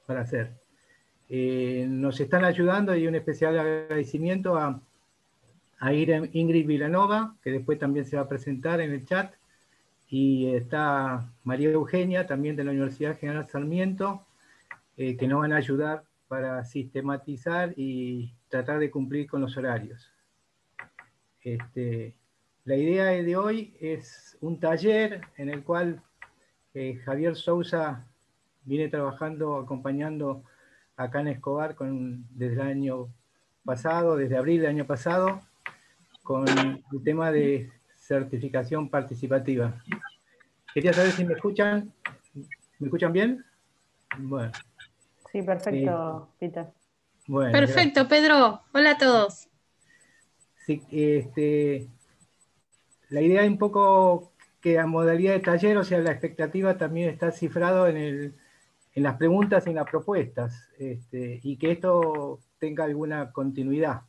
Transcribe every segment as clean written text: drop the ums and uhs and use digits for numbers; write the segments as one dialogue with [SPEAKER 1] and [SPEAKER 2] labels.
[SPEAKER 1] para hacer. Nos están ayudando y un especial agradecimiento a Ingrid Vilanova, que después también se va a presentar en el chat, y está María Eugenia, también de la Universidad General Sarmiento, que nos van a ayudar para sistematizar y tratar de cumplir con los horarios. La idea de hoy es un taller en el cual Javier Sousa viene trabajando, acompañando acá en Escobar desde el año pasado, desde abril del año pasado, con el tema de certificación participativa. Quería saber si me escuchan. ¿Me escuchan bien? Bueno.
[SPEAKER 2] Sí, perfecto, Peter.
[SPEAKER 1] Bueno,
[SPEAKER 3] perfecto,
[SPEAKER 1] gracias.
[SPEAKER 3] Pedro. Hola a todos.
[SPEAKER 1] Sí, la idea es un poco que a modalidad de taller, o sea, la expectativa también está cifrado en las preguntas y en las propuestas, y que esto tenga alguna continuidad.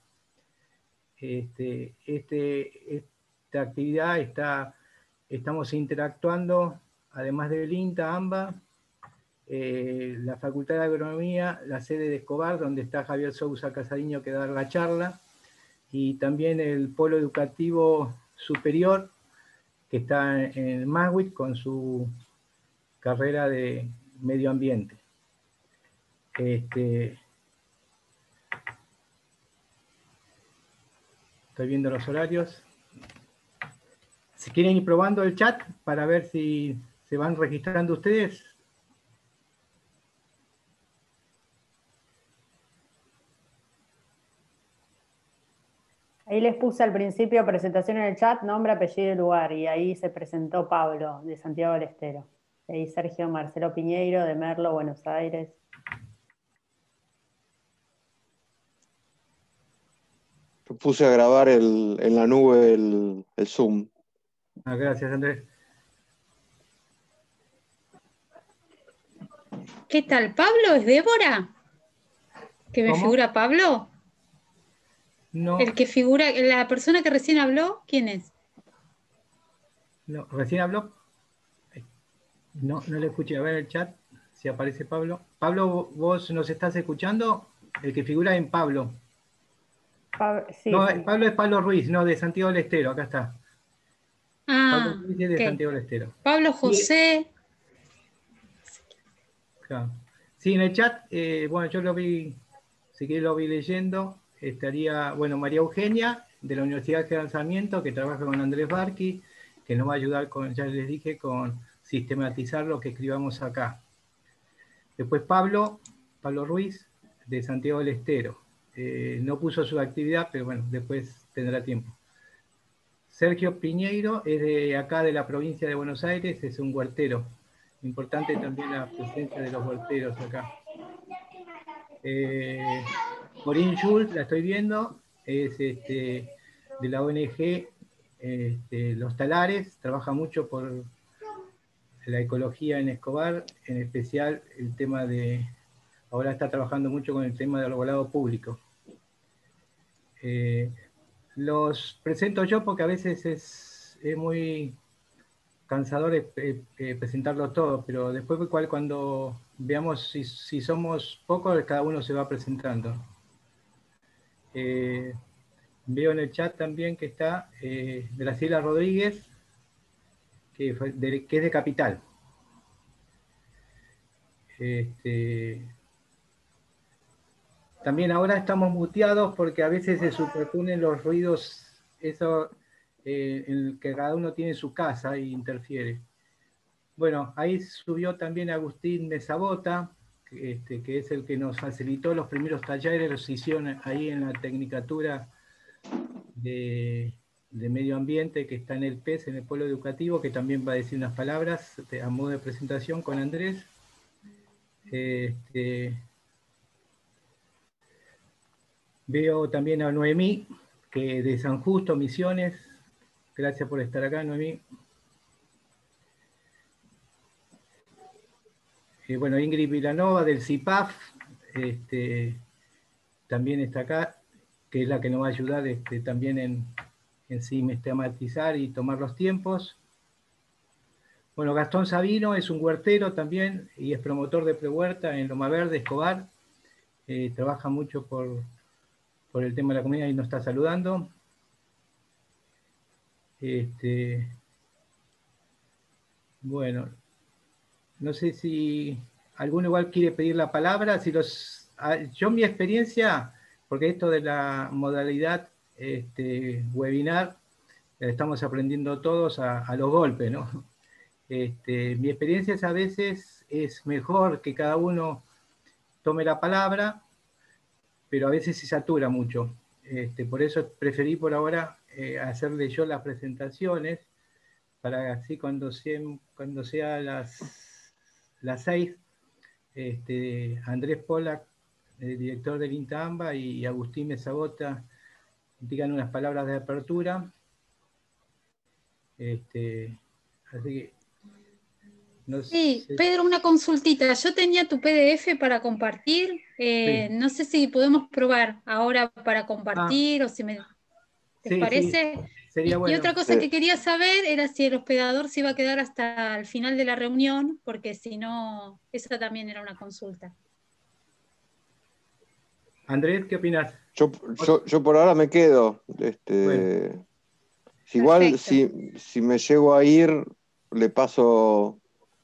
[SPEAKER 1] Esta actividad estamos interactuando, además del INTA, AMBA, la Facultad de Agronomía, la sede de Escobar, donde está Javier Sousa Casariño, que da la charla, y también el Polo Educativo Superior, que está en Maswit con su carrera de medio ambiente. Estoy viendo los horarios. Si quieren ir probando el chat para ver si se van registrando ustedes.
[SPEAKER 2] Ahí les puse al principio presentación en el chat, nombre, apellido y lugar, y ahí se presentó Pablo, de Santiago del Estero. Ahí Sergio Marcelo Piñeiro, de Merlo, Buenos Aires.
[SPEAKER 4] Yo puse a grabar en la nube el Zoom.
[SPEAKER 1] Gracias, Andrés.
[SPEAKER 3] ¿Qué tal? ¿Pablo es Débora? ¿Que me
[SPEAKER 1] ¿Cómo?
[SPEAKER 3] figura Pablo?
[SPEAKER 1] No.
[SPEAKER 3] El que figura, la persona que recién habló, ¿quién es?
[SPEAKER 1] No, recién habló. No le escuché. A ver el chat, si aparece Pablo. Pablo, ¿vos nos estás escuchando? El que figura en Pablo.
[SPEAKER 2] Sí,
[SPEAKER 1] No,
[SPEAKER 2] sí.
[SPEAKER 1] Pablo es Pablo Ruiz, no, de Santiago del Estero, acá está. Pablo
[SPEAKER 3] Ah,
[SPEAKER 1] Ruiz es de
[SPEAKER 3] ok.
[SPEAKER 1] Santiago del Estero.
[SPEAKER 3] Pablo
[SPEAKER 1] Sí,
[SPEAKER 3] José.
[SPEAKER 1] claro. Sí, en el chat, bueno, yo lo vi, si querés lo vi leyendo, estaría, bueno, María Eugenia, de la Universidad General Sarmiento, que trabaja con Andrés Barqui, que nos va a ayudar con, ya les dije, con sistematizar lo que escribamos acá. Después Pablo Ruiz, de Santiago del Estero. No puso su actividad, pero bueno, después tendrá tiempo. Sergio Piñeiro es de acá de la provincia de Buenos Aires, es un huertero. Importante también la presencia de los huerteros acá. Corinne Schultz, la estoy viendo, es de la ONG Los Talares, trabaja mucho por la ecología en Escobar, en especial el tema de, ahora está trabajando mucho con el tema del arbolado público. Los presento yo porque a veces es muy cansador presentarlo todo, pero después cuando veamos si somos pocos, cada uno se va presentando. Veo en el chat también que está Graciela Rodríguez, que es de Capital. También ahora estamos muteados porque a veces se superponen los ruidos, eso en que cada uno tiene su casa y interfiere. Bueno, ahí subió también Agustín Mesabota, que es el que nos facilitó los primeros talleres, los hicieron ahí en la Tecnicatura de Medio Ambiente, que está en el PES, en el Polo Educativo, que también va a decir unas palabras a modo de presentación con Andrés. Veo también a Noemí, que de San Justo, Misiones. Gracias por estar acá, Noemí. Bueno, Ingrid Vilanova del CIPAF, también está acá, que es la que nos va a ayudar también en sistematizar y tomar los tiempos. Bueno, Gastón Sabino es un huertero también y es promotor de prehuerta en Loma Verde, Escobar. Trabaja mucho por el tema de la comida y nos está saludando. Bueno, no sé si alguno igual quiere pedir la palabra. Yo mi experiencia, porque esto de la modalidad webinar, estamos aprendiendo todos a los golpes, ¿no? Mi experiencia es a veces es mejor que cada uno tome la palabra, pero a veces se satura mucho. Por eso preferí por ahora hacerle yo las presentaciones, para así cuando sea las 6, Andrés Pollack, el director del INTA-AMBA, y Agustín Mesagota digan unas palabras de apertura. Así que no
[SPEAKER 3] Sí,
[SPEAKER 1] sé.
[SPEAKER 3] Pedro, una consultita. Yo tenía tu PDF para compartir.
[SPEAKER 1] Sí.
[SPEAKER 3] No sé si podemos probar ahora para
[SPEAKER 1] Ah,
[SPEAKER 3] compartir o si me... ¿Les
[SPEAKER 1] sí, sí,
[SPEAKER 3] parece?
[SPEAKER 1] sería
[SPEAKER 3] Y
[SPEAKER 1] bueno.
[SPEAKER 3] otra cosa que quería saber era si el hospedador se iba a quedar hasta el final de la reunión, porque si no, esa también era una consulta.
[SPEAKER 1] Andrés, ¿qué opinas?
[SPEAKER 4] Yo por ahora me quedo.
[SPEAKER 1] Bueno,
[SPEAKER 4] Igual
[SPEAKER 3] Perfecto.
[SPEAKER 4] si me llego a ir, le paso,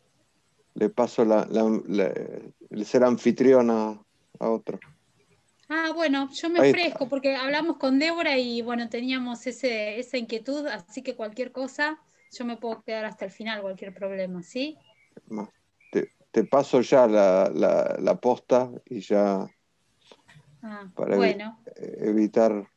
[SPEAKER 4] el ser anfitrión a otro.
[SPEAKER 3] Ah, bueno, yo me
[SPEAKER 4] Ahí
[SPEAKER 3] ofrezco
[SPEAKER 4] está.
[SPEAKER 3] porque hablamos con Débora y bueno, teníamos esa inquietud, así que cualquier cosa, yo me puedo quedar hasta el final, cualquier problema, ¿sí?
[SPEAKER 4] Te paso ya la posta y ya
[SPEAKER 3] Ah,
[SPEAKER 4] para
[SPEAKER 3] bueno.
[SPEAKER 4] evitar.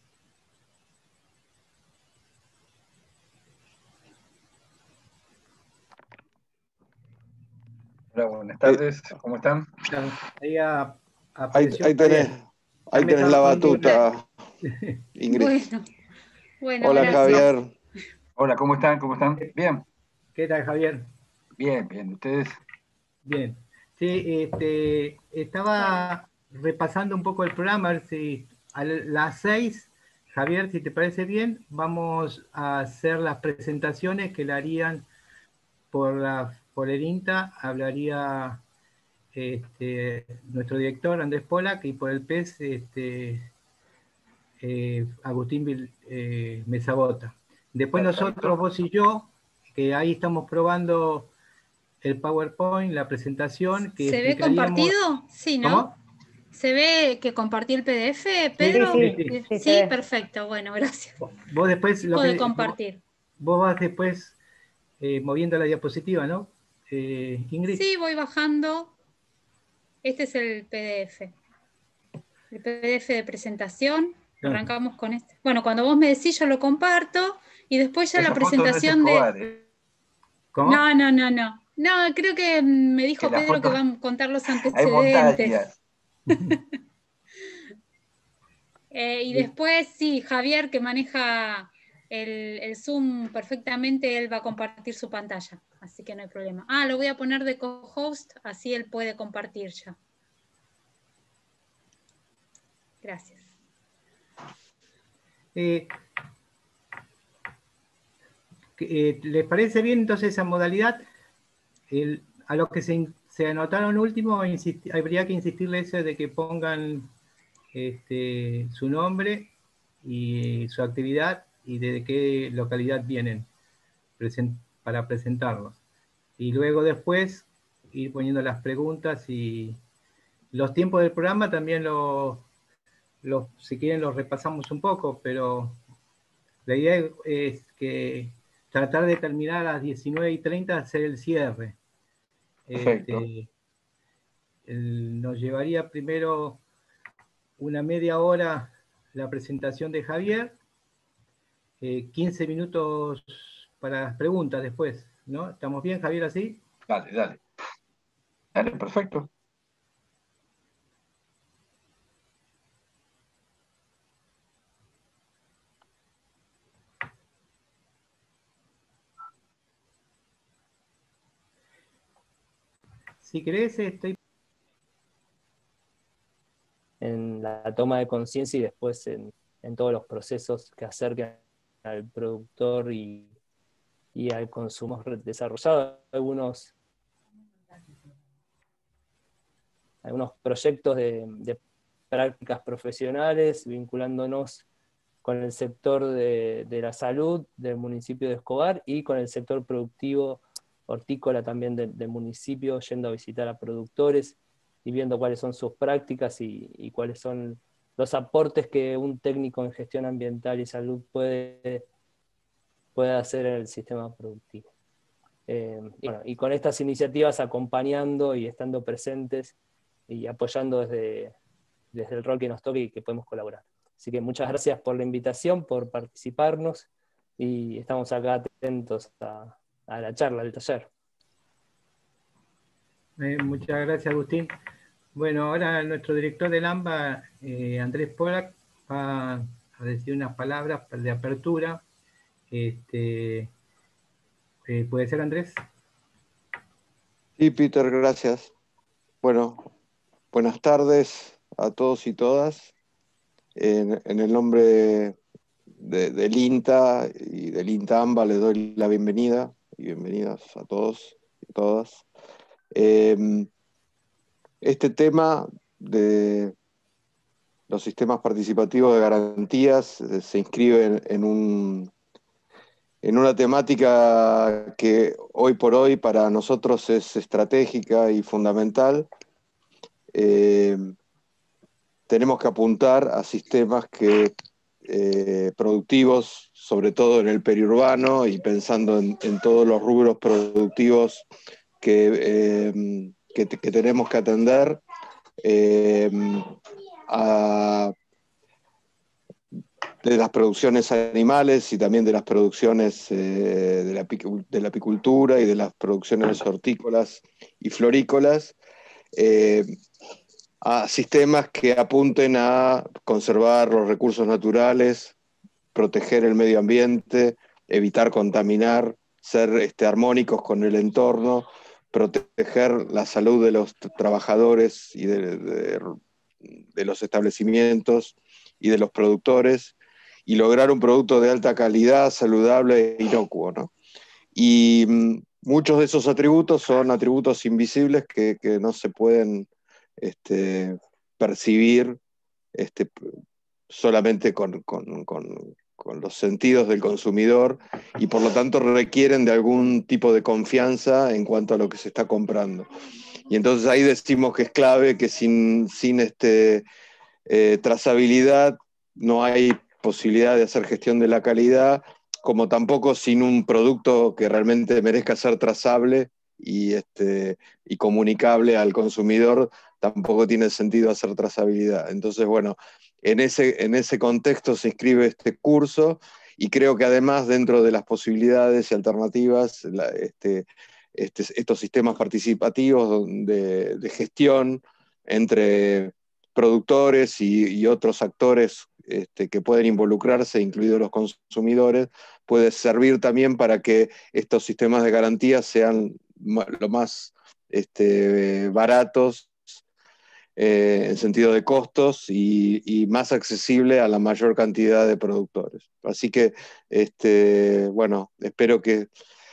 [SPEAKER 5] Hola, buenas
[SPEAKER 4] Ahí,
[SPEAKER 5] tardes, ¿cómo están?
[SPEAKER 1] ahí
[SPEAKER 4] ahí,
[SPEAKER 1] apareció
[SPEAKER 4] ahí tenés,
[SPEAKER 1] Javier. Ya
[SPEAKER 4] ahí
[SPEAKER 1] me
[SPEAKER 4] tenés la
[SPEAKER 1] saludó Ingrid.
[SPEAKER 4] batuta, Ingrid.
[SPEAKER 3] Bueno, bueno,
[SPEAKER 4] Hola,
[SPEAKER 3] gracias.
[SPEAKER 4] Javier.
[SPEAKER 5] Hola, ¿cómo están? ¿Cómo están? Bien,
[SPEAKER 1] ¿Qué tal, Javier?
[SPEAKER 5] bien, bien. ¿Ustedes?
[SPEAKER 1] Bien. Sí,
[SPEAKER 3] Bueno,
[SPEAKER 1] estaba repasando un poco el programa, a ver si a las 6, Javier, si te parece bien, vamos a hacer las presentaciones que le harían por el INTA, hablaría nuestro director Andrés Pollack, y por el PES Agustín Mesabota. Después nosotros,
[SPEAKER 5] Perfecto.
[SPEAKER 1] vos y yo, que ahí estamos probando el PowerPoint, la presentación, que
[SPEAKER 3] ¿se ve
[SPEAKER 1] explicaríamos.
[SPEAKER 3] compartido? Sí, ¿no?
[SPEAKER 1] ¿Cómo?
[SPEAKER 3] ¿Se ve que compartí el PDF,
[SPEAKER 1] Sí,
[SPEAKER 2] Sí,
[SPEAKER 3] Pedro?
[SPEAKER 1] sí,
[SPEAKER 2] sí,
[SPEAKER 1] sí.
[SPEAKER 2] sí se
[SPEAKER 3] Sí,
[SPEAKER 2] ve.
[SPEAKER 3] perfecto, bueno, gracias.
[SPEAKER 1] Vos después
[SPEAKER 3] Tipo de compartir.
[SPEAKER 1] vos vas después moviendo la diapositiva, ¿no? Ingrid.
[SPEAKER 3] Sí, voy bajando. Este es el PDF de presentación.
[SPEAKER 1] No.
[SPEAKER 3] Arrancamos con este. Bueno, cuando vos me decís, yo lo comparto y después ya la
[SPEAKER 5] Esa foto no es
[SPEAKER 3] presentación de...
[SPEAKER 5] Escobar,
[SPEAKER 1] ¿Cómo?
[SPEAKER 3] No, no, no, no. No, creo que me
[SPEAKER 5] que
[SPEAKER 3] dijo
[SPEAKER 5] la
[SPEAKER 3] Pedro que
[SPEAKER 5] foto
[SPEAKER 3] va a contar los
[SPEAKER 5] hay
[SPEAKER 3] antecedentes.
[SPEAKER 5] montañas.
[SPEAKER 3] Y después, sí, Javier, que maneja el Zoom perfectamente, él va a compartir su pantalla, así que no hay problema. Ah, lo voy a poner de co-host, así él puede compartir ya. Gracias.
[SPEAKER 1] Eh, ¿Les parece bien entonces esa modalidad? A los que se anotaron último, habría que insistirle eso de que pongan su nombre y su actividad y de qué localidad vienen para presentarlos. Y luego después ir poniendo las preguntas, y los tiempos del programa también si quieren los repasamos un poco, pero la idea es que tratar de terminar a las 19:30, hacer el cierre.
[SPEAKER 5] Perfecto.
[SPEAKER 1] Nos llevaría primero una media hora la presentación de Javier, 15 minutos para las preguntas después, ¿no? ¿Estamos bien, Javier, así?
[SPEAKER 5] Dale, dale. Dale, perfecto.
[SPEAKER 1] Si querés, estoy...
[SPEAKER 6] En la toma de conciencia y después en todos los procesos que acerquen al productor y y al consumo. Hemos desarrollado algunos proyectos de prácticas profesionales vinculándonos con el sector de la salud del municipio de Escobar y con el sector productivo hortícola también del municipio, yendo a visitar a productores y viendo cuáles son sus prácticas y cuáles son los aportes que un técnico en gestión ambiental y salud puede hacer en el sistema productivo. Y con estas iniciativas acompañando y estando presentes y apoyando desde el rol que nos toque y que podemos colaborar. Así que muchas gracias por la invitación, por participarnos, y estamos acá atentos a la charla, al taller.
[SPEAKER 1] Muchas gracias, Agustín. Bueno, ahora nuestro director del AMBA, Andrés Polak, va a decir unas palabras de apertura. ¿Puede ser, Andrés?
[SPEAKER 4] Sí, Peter, gracias. Bueno, buenas tardes a todos y todas. En el nombre del INTA y del INTA AMBA les doy la bienvenida y bienvenidas a todos y todas. Este tema de los sistemas participativos de garantías se inscribe en una temática que hoy por hoy para nosotros es estratégica y fundamental. Tenemos que apuntar a sistemas productivos, sobre todo en el periurbano y pensando en todos los rubros productivos que tenemos que atender, de las producciones animales y también de las producciones de la apicultura y de las producciones hortícolas y florícolas, a sistemas que apunten a conservar los recursos naturales, proteger el medio ambiente, evitar contaminar, ser armónicos con el entorno, proteger la salud de los trabajadores y de los establecimientos y de los productores, y lograr un producto de alta calidad, saludable e inocuo, ¿no? Y muchos de esos atributos son atributos invisibles que no se pueden percibir solamente con los sentidos del consumidor, y por lo tanto requieren de algún tipo de confianza en cuanto a lo que se está comprando. Y entonces ahí decimos que es clave que sin trazabilidad no hay posibilidad de hacer gestión de la calidad, como tampoco sin un producto que realmente merezca ser trazable y comunicable al consumidor, tampoco tiene sentido hacer trazabilidad. Entonces, bueno, en ese contexto se inscribe este curso, y creo que además dentro de las posibilidades y alternativas, estos sistemas participativos de gestión entre productores y otros actores que pueden involucrarse, incluidos los consumidores, puede servir también para que estos sistemas de garantía sean lo más baratos en sentido de costos y más accesible a la mayor cantidad de productores. Así que, bueno, espero que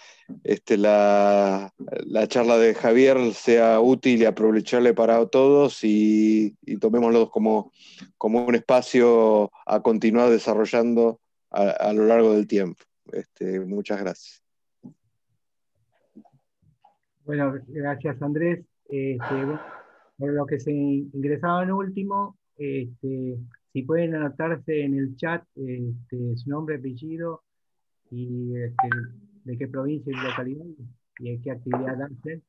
[SPEAKER 4] la charla de Javier sea útil y aprovechable para todos, y tomémoslo como un espacio a continuar desarrollando a lo largo del tiempo. Muchas gracias.
[SPEAKER 1] Bueno, gracias, Andrés. Por lo que se ingresaba en último, si pueden anotarse en el chat su nombre, apellido y de qué provincia y localidad y de qué actividad hacen.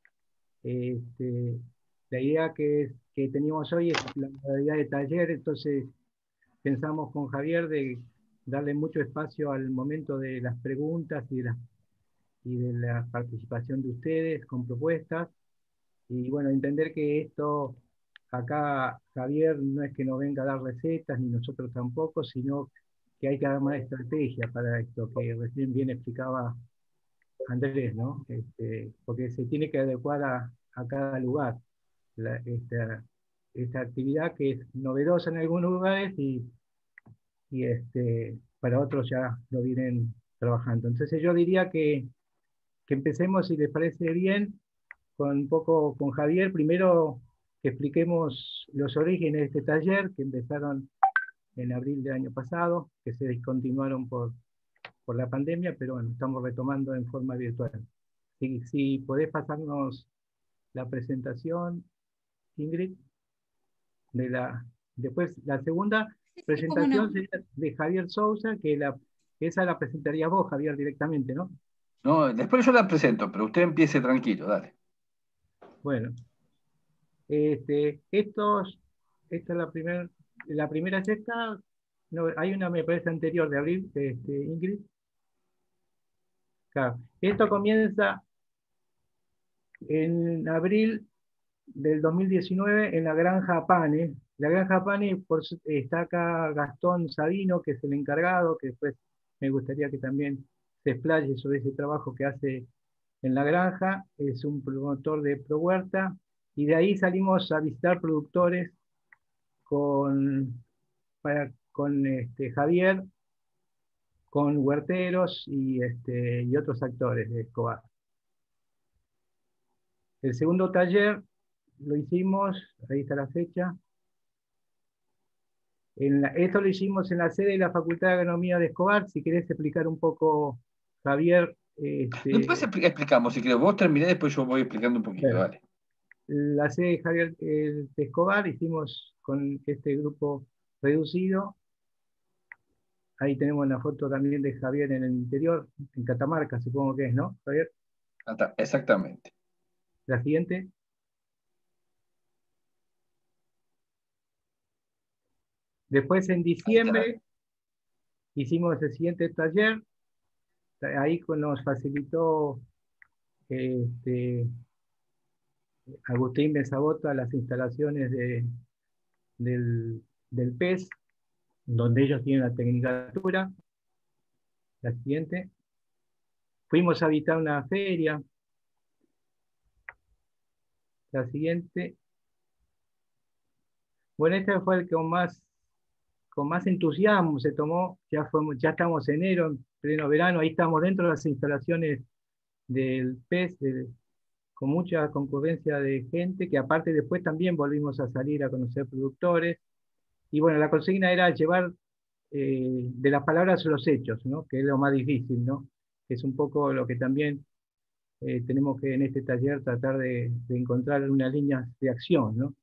[SPEAKER 1] La idea que teníamos hoy es la modalidad de taller, entonces pensamos con Javier de darle mucho espacio al momento de las preguntas y de la participación de ustedes con propuestas. Y bueno, entender que esto, acá Javier no es que nos venga a dar recetas, ni nosotros tampoco, sino que hay que dar más estrategia para esto, que recién bien explicaba Andrés, ¿no? Porque se tiene que adecuar a cada lugar esta actividad, que es novedosa en algunos lugares y para otros ya lo vienen trabajando. Entonces yo diría que que empecemos, si les parece bien, con un poco con Javier. Primero que expliquemos los orígenes de este taller, que empezaron en abril del año pasado, que se discontinuaron por la pandemia, pero bueno, estamos retomando en forma virtual. Si podés pasarnos la presentación, Ingrid, después la segunda
[SPEAKER 3] Sí,
[SPEAKER 1] presentación
[SPEAKER 3] cómo no.
[SPEAKER 1] sería de Javier Sousa, esa la presentarías vos, Javier, directamente, ¿no?
[SPEAKER 5] No, después yo la presento, pero usted empiece tranquilo, dale.
[SPEAKER 1] Bueno, esta es la primera es esta, no, hay una, me parece, anterior de abril, Ingrid. Claro. Esto comienza en abril del 2019 en la Granja Pane. La Granja Pane, está acá Gastón Sabino, que es el encargado, que después me gustaría que también se explaye sobre ese trabajo que hace en la granja. Es un promotor de ProHuerta, y de ahí salimos a visitar productores con Javier, con huerteros y otros actores de Escobar. El segundo taller lo hicimos, ahí está la fecha, esto lo hicimos en la sede de la Facultad de Agronomía de Escobar. Si querés explicar un poco, Javier.
[SPEAKER 5] Después explicamos, si querés. Vos terminé, después yo voy explicando un poquito,
[SPEAKER 1] Bueno,
[SPEAKER 5] dale.
[SPEAKER 1] la sede de Javier de Escobar hicimos con este grupo reducido. Ahí tenemos una foto también de Javier en el interior, en Catamarca, supongo que es, ¿no, Javier?
[SPEAKER 5] Exactamente.
[SPEAKER 1] La siguiente. Después, en diciembre, hicimos el siguiente taller. Ahí nos facilitó Agustín Mesabota las instalaciones del PES, donde ellos tienen la tecnicatura. La siguiente. Fuimos a visitar una feria. La siguiente. Bueno, este fue el que con más entusiasmo se tomó. Ya estamos en enero, en pleno verano. Ahí estamos dentro de las instalaciones del PES, con mucha concurrencia de gente, que aparte después también volvimos a salir a conocer productores. Y bueno, la consigna era llevar de las palabras a los hechos, ¿no? Que es lo más difícil, ¿no? Que es un poco lo que también tenemos que en este taller tratar de encontrar una línea de acción, ¿no?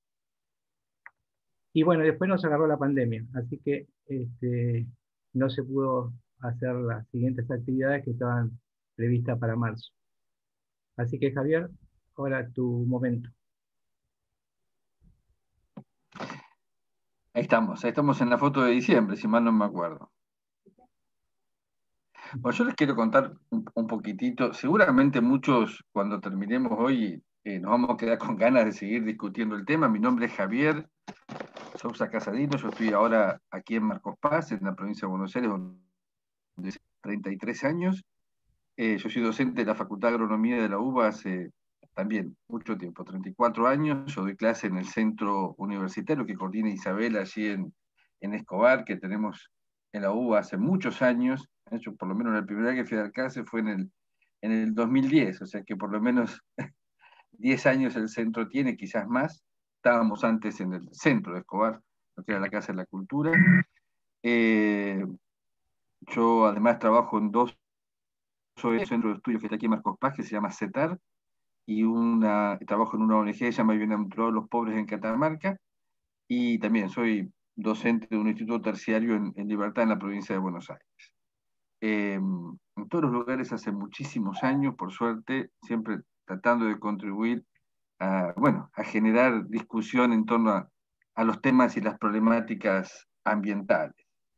[SPEAKER 1] Y bueno, después nos agarró la pandemia, así que no se pudo hacer las siguientes actividades que estaban previstas para marzo. Así que, Javier, ahora tu momento.
[SPEAKER 5] Ahí estamos en la foto de diciembre, si mal no me acuerdo. Bueno, yo les quiero contar un poquitito. Seguramente muchos, cuando terminemos hoy, nos vamos a quedar con ganas de seguir discutiendo el tema. Mi nombre es Javier Sousa Casadino. Yo estoy ahora aquí en Marcos Paz, en la provincia de Buenos Aires, donde 33 años. Yo soy docente de la Facultad de Agronomía de la UBA hace también mucho tiempo, 34 años. Yo doy clase en el centro universitario que coordina Isabel allí en Escobar, que tenemos en la UBA hace muchos años. Yo, por lo menos, la primera vez que fui a dar clase fue en el 2010, o sea que por lo menos 10 años el centro tiene, quizás más. Estábamos antes en el centro de Escobar, lo que era la Casa de la Cultura. Yo además trabajo en soy un centro de estudios que está aquí en Marcos Paz, que se llama CETAR, y trabajo en una ONG que se llama Bienaventurados los Pobres en Catamarca, y también soy docente de un instituto terciario en Libertad, en la provincia de Buenos Aires. En todos los lugares hace muchísimos años, por suerte, siempre tratando de contribuir a generar discusión en torno a los temas y las problemáticas ambientales.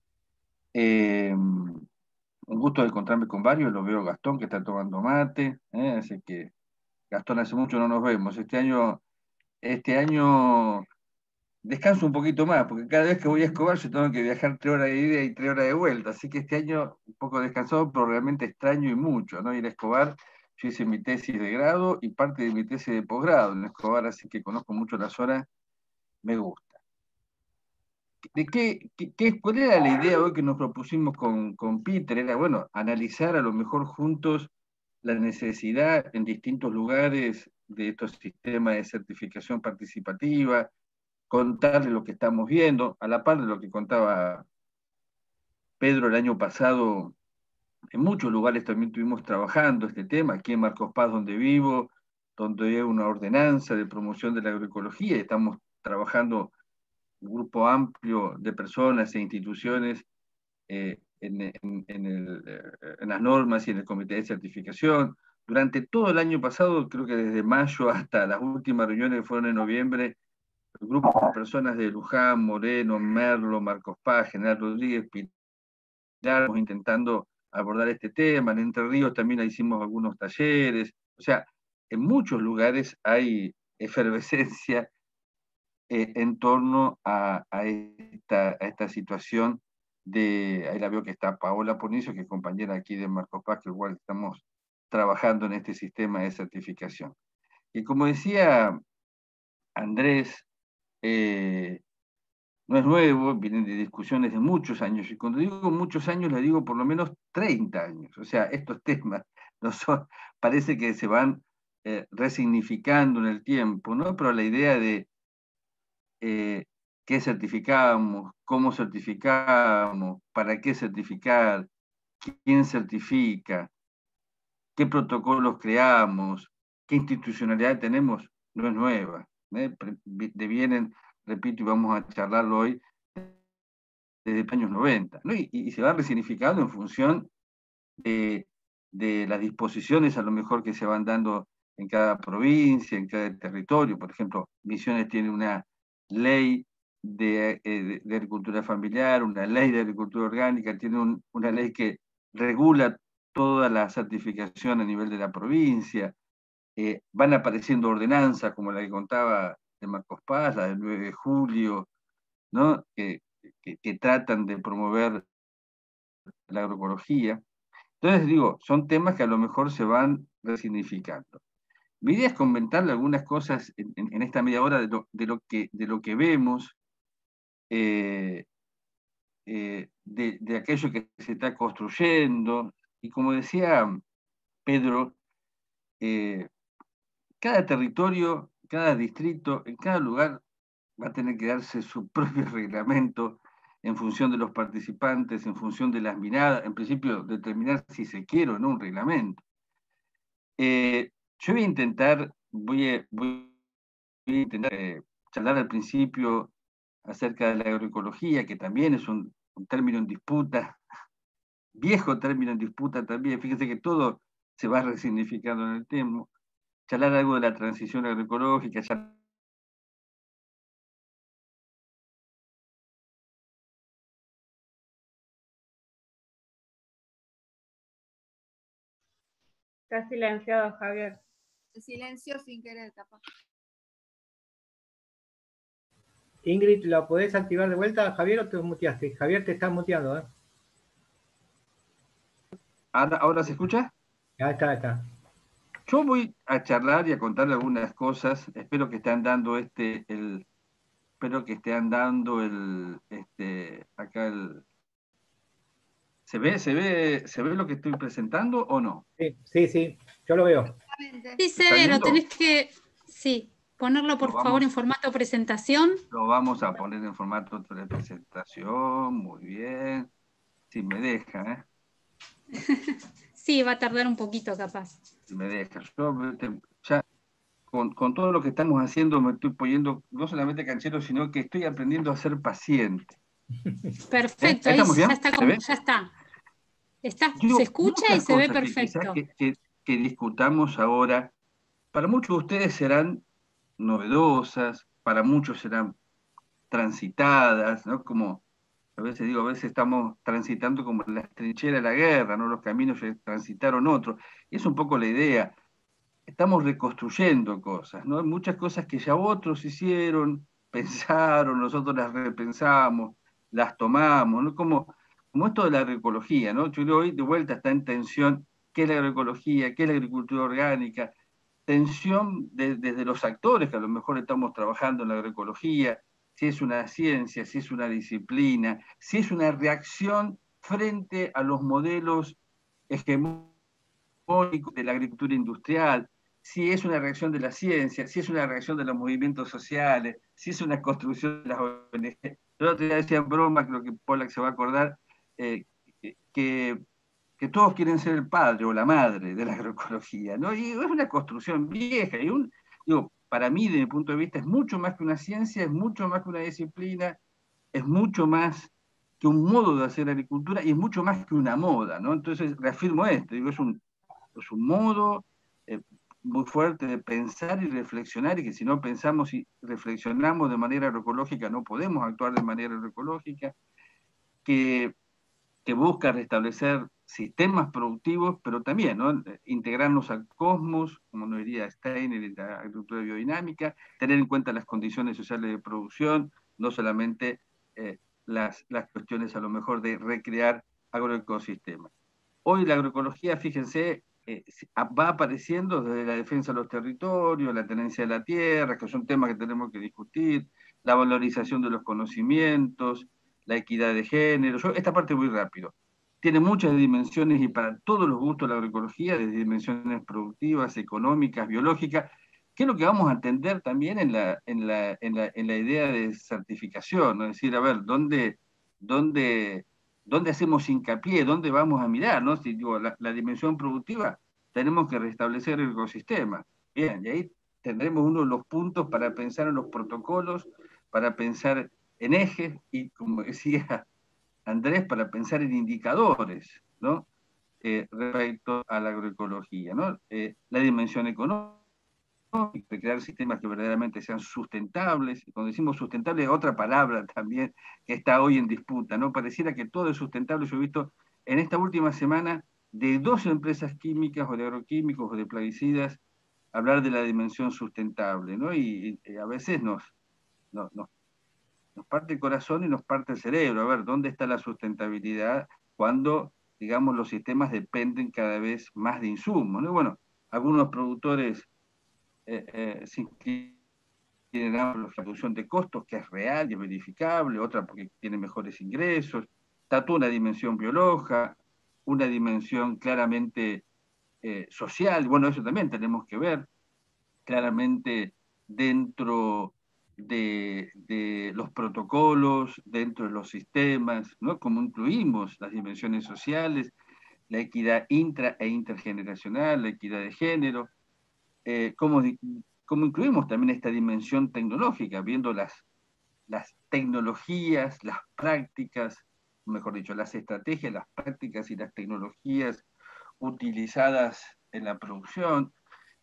[SPEAKER 5] Un gusto de encontrarme con varios. Lo veo Gastón, que está tomando mate, así que Gastón, hace mucho no nos vemos. Este año descanso un poquito más, porque cada vez que voy a Escobar yo tengo que viajar 3 horas de ida y 3 horas de vuelta, así que este año un poco descansado, pero realmente extraño y mucho, ¿no? Ir a Escobar. Yo hice mi tesis de grado y parte de mi tesis de posgrado en Escobar, así que conozco mucho la zona, me gusta. ¿Cuál era la idea hoy que nos propusimos con Peter? Era, bueno, analizar a lo mejor juntos la necesidad en distintos lugares de estos sistemas de certificación participativa, contarles lo que estamos viendo, a la par de lo que contaba Pedro el año pasado. En muchos lugares también estuvimos trabajando este tema, aquí en Marcos Paz, donde vivo, donde hay una ordenanza de promoción de la agroecología, y estamos trabajando un grupo amplio de personas e instituciones en las normas y en el comité de certificación. Durante todo el año pasado, creo que desde mayo hasta las últimas reuniones que fueron en noviembre, el grupo de personas de Luján, Moreno, Merlo, Marcos Paz, General Rodríguez, Pilar, intentando abordar este tema. En Entre Ríos también hicimos algunos talleres. O sea, en muchos lugares hay efervescencia en torno a esta situación ahí la veo que está Paola Ponicio, que es compañera aquí de Marcos Paz, que igual estamos trabajando en este sistema de certificación. Y como decía Andrés, no es nuevo, vienen de discusiones de muchos años, y cuando digo muchos años, le digo por lo menos 30 años. O sea, estos temas no son, parece que se van resignificando en el tiempo, ¿no? Pero la idea de qué certificamos, cómo certificamos, para qué certificar, quién certifica, qué protocolos creamos, qué institucionalidad tenemos, no es nueva. Devienen, repito, y vamos a charlarlo hoy, desde los años 90, ¿no? Y se va resignificando en función de las disposiciones a lo mejor que se van dando en cada provincia, en cada territorio. Por ejemplo, Misiones tiene una ley de agricultura familiar, una ley de agricultura orgánica, tiene una ley que regula toda la certificación a nivel de la provincia. Van apareciendo ordenanzas como la que contaba de Marcos Paz, la del 9 de julio, ¿no? que tratan de promover la agroecología. Entonces digo, son temas que a lo mejor se van resignificando. Mi idea es comentarle algunas cosas en esta media hora de lo que vemos, de aquello que se está construyendo. Y como decía Pedro, cada territorio, cada distrito, en cada lugar va a tener que darse su propio reglamento en función de los participantes, en función de las miradas, en principio determinar si se quiere o no un reglamento. Yo voy a intentar charlar al principio acerca de la agroecología, que también es un término en disputa, viejo término en disputa también. Fíjense que todo se va resignificando en el tema. Charlar algo de la transición agroecológica,
[SPEAKER 7] Está silenciado, Javier.
[SPEAKER 8] Silencio sin querer, capaz.
[SPEAKER 1] Ingrid, ¿la podés activar de vuelta, Javier, o te muteaste? Javier, te está muteando, ¿eh?
[SPEAKER 5] ¿Ahora se escucha?
[SPEAKER 1] Ya está.
[SPEAKER 5] Yo voy a charlar y a contarle algunas cosas. Espero que estén dando acá el. ¿Se ve lo que estoy presentando o no?
[SPEAKER 1] Sí, yo lo veo.
[SPEAKER 3] Sí, se ve, lo tenés que, ponerlo por favor en formato presentación.
[SPEAKER 5] Lo vamos a poner en formato de presentación, muy bien. Si me deja, ¿eh?
[SPEAKER 3] Sí, va a tardar un poquito capaz.
[SPEAKER 5] Si me deja. Yo ya con todo lo que estamos haciendo me estoy poniendo no solamente canchero, sino que estoy aprendiendo a ser paciente.
[SPEAKER 3] Perfecto, ahí
[SPEAKER 5] ¿Estamos bien?
[SPEAKER 3] ya está, se escucha y se ve perfecto.
[SPEAKER 5] Que discutamos ahora, para muchos de ustedes serán novedosas, para muchos serán transitadas, ¿no? Como a veces digo, a veces estamos transitando como las trincheras de la guerra, ¿no? Los caminos que transitaron otros. Y es un poco la idea. Estamos reconstruyendo cosas, ¿no? Hay muchas cosas que ya otros hicieron, pensaron, nosotros las repensamos, las tomamos, ¿no? Como esto de la agroecología, ¿no? Yo creo hoy de vuelta está en tensión qué es la agroecología, qué es la agricultura orgánica, tensión desde los actores que a lo mejor estamos trabajando en la agroecología, si es una ciencia, si es una disciplina, si es una reacción frente a los modelos hegemónicos de la agricultura industrial, si es una reacción de la ciencia, si es una reacción de los movimientos sociales, si es una construcción de las ONG. Yo el otro día decía en broma, creo que Pollack se va a acordar, que todos quieren ser el padre o la madre de la agroecología, ¿no? Y es una construcción vieja, y digo, para mí, desde mi punto de vista, es mucho más que una ciencia, es mucho más que una disciplina, es mucho más que un modo de hacer agricultura y es mucho más que una moda, ¿no? Entonces reafirmo esto, digo, es un modo muy fuerte de pensar y reflexionar, y que si no pensamos y reflexionamos de manera agroecológica no podemos actuar de manera agroecológica, que busca restablecer sistemas productivos, pero también, ¿no?, integrarnos al cosmos, como nos diría Steiner en la agricultura biodinámica, tener en cuenta las condiciones sociales de producción, no solamente las cuestiones a lo mejor de recrear agroecosistemas. Hoy la agroecología, fíjense, va apareciendo desde la defensa de los territorios, la tenencia de la tierra, que son temas que tenemos que discutir, la valorización de los conocimientos, la equidad de género. Esta parte muy rápido. Tiene muchas dimensiones y para todos los gustos la agroecología, desde dimensiones productivas, económicas, biológicas, que es lo que vamos a entender también en la idea de certificación, ¿no? Es decir, a ver, ¿dónde hacemos hincapié? ¿Dónde vamos a mirar? ¿No? Si digo, la dimensión productiva, tenemos que restablecer el ecosistema. Bien, y ahí tendremos uno de los puntos para pensar en los protocolos, para pensar en ejes y, como decía Andrés, para pensar en indicadores, ¿no? Respecto a la agroecología, ¿no? La dimensión económica, de crear sistemas que verdaderamente sean sustentables. Y cuando decimos sustentable, otra palabra también que está hoy en disputa, ¿no? Pareciera que todo es sustentable. Yo he visto en esta última semana de 2 empresas químicas o de agroquímicos o de plaguicidas hablar de la dimensión sustentable, ¿no? Y a veces nos parte el corazón y nos parte el cerebro. A ver, ¿dónde está la sustentabilidad cuando, digamos, los sistemas dependen cada vez más de insumos, ¿no? Bueno, algunos productores se inclinan a la reducción de costos, que es real y es verificable, otra porque tiene mejores ingresos, tanto una dimensión biológica, una dimensión claramente social. Bueno, eso también tenemos que ver claramente dentro de los protocolos, dentro de los sistemas, ¿no? Cómo incluimos las dimensiones sociales, la equidad intra e intergeneracional, la equidad de género, cómo incluimos también esta dimensión tecnológica, viendo las tecnologías, las prácticas, mejor dicho, las estrategias, las prácticas y las tecnologías utilizadas en la producción,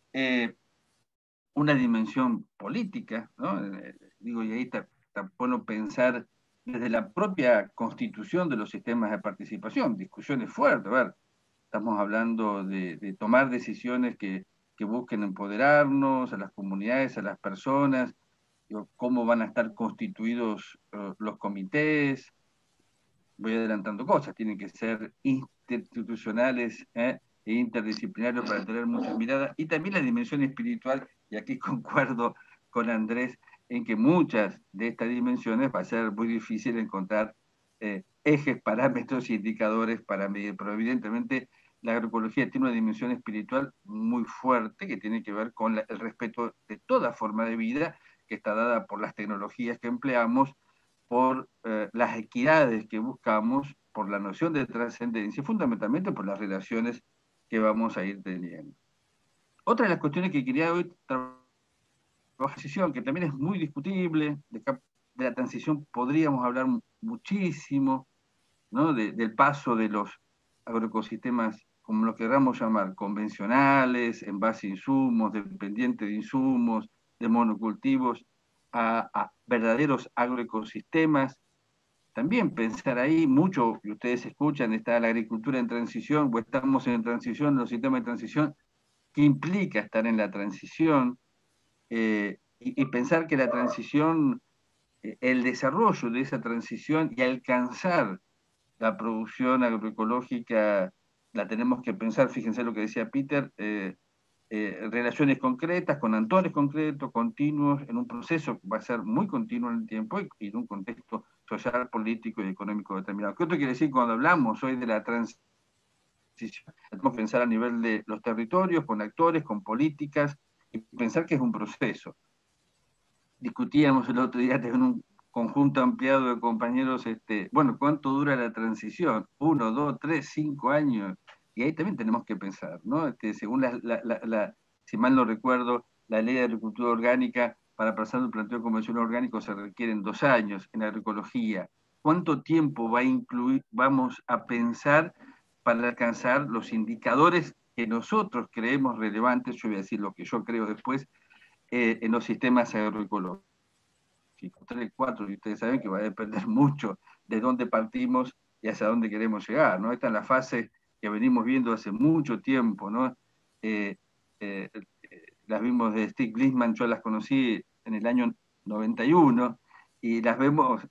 [SPEAKER 5] una dimensión política, ¿no? Digo, y ahí está bueno pensar desde la propia constitución de los sistemas de participación, discusiones fuertes. A ver, estamos hablando de tomar decisiones que busquen empoderarnos a las comunidades, a las personas, digo, cómo van a estar constituidos los comités. Voy adelantando cosas, tienen que ser institucionales e interdisciplinarios para tener muchas miradas, y también la dimensión espiritual, y aquí concuerdo con Andrés en que muchas de estas dimensiones va a ser muy difícil encontrar ejes, parámetros y indicadores para medir, pero evidentemente la agroecología tiene una dimensión espiritual muy fuerte que tiene que ver con el respeto de toda forma de vida, que está dada por las tecnologías que empleamos, por las equidades que buscamos, por la noción de trascendencia y fundamentalmente por las relaciones que vamos a ir teniendo. Otra de las cuestiones que quería hoy trabajar, que también es muy discutible, de la transición podríamos hablar muchísimo, ¿no? Del paso de los agroecosistemas, como lo queramos llamar, convencionales, en base a insumos, dependientes de insumos, de monocultivos, a verdaderos agroecosistemas. También pensar ahí mucho, y ustedes escuchan, está la agricultura en transición, o estamos en transición, los sistemas de transición, ¿qué implica estar en la transición? Y pensar que la transición, el desarrollo de esa transición y alcanzar la producción agroecológica, la tenemos que pensar, fíjense lo que decía Peter, relaciones concretas, con actores concretos, continuos, en un proceso que va a ser muy continuo en el tiempo y en un contexto social, político y económico determinado. ¿Qué otro quiere decir cuando hablamos hoy de la transición transición. Tenemos que pensar a nivel de los territorios, con actores, con políticas, y pensar que es un proceso. Discutíamos el otro día en un conjunto ampliado de compañeros, bueno, ¿cuánto dura la transición? 1, 2, 3, 5 años. Y ahí también tenemos que pensar, ¿no? Según si mal no recuerdo, la ley de agricultura orgánica, para pasar del planteo convencional orgánico se requieren 2 años en agroecología. ¿Cuánto tiempo vamos a pensar para alcanzar los indicadores que nosotros creemos relevantes? Yo voy a decir lo que yo creo después, en los sistemas agroecológicos. 3, 4, y ustedes saben que va a depender mucho de dónde partimos y hacia dónde queremos llegar, ¿no? Esta es la fase que venimos viendo hace mucho tiempo, ¿no? Las vimos de Stiglitz, yo las conocí en el año 91, y las vemos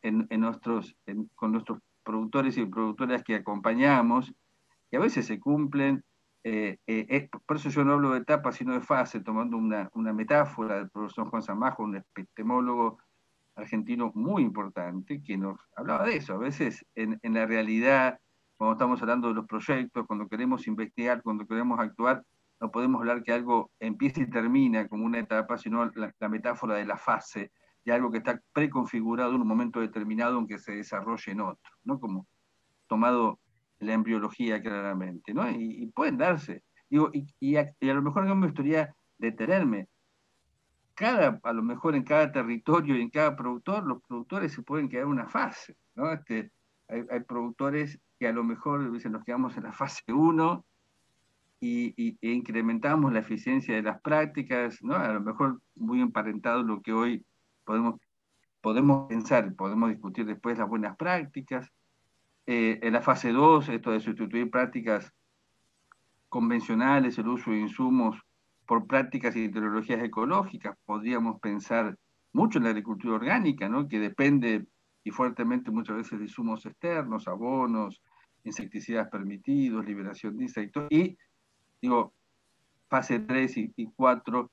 [SPEAKER 5] con nuestros productores y productoras que acompañamos, y a veces se cumplen. Por eso yo no hablo de etapa, sino de fase, tomando una metáfora del profesor Juan Samajo, un epistemólogo argentino muy importante, que nos hablaba de eso. A veces en la realidad, cuando estamos hablando de los proyectos, cuando queremos investigar, cuando queremos actuar, no podemos hablar que algo empieza y termina como una etapa, sino la metáfora de la fase, de algo que está preconfigurado en un momento determinado, aunque se desarrolle en otro, ¿no? Como tomado la embriología claramente, ¿no? Y pueden darse. Digo, y a lo mejor no me gustaría detenerme. A lo mejor en cada territorio y en cada productor, los productores se pueden quedar en una fase, ¿no? Hay productores que a lo mejor dicen, nos quedamos en la fase 1 e incrementamos la eficiencia de las prácticas, ¿no? A lo mejor muy emparentado lo que hoy podemos pensar, podemos discutir después las buenas prácticas. En la fase 2, esto de sustituir prácticas convencionales, el uso de insumos por prácticas y tecnologías ecológicas, podríamos pensar mucho en la agricultura orgánica, ¿no? Que depende y fuertemente muchas veces de insumos externos, abonos, insecticidas permitidos, liberación de insectos, y digo, fase 3 y 4,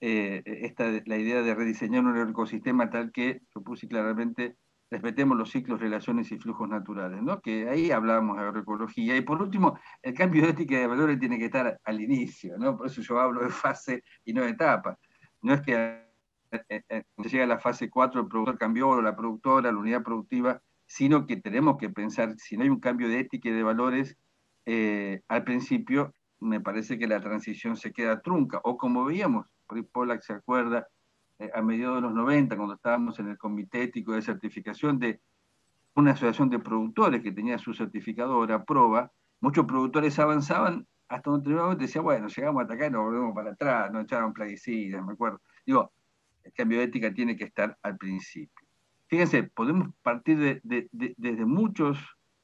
[SPEAKER 5] la idea de rediseñar un ecosistema tal que, yo puse claramente, respetemos los ciclos, relaciones y flujos naturales, ¿no? Que ahí hablábamos de agroecología. Y por último, el cambio de ética y de valores tiene que estar al inicio, ¿no? Por eso yo hablo de fase y no de etapa. No es que cuando llega a la fase 4 el productor cambió, o la productora, la unidad productiva, sino que tenemos que pensar, si no hay un cambio de ética y de valores, al principio me parece que la transición se queda trunca, o como veíamos, por ahí Pollack se acuerda, a mediados de los 90, cuando estábamos en el Comité Ético de Certificación de una asociación de productores que tenía su certificadora, PROBA, muchos productores avanzaban hasta un determinado momento y decían, bueno, llegamos hasta acá y nos volvemos para atrás, nos echaron plaguicidas, me acuerdo. Digo, el cambio de ética tiene que estar al principio. Fíjense, podemos partir desde muchos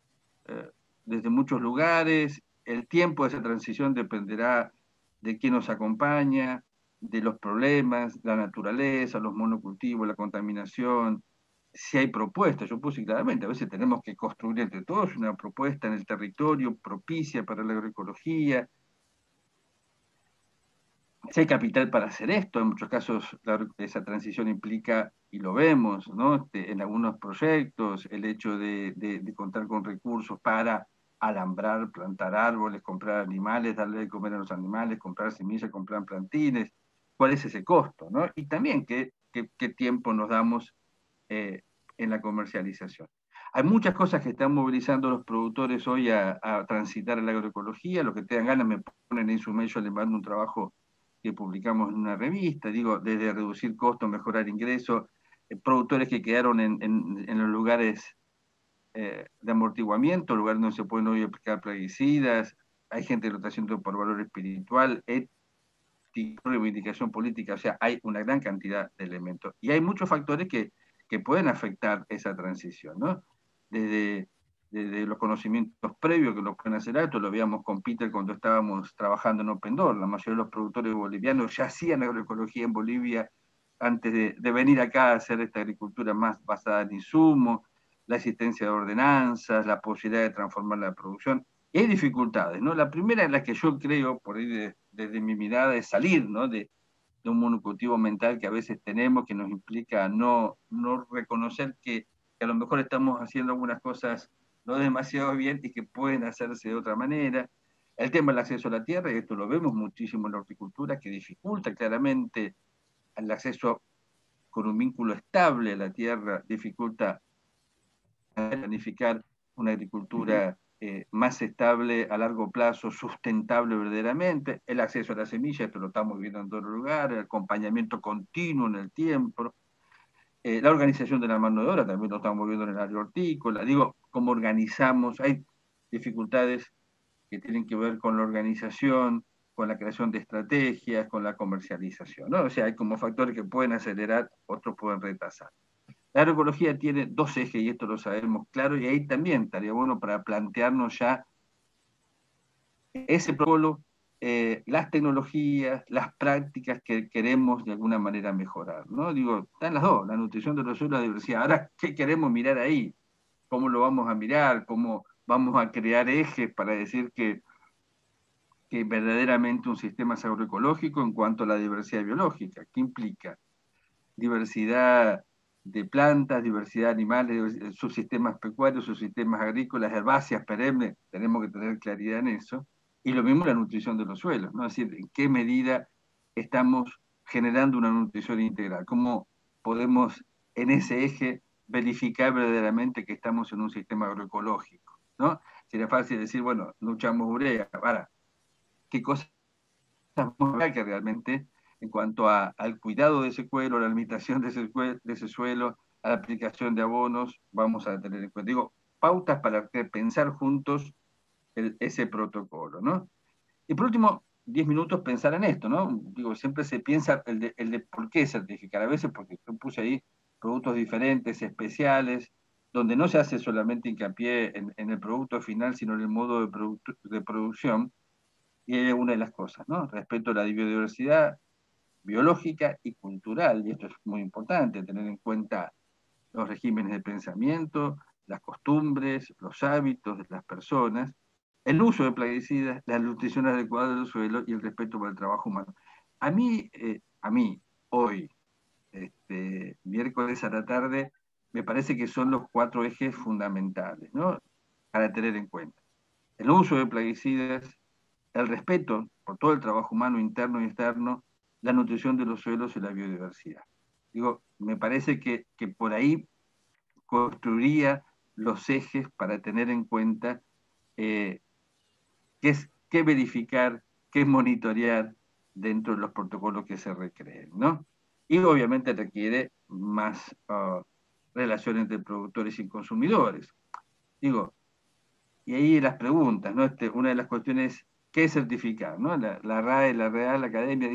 [SPEAKER 5] lugares. El tiempo de esa transición dependerá de quién nos acompaña, de los problemas, la naturaleza, los monocultivos, la contaminación, si hay propuestas. Yo puse claramente, a veces tenemos que construir entre todos una propuesta en el territorio propicia para la agroecología. Si hay capital para hacer esto, en muchos casos esa transición implica, y lo vemos, ¿no? En algunos proyectos, el hecho de contar con recursos para alambrar, plantar árboles, comprar animales, darle de comer a los animales, comprar semillas, comprar plantines. ¿Cuál es ese costo, ¿no? Y también qué tiempo nos damos en la comercialización. Hay muchas cosas que están movilizando a los productores hoy a transitar a la agroecología. Los que tengan ganas me ponen en su mail, yo les mando un trabajo que publicamos en una revista, digo, desde reducir costos, mejorar ingresos, productores que quedaron en los lugares de amortiguamiento, lugares donde se pueden hoy aplicar plaguicidas, hay gente que lo está haciendo por valor espiritual, ética, reivindicación política, o sea, hay una gran cantidad de elementos. Y hay muchos factores que pueden afectar esa transición, ¿no? Desde los conocimientos previos que lo pueden hacer alto, lo veíamos con Peter cuando estábamos trabajando en Open Door, la mayoría de los productores bolivianos ya hacían agroecología en Bolivia antes de venir acá a hacer esta agricultura más basada en insumos, la existencia de ordenanzas, la posibilidad de transformar la producción. Y hay dificultades, ¿no? La primera es la que yo creo, por ahí desde mi mirada, es salir, ¿no? de un monocultivo mental que a veces tenemos, que nos implica no reconocer que a lo mejor estamos haciendo algunas cosas no demasiado bien y que pueden hacerse de otra manera. El tema del acceso a la tierra, y esto lo vemos muchísimo en la horticultura, que dificulta claramente el acceso con un vínculo estable a la tierra, dificulta planificar una agricultura más estable a largo plazo, sustentable verdaderamente, el acceso a la semilla, esto lo estamos viendo en todos los lugares, el acompañamiento continuo en el tiempo, la organización de la mano de obra, también lo estamos viendo en el área hortícola, digo, cómo organizamos, hay dificultades que tienen que ver con la organización, con la creación de estrategias, con la comercialización, ¿no? O sea, hay como factores que pueden acelerar, otros pueden retrasar. La agroecología tiene dos ejes, y esto lo sabemos claro, y ahí también estaría bueno para plantearnos ya ese protocolo, las tecnologías, las prácticas que queremos de alguna manera mejorar, ¿no? Digo, están las dos, la nutrición de los suelos y la diversidad. Ahora, ¿qué queremos mirar ahí? ¿Cómo lo vamos a mirar? ¿Cómo vamos a crear ejes para decir que verdaderamente un sistema es agroecológico en cuanto a la diversidad biológica? ¿Qué implica? Diversidad de plantas, diversidad de animales, subsistemas pecuarios, subsistemas agrícolas, herbáceas, perennes, tenemos que tener claridad en eso. Y lo mismo la nutrición de los suelos, ¿no? Es decir, en qué medida estamos generando una nutrición integral, cómo podemos en ese eje verificar verdaderamente que estamos en un sistema agroecológico, ¿no? Sería fácil decir, bueno, no echamos urea, ahora, ¿qué cosas que realmente en cuanto al cuidado de ese suelo, la limitación de ese suelo, a la aplicación de abonos, vamos a tener en cuenta? Digo, pautas para pensar juntos ese protocolo, ¿no? Y por último, 10 minutos pensar en esto, ¿no? Digo, siempre se piensa el de por qué certificar, a veces porque yo puse ahí productos diferentes, especiales, donde no se hace solamente hincapié en el producto final, sino en el modo de producción, y es una de las cosas, ¿no? Respeto a la biodiversidad biológica y cultural, y esto es muy importante, tener en cuenta los regímenes de pensamiento, las costumbres, los hábitos de las personas, el uso de plaguicidas, la nutrición adecuada del suelo y el respeto por el trabajo humano. A mí, hoy, miércoles a la tarde, me parece que son los 4 ejes fundamentales, ¿no? Para tener en cuenta. El uso de plaguicidas, el respeto por todo el trabajo humano interno y externo, la nutrición de los suelos y la biodiversidad. Digo, me parece que por ahí construiría los ejes para tener en cuenta qué verificar, qué monitorear dentro de los protocolos que se recreen, ¿no? Y obviamente requiere más relación entre productores y consumidores. Digo, y ahí las preguntas, ¿no? Una de las cuestiones, ¿qué es certificar? ¿No? La RAE, la Real Academia,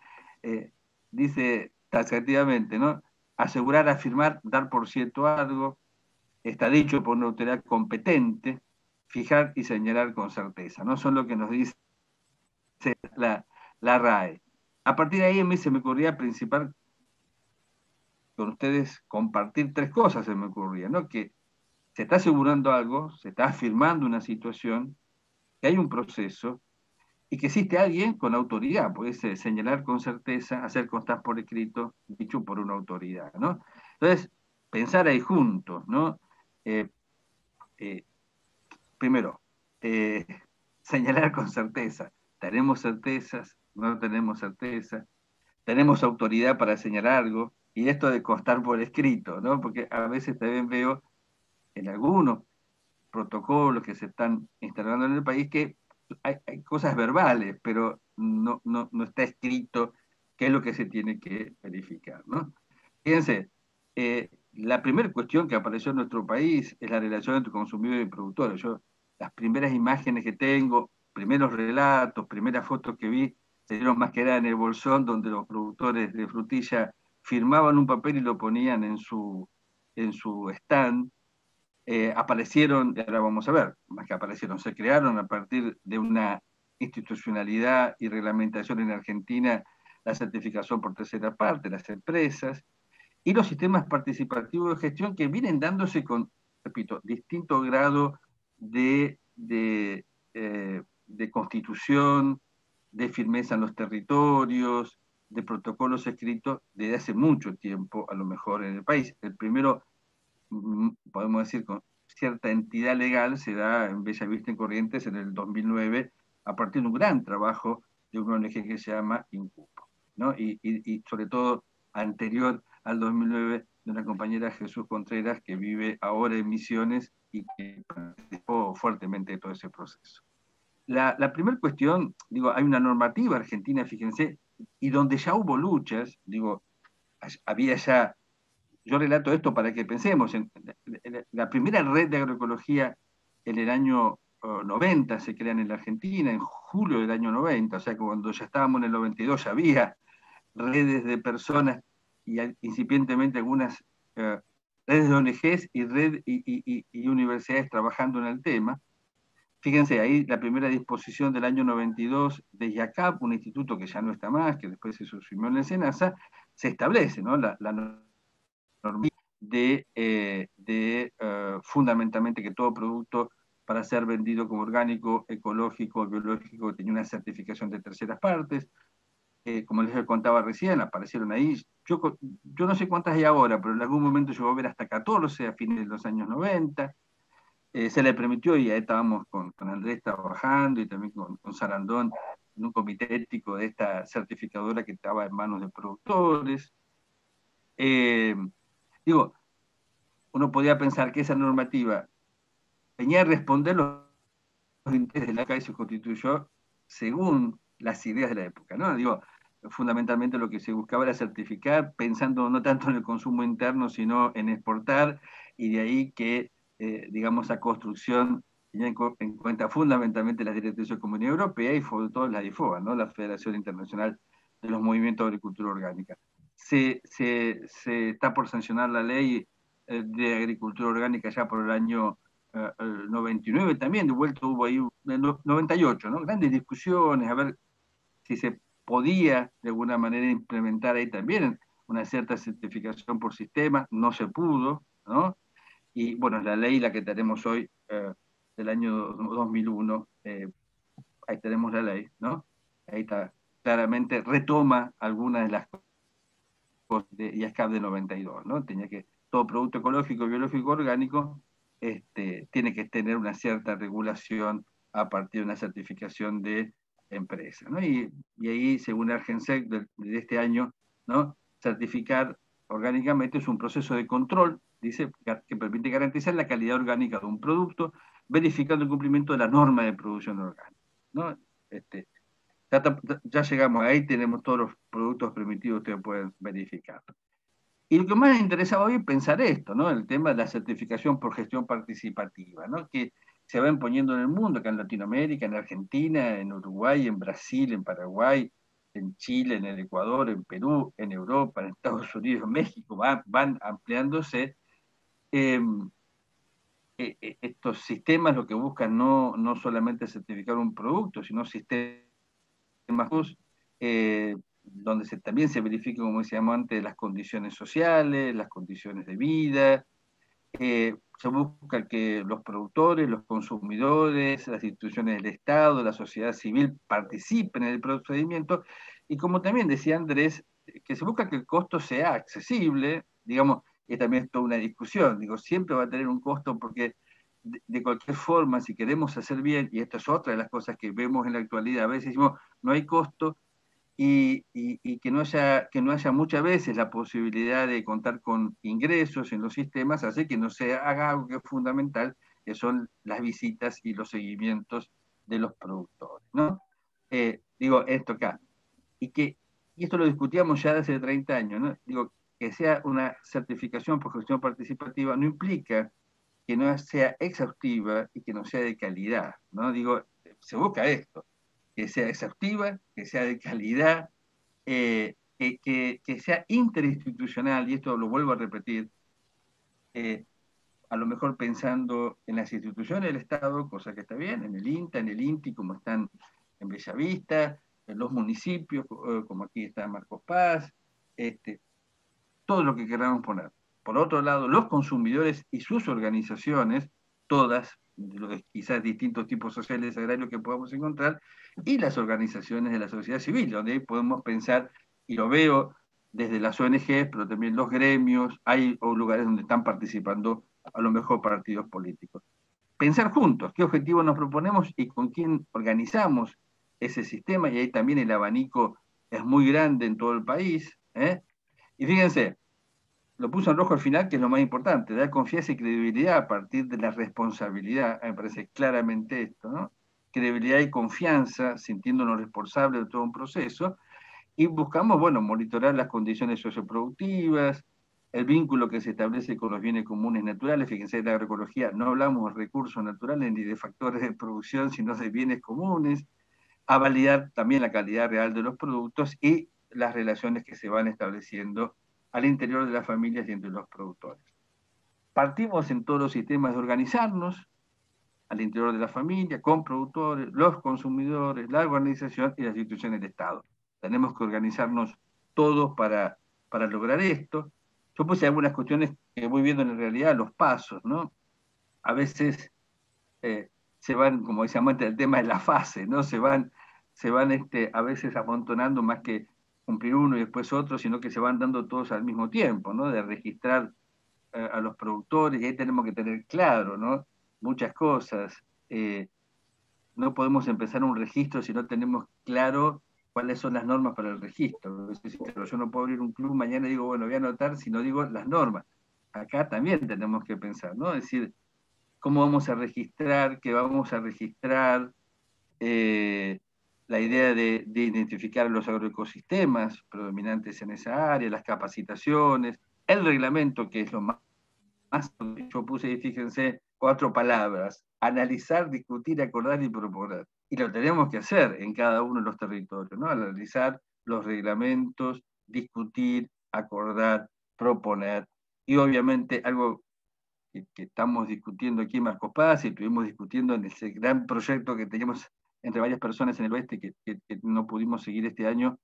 [SPEAKER 5] dice taxativamente, ¿no? Asegurar, afirmar, dar por cierto algo, está dicho por una autoridad competente, fijar y señalar con certeza, ¿no? Son lo que nos dice la RAE. A partir de ahí a mí se me ocurría principal con ustedes compartir 3 cosas, se me ocurría, ¿no? Que se está asegurando algo, se está afirmando una situación, que hay un proceso y que existe alguien con autoridad, puede señalar con certeza, hacer constar por escrito, dicho por una autoridad, ¿no? Entonces, pensar ahí juntos, ¿no? Primero, señalar con certeza. ¿Tenemos certezas? ¿No tenemos certeza? ¿Tenemos autoridad para señalar algo? Y esto de constar por escrito, ¿no? Porque a veces también veo en algunos protocolos que se están instalando en el país que hay cosas verbales, pero no está escrito qué es lo que se tiene que verificar, ¿no? Fíjense, la primera cuestión que apareció en nuestro país es la relación entre consumidor y productor. Yo, las primeras imágenes que tengo, primeros relatos, primeras fotos que vi, se dieron más que nada en el Bolsón, donde los productores de frutilla firmaban un papel y lo ponían en su stand. Aparecieron, y ahora vamos a ver, más que aparecieron, se crearon a partir de una institucionalidad y reglamentación en Argentina, la certificación por tercera parte, las empresas, y los sistemas participativos de gestión que vienen dándose con, repito, distinto grado de constitución, de firmeza en los territorios, de protocolos escritos desde hace mucho tiempo, a lo mejor en el país. El primero, podemos decir, con cierta entidad legal, se da en Bellavista en Corrientes en el 2009, a partir de un gran trabajo de una ONG que se llama Incupo, ¿no? Y sobre todo anterior al 2009, de una compañera, Jesús Contreras, que vive ahora en Misiones y que participó fuertemente de todo ese proceso. La primera cuestión, digo, hay una normativa argentina, fíjense, y donde ya hubo luchas, digo, había ya, yo relato esto para que pensemos, en la primera red de agroecología en el año 90 se crean en la Argentina, en julio del año 90, o sea que cuando ya estábamos en el 92 ya había redes de personas y incipientemente algunas redes de ONGs y universidades trabajando en el tema. Fíjense, ahí la primera disposición del año 92 de IACAP, un instituto que ya no está más, que después se suprimió en la SENASA, se establece, ¿no?, la norma de fundamentalmente que todo producto para ser vendido como orgánico, ecológico, biológico, tenía una certificación de terceras partes. Como les contaba recién, aparecieron ahí, yo no sé cuántas hay ahora, pero en algún momento llegó a ver hasta 14 a fines de los años 90. Se le permitió, y ahí estábamos con Andrés trabajando, y también con Sarandón, en un comité ético de esta certificadora que estaba en manos de productores. Digo, uno podía pensar que esa normativa venía a responder los intereses de la CAI, y se constituyó según las ideas de la época, ¿no? Digo, fundamentalmente lo que se buscaba era certificar, pensando no tanto en el consumo interno, sino en exportar, y de ahí que, digamos, la construcción tenía en cuenta fundamentalmente las directrices de la Comunidad Europea y sobre todo la IFOA, ¿no?, la Federación Internacional de los Movimientos de Agricultura Orgánica. Se está por sancionar la ley de agricultura orgánica ya por el año 99 también, de vuelta hubo ahí, 98, ¿no?, grandes discusiones, a ver si se podía de alguna manera implementar ahí también una cierta certificación por sistema, no se pudo, ¿no? Y bueno, la ley, la que tenemos hoy, del año 2001, ahí tenemos la ley, ¿no? Ahí está, claramente retoma algunas de las cosas de IASCAP de 92, ¿no? Tenía que, todo producto ecológico, biológico, orgánico, tiene que tener una cierta regulación a partir de una certificación de empresa, ¿no? Y ahí, según Argensec de este año, ¿no?, certificar orgánicamente es un proceso de control, dice, que permite garantizar la calidad orgánica de un producto, verificando el cumplimiento de la norma de producción orgánica, ¿no? Ya llegamos ahí, tenemos todos los productos permitidos, ustedes pueden verificar. Y lo que más me interesaba hoy es pensar esto, ¿no?, el tema de la certificación por gestión participativa, ¿no?, que se va imponiendo en el mundo, acá en Latinoamérica, en Argentina, en Uruguay, en Brasil, en Paraguay, en Chile, en el Ecuador, en Perú, en Europa, en Estados Unidos, en México, van ampliándose. Estos sistemas lo que buscan no solamente certificar un producto, sino sistemas donde también se verifica, como decíamos antes, las condiciones sociales, las condiciones de vida. Se busca que los productores, los consumidores, las instituciones del Estado, la sociedad civil participen en el procedimiento, y como también decía Andrés, que se busca que el costo sea accesible, digamos, y también es toda una discusión, digo, siempre va a tener un costo porque de cualquier forma, si queremos hacer bien, y esto es otra de las cosas que vemos en la actualidad, a veces decimos, no hay costo, y que no haya muchas veces la posibilidad de contar con ingresos en los sistemas, hace que no se haga algo que es fundamental, que son las visitas y los seguimientos de los productores, ¿no? Digo, esto acá. Y esto lo discutíamos ya hace 30 años, ¿no? Digo, que sea una certificación por gestión participativa no implica que no sea exhaustiva y que no sea de calidad, ¿no? Digo, se busca esto, que sea exhaustiva, que sea de calidad, que sea interinstitucional, y esto lo vuelvo a repetir, a lo mejor pensando en las instituciones del Estado, cosa que está bien, en el INTA, en el INTI, como están en Bellavista, en los municipios, como aquí está Marcos Paz, todo lo que queramos poner. Por otro lado, los consumidores y sus organizaciones, todas, quizás distintos tipos sociales agrarios que podamos encontrar, y las organizaciones de la sociedad civil, donde ahí podemos pensar, y lo veo desde las ONGs, pero también los gremios, hay lugares donde están participando a lo mejor partidos políticos. pensar juntos qué objetivos nos proponemos y con quién organizamos ese sistema, y ahí también el abanico es muy grande en todo el país. Y fíjense, lo puso en rojo al final, que es lo más importante, dar confianza y credibilidad a partir de la responsabilidad, me parece claramente esto, ¿no? Credibilidad y confianza, sintiéndonos responsables de todo un proceso, y buscamos, bueno, monitorar las condiciones socioproductivas, el vínculo que se establece con los bienes comunes naturales. Fíjense, en la agroecología no hablamos de recursos naturales ni de factores de producción, sino de bienes comunes, a validar también la calidad real de los productos y las relaciones que se van estableciendo al interior de las familias y entre los productores. Partimos en todos los sistemas de organizarnos al interior de la familia, con productores, los consumidores, la organización y las instituciones del Estado. Tenemos que organizarnos todos para lograr esto. Yo puse algunas cuestiones que voy viendo en realidad, los pasos, ¿no? A veces se van, como decíamos antes, el tema de la fase, ¿no? Se van a veces amontonando más que cumplir uno y después otro, sino que se van dando todos al mismo tiempo, ¿no? De registrar a los productores, y ahí tenemos que tener claro, ¿no? Muchas cosas. No podemos empezar un registro si no tenemos claro cuáles son las normas para el registro. Es decir, yo no puedo abrir un club mañana y digo, bueno, voy a anotar si no digo las normas. Acá también tenemos que pensar, ¿no? Es decir, cómo vamos a registrar, qué vamos a registrar, la idea de identificar los agroecosistemas predominantes en esa área, las capacitaciones, el reglamento, que es lo más yo puse, fíjense, 4 palabras: analizar, discutir, acordar y proponer. Y lo tenemos que hacer en cada uno de los territorios, ¿no? Analizar los reglamentos, discutir, acordar, proponer. Y obviamente algo que estamos discutiendo aquí en Marcos Paz y estuvimos discutiendo en ese gran proyecto que teníamos entre varias personas en el oeste que no pudimos seguir este año,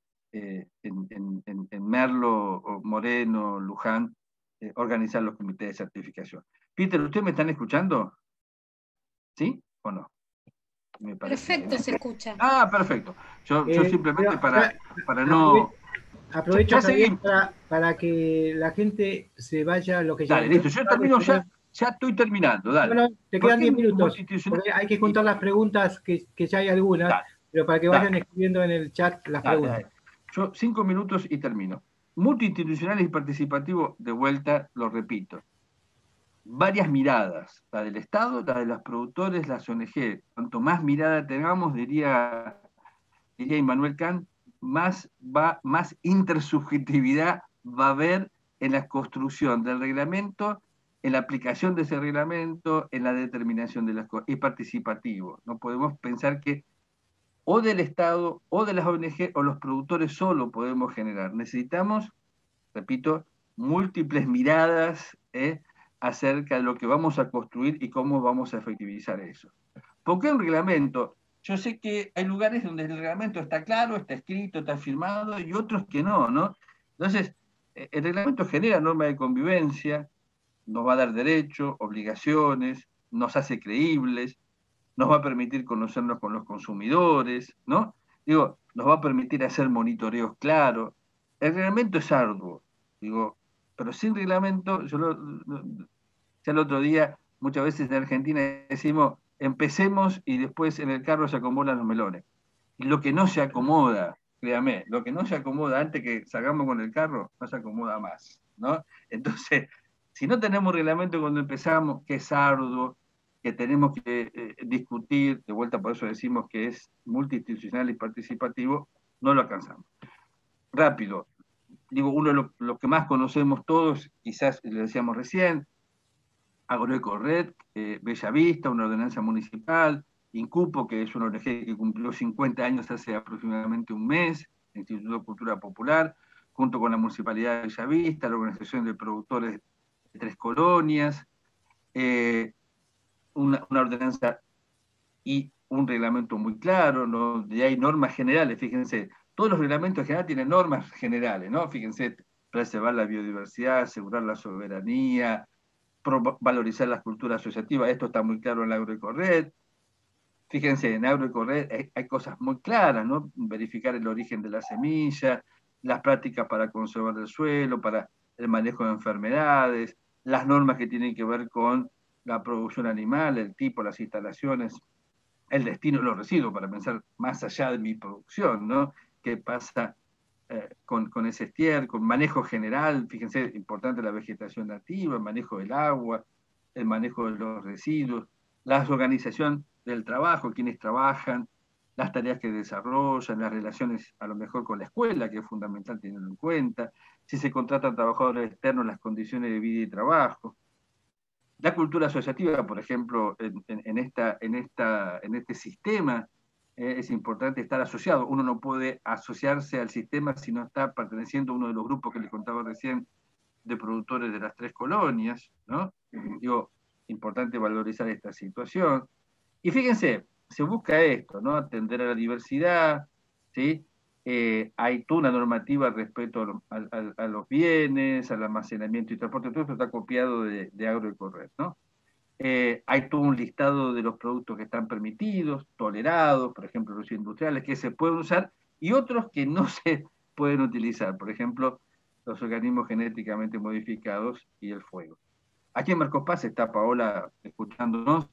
[SPEAKER 5] en Merlo, Moreno, Luján, organizar los comités de certificación. Peter, ¿ustedes me están escuchando? ¿Sí o no? Me
[SPEAKER 3] Perfecto,
[SPEAKER 5] que no.
[SPEAKER 3] se escucha.
[SPEAKER 5] Ah, perfecto. Yo simplemente para no...
[SPEAKER 1] Aprovecho, Javier, para que la gente se vaya a lo que ya...
[SPEAKER 5] Dale, listo, yo termino ya estoy terminando, dale.
[SPEAKER 1] Bueno, te quedan 10 minutos, porque hay que juntar las preguntas, que ya hay algunas, dale, pero para que vayan escribiendo en el chat las preguntas. Dale.
[SPEAKER 5] Yo 5 minutos y termino. Multiinstitucional y participativo, de vuelta, lo repito. Varias miradas, la del Estado, la de los productores, las ONG. Cuanto más mirada tengamos, diría Immanuel Kant, más intersubjetividad va a haber en la construcción del reglamento, en la aplicación de ese reglamento, en la determinación de las cosas, y participativo. No podemos pensar que o del Estado, o de las ONG, o los productores solo podemos generar. Necesitamos, repito, múltiples miradas acerca de lo que vamos a construir y cómo vamos a efectivizar eso. ¿Por qué un reglamento? Yo sé que hay lugares donde el reglamento está claro, está escrito, está firmado, y otros que no, ¿no? Entonces, el reglamento genera normas de convivencia, nos va a dar derechos, obligaciones, nos hace creíbles, nos va a permitir conocernos con los consumidores, ¿no? Digo, nos va a permitir hacer monitoreos claros. El reglamento es arduo, digo, pero sin reglamento, ya el otro día, muchas veces en Argentina decimos, empecemos y después en el carro se acomodan los melones. Y lo que no se acomoda, créame, lo que no se acomoda antes que salgamos con el carro, no se acomoda más, ¿no? Entonces, si no tenemos reglamento cuando empezamos, que es arduo, que tenemos que discutir, de vuelta por eso decimos que es multiinstitucional y participativo, no lo alcanzamos. Rápido, digo, uno de los que más conocemos todos, quizás le decíamos recién, Agroecored, Bella Vista, una ordenanza municipal, Incupo, que es una ONG que cumplió 50 años hace aproximadamente un mes, el Instituto de Cultura Popular, junto con la Municipalidad de Bella Vista, la Organización de Productores de 3 colonias, una ordenanza y un reglamento muy claro, ¿no? Y hay normas generales, fíjense, todos los reglamentos generales tienen normas generales, ¿no? Fíjense, preservar la biodiversidad, asegurar la soberanía, valorizar las culturas asociativas, esto está muy claro en la Agroecored. Fíjense, en Agroecored hay cosas muy claras, ¿no? Verificar el origen de la semilla, las prácticas para conservar el suelo, para el manejo de enfermedades, las normas que tienen que ver con la producción animal, el tipo, las instalaciones, el destino de los residuos, para pensar más allá de mi producción, ¿no? ¿Qué pasa con ese estiércol? Manejo general, fíjense, importante la vegetación nativa, el manejo del agua, el manejo de los residuos, la organización del trabajo, quienes trabajan, las tareas que desarrollan, las relaciones a lo mejor con la escuela, que es fundamental tenerlo en cuenta, si se contratan trabajadores externos, las condiciones de vida y trabajo. La cultura asociativa, por ejemplo, en este sistema, es importante estar asociado. Uno no puede asociarse al sistema si no está perteneciendo a uno de los grupos que les contaba recién de productores de las 3 colonias, ¿no? Digo, importante valorizar esta situación. Y fíjense, se busca esto, ¿no? Atender a la diversidad, ¿sí? Hay toda una normativa respecto a los bienes, al almacenamiento y transporte, todo esto está copiado de Agroecoret, ¿no? Hay todo un listado de los productos que están permitidos, tolerados, por ejemplo, los industriales, que se pueden usar, y otros que no se pueden utilizar, por ejemplo, los organismos genéticamente modificados y el fuego. Aquí en Marcos Paz está Paola escuchándonos,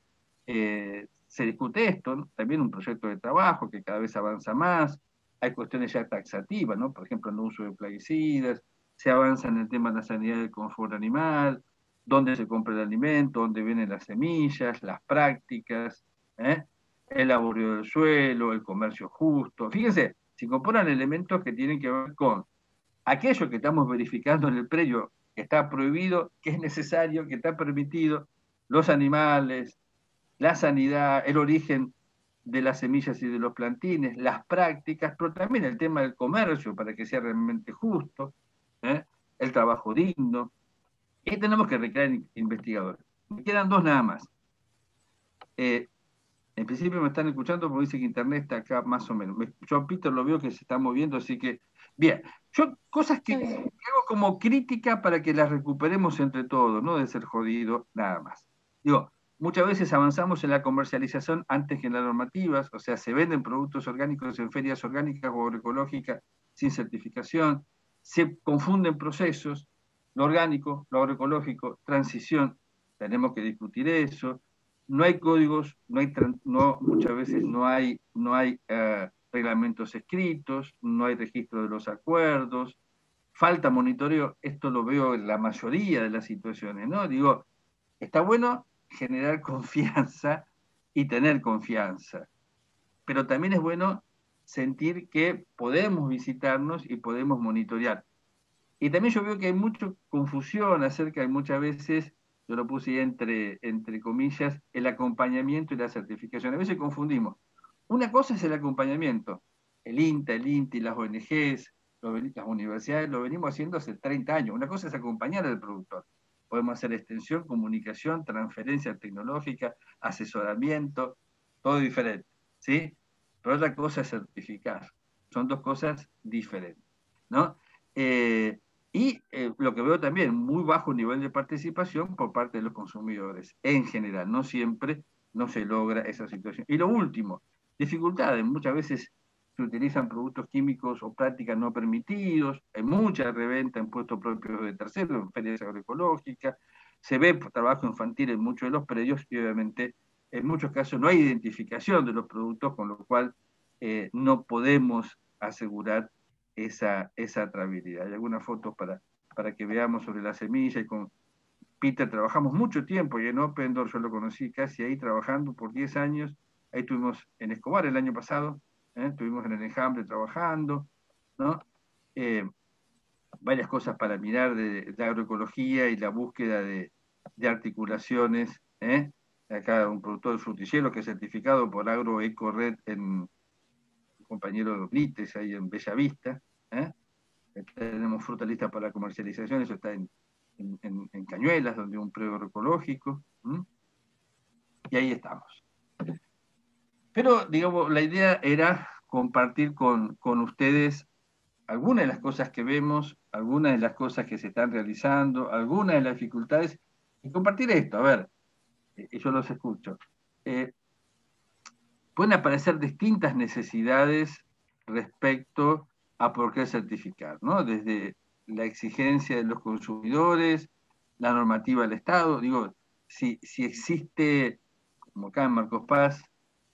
[SPEAKER 5] se discute esto, ¿no? También un proyecto de trabajo que cada vez avanza más, hay cuestiones ya taxativas, ¿no? Por ejemplo, el no uso de plaguicidas, se avanza en el tema de la sanidad del confort animal, dónde se compra el alimento, dónde vienen las semillas, las prácticas, el laboreo del suelo, el comercio justo. Fíjense, se incorporan elementos que tienen que ver con aquello que estamos verificando en el predio, que está prohibido, que es necesario, que está permitido, los animales, la sanidad, el origen de las semillas y de los plantines, las prácticas, pero también el tema del comercio para que sea realmente justo, el trabajo digno. Y tenemos que recrear investigadores. Me quedan 2 nada más. En principio me están escuchando porque dice que internet está acá más o menos. Yo a Peter lo veo que se está moviendo, así que... Bien, yo cosas que hago como crítica para que las recuperemos entre todos, no de ser jodido, nada más. Digo, muchas veces avanzamos en la comercialización antes que en las normativas, o sea, se venden productos orgánicos en ferias orgánicas o agroecológicas sin certificación, se confunden procesos, lo orgánico, lo agroecológico, transición, tenemos que discutir eso. No hay códigos, muchas veces no hay reglamentos escritos, no hay registro de los acuerdos, falta monitoreo, esto lo veo en la mayoría de las situaciones, ¿no? Digo, está bueno generar confianza y tener confianza, pero también es bueno sentir que podemos visitarnos y podemos monitorear. Y también yo veo que hay mucha confusión acerca de muchas veces, yo lo puse entre comillas, el acompañamiento y la certificación. A veces confundimos. Una cosa es el acompañamiento. El INTA, el INTI, las ONGs, las universidades, lo venimos haciendo hace 30 años. Una cosa es acompañar al productor. Podemos hacer extensión, comunicación, transferencia tecnológica, asesoramiento, todo diferente, ¿sí? Pero otra cosa es certificar. Son 2 cosas diferentes, ¿no? Y lo que veo también, muy bajo nivel de participación por parte de los consumidores, en general, no siempre no se logra esa situación. Y lo último, dificultades, muchas veces se utilizan productos químicos o prácticas no permitidos, hay mucha reventa en puestos propios de terceros, en ferias agroecológicas, se ve trabajo infantil en muchos de los predios y obviamente en muchos casos no hay identificación de los productos, con lo cual no podemos asegurar esa trazabilidad. Hay algunas fotos para que veamos sobre la semilla, y con Peter trabajamos mucho tiempo, y en Open Door yo lo conocí casi ahí trabajando por 10 años, ahí estuvimos en Escobar el año pasado, estuvimos en el Enjambre trabajando, ¿no? Varias cosas para mirar de agroecología y la búsqueda de articulaciones, acá un productor de frutillero que es certificado por Agroecoret en compañero Blites, ahí en Bellavista, tenemos fruta lista para la comercialización, eso está en Cañuelas, donde un predio agroecológico, y ahí estamos. Pero, digamos, la idea era compartir con ustedes algunas de las cosas que vemos, algunas de las cosas que se están realizando, algunas de las dificultades, y compartir esto, a ver, yo los escucho. Pueden aparecer distintas necesidades respecto a por qué certificar, ¿no? Desde la exigencia de los consumidores, la normativa del Estado, digo, si existe, como acá en Marcos Paz,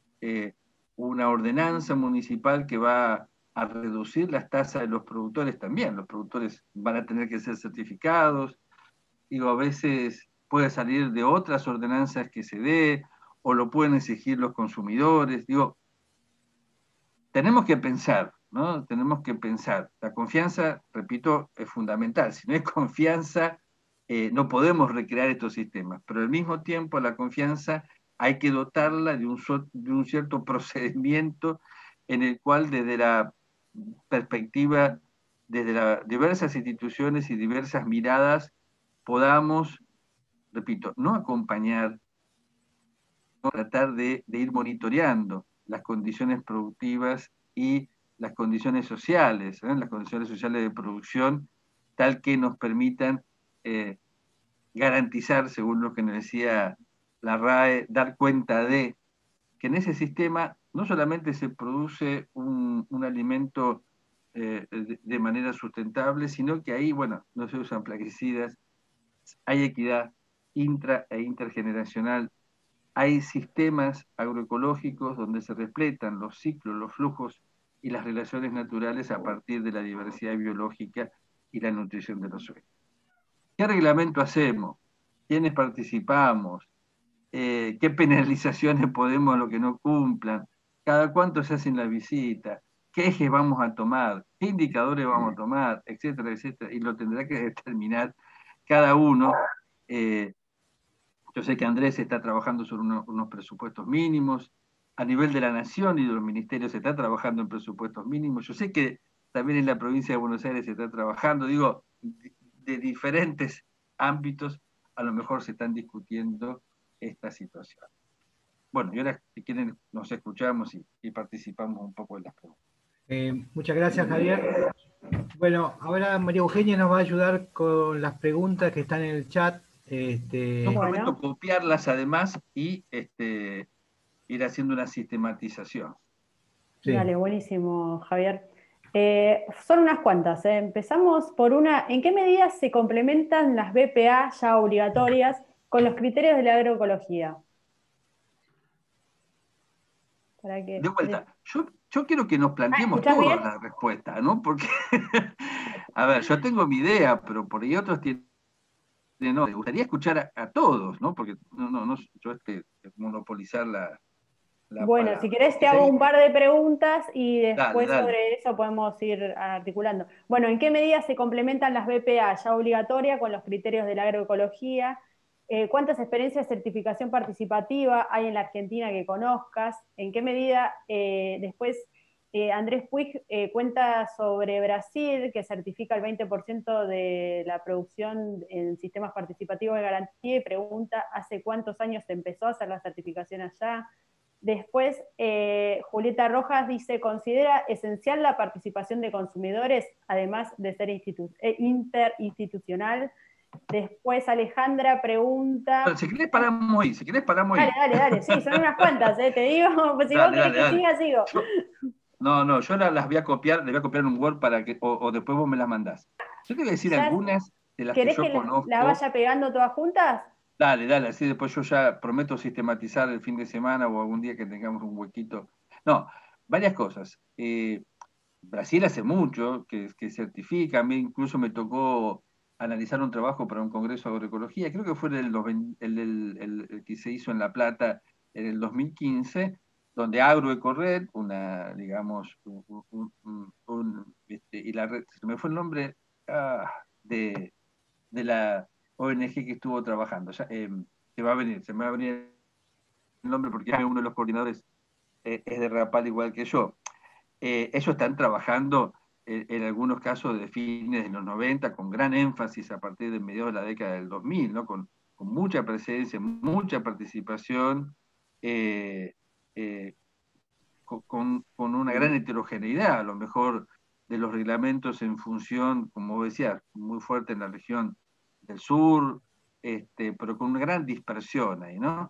[SPEAKER 5] una ordenanza municipal que va a reducir las tasas de los productores también. Los productores van a tener que ser certificados. Digo, a veces puede salir de otras ordenanzas que se dé, o lo pueden exigir los consumidores. Digo, tenemos que pensar, ¿no? Tenemos que pensar. La confianza, repito, es fundamental. Si no hay confianza, no podemos recrear estos sistemas. Pero al mismo tiempo, la confianza hay que dotarla de un cierto procedimiento en el cual, desde la perspectiva, desde las diversas instituciones y diversas miradas, podamos, repito, no acompañar, tratar de ir monitoreando las condiciones productivas y las condiciones sociales, las condiciones sociales de producción, tal que nos permitan garantizar, según lo que nos decía la RAE, dar cuenta de que en ese sistema no solamente se produce un alimento de manera sustentable, sino que ahí, bueno, no se usan plaguicidas, hay equidad intra e intergeneracional, hay sistemas agroecológicos donde se respetan los ciclos, los flujos y las relaciones naturales a partir de la diversidad biológica y la nutrición de los suelos. ¿Qué reglamento hacemos? ¿Quiénes participamos? ¿Qué penalizaciones podemos a los que no cumplan? ¿Cada cuánto se hacen las visitas? ¿Qué ejes vamos a tomar? ¿Qué indicadores vamos a tomar? Etcétera, etcétera. Y lo tendrá que determinar cada uno. Yo sé que Andrés está trabajando sobre unos presupuestos mínimos. A nivel de la nación y de los ministerios se está trabajando en presupuestos mínimos. Yo sé que también en la provincia de Buenos Aires se está trabajando, digo, de diferentes ámbitos, a lo mejor se están discutiendo esta situación. Bueno, y ahora, si quieren, nos escuchamos y participamos un poco en las preguntas.
[SPEAKER 1] Muchas gracias, Javier. Bueno, ahora María Eugenia nos va a ayudar con las preguntas que están en el chat.
[SPEAKER 5] Yo prometo copiarlas además y ir haciendo una sistematización.
[SPEAKER 2] Sí. Dale, buenísimo, Javier. Son unas cuantas. Empezamos por una. ¿En qué medida se complementan las BPA ya obligatorias con los criterios de la agroecología?
[SPEAKER 5] De vuelta, yo quiero que nos planteemos todos la respuesta, ¿no? Porque, a ver, yo tengo mi idea, pero por ahí otros tienen. No, me gustaría escuchar a todos, ¿no? Porque no yo monopolizar la
[SPEAKER 2] bueno,
[SPEAKER 5] palabra.
[SPEAKER 2] Si querés te hago un par de preguntas y después
[SPEAKER 5] dale.
[SPEAKER 2] sobre eso podemos ir articulando. Bueno, ¿en qué medida se complementan las BPA ya obligatoria con los criterios de la agroecología? ¿Cuántas experiencias de certificación participativa hay en la Argentina que conozcas? ¿En qué medida después Andrés Puig cuenta sobre Brasil, que certifica el 20% de la producción en sistemas participativos de garantía, y pregunta ¿hace cuántos años se empezó a hacer la certificación allá? Después, Julieta Rojas dice, ¿considera esencial la participación de consumidores, además de ser interinstitucional? Después Alejandra pregunta...
[SPEAKER 5] Pero si querés paramos ahí,
[SPEAKER 2] Dale, sí, son unas cuantas, te digo, pues si vos querés que siga, sigo.
[SPEAKER 5] Yo las voy a copiar, les voy a copiar un Word para que, o después vos me las mandás. Yo te voy a decir algunas de las que yo conozco.
[SPEAKER 2] ¿Querés que la vaya pegando todas juntas?
[SPEAKER 5] Dale, así después yo ya prometo sistematizar el fin de semana o algún día que tengamos un huequito. No, varias cosas. Brasil hace mucho que certifica, a mí incluso me tocó analizar un trabajo para un congreso de agroecología, creo que fue el que se hizo en La Plata en el 2015, donde Agroecoret, una, digamos, y la red, se me fue el nombre de la ONG que estuvo trabajando. Se me va a venir el nombre porque uno de los coordinadores es de Rapal igual que yo. Ellos están trabajando en algunos casos de fines de los 90 con gran énfasis a partir de mediados de la década del 2000, ¿no? Con mucha presencia, mucha participación, con una gran heterogeneidad, a lo mejor de los reglamentos en función, como decías, muy fuerte en la región del sur, pero con una gran dispersión ahí, ¿no?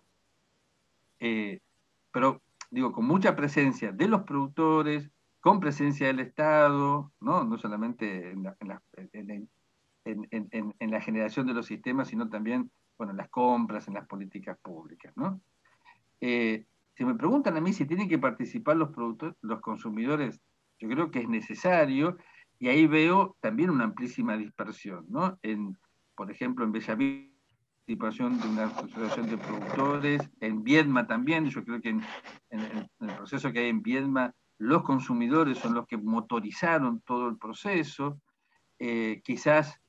[SPEAKER 5] Pero, digo, con mucha presencia de los productores, con presencia del Estado, no solamente en la generación de los sistemas, sino también bueno, en las compras, en las políticas públicas, ¿no? Si me preguntan a mí si tienen que participar los consumidores, yo creo que es necesario, y ahí veo también una amplísima dispersión, ¿no? Por ejemplo, en Bellavista, participación de una asociación de productores, en Viedma también, yo creo que en el proceso que hay en Viedma, los consumidores son los que motorizaron todo el proceso, quizás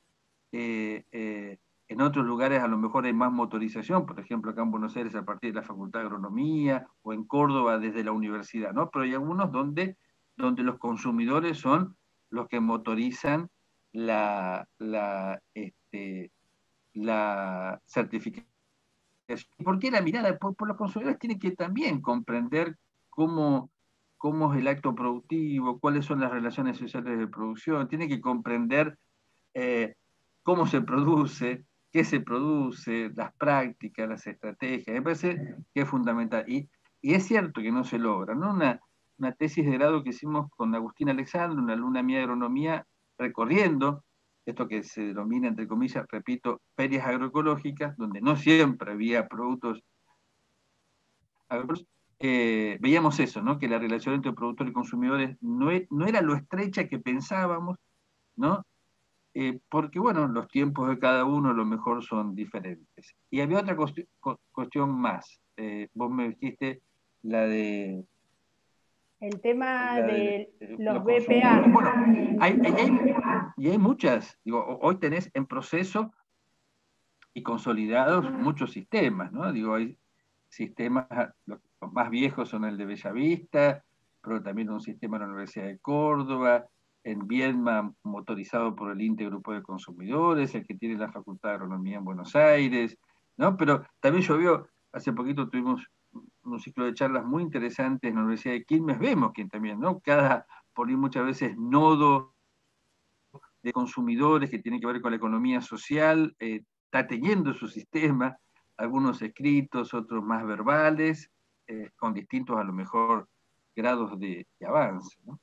[SPEAKER 5] en otros lugares a lo mejor hay más motorización, por ejemplo acá en Buenos Aires a partir de la Facultad de Agronomía, o en Córdoba desde la universidad, ¿no? Pero hay algunos donde los consumidores son los que motorizan la certificación. ¿Por qué la mirada? Por los consumidores tienen que también comprender cómo es el acto productivo, cuáles son las relaciones sociales de producción, tienen que comprender cómo se produce, qué se produce, las prácticas, las estrategias. Me parece que es fundamental. Y es cierto que no se logra, ¿no? Una tesis de grado que hicimos con Agustín Alexandre, una alumna mía de agronomía, recorriendo esto que se denomina, entre comillas, repito, ferias agroecológicas, donde no siempre había productos agroecológicos. Veíamos eso, ¿no? Que la relación entre productores y consumidores no era lo estrecha que pensábamos, ¿no? Porque, bueno, los tiempos de cada uno a lo mejor son diferentes. Y había otra cuestión más. Vos me dijiste la de...
[SPEAKER 2] El tema de los
[SPEAKER 5] BPA.
[SPEAKER 2] BPA.
[SPEAKER 5] Bueno, hay muchas. Digo, hoy tenés en proceso y consolidados muchos sistemas, ¿no? Digo, hay sistemas, los más viejos son el de Bellavista, pero también un sistema en la Universidad de Córdoba, en Viedma, motorizado por el INTE Grupo de Consumidores, el que tiene la Facultad de Agronomía en Buenos Aires, ¿no? Pero también llovió, hace poquito tuvimos un ciclo de charlas muy interesantes en la Universidad de Quilmes, vemos que también, ¿no? Por ahí muchas veces nodo de consumidores que tiene que ver con la economía social, está teniendo su sistema, algunos escritos, otros más verbales, con distintos a lo mejor grados de avance, ¿no?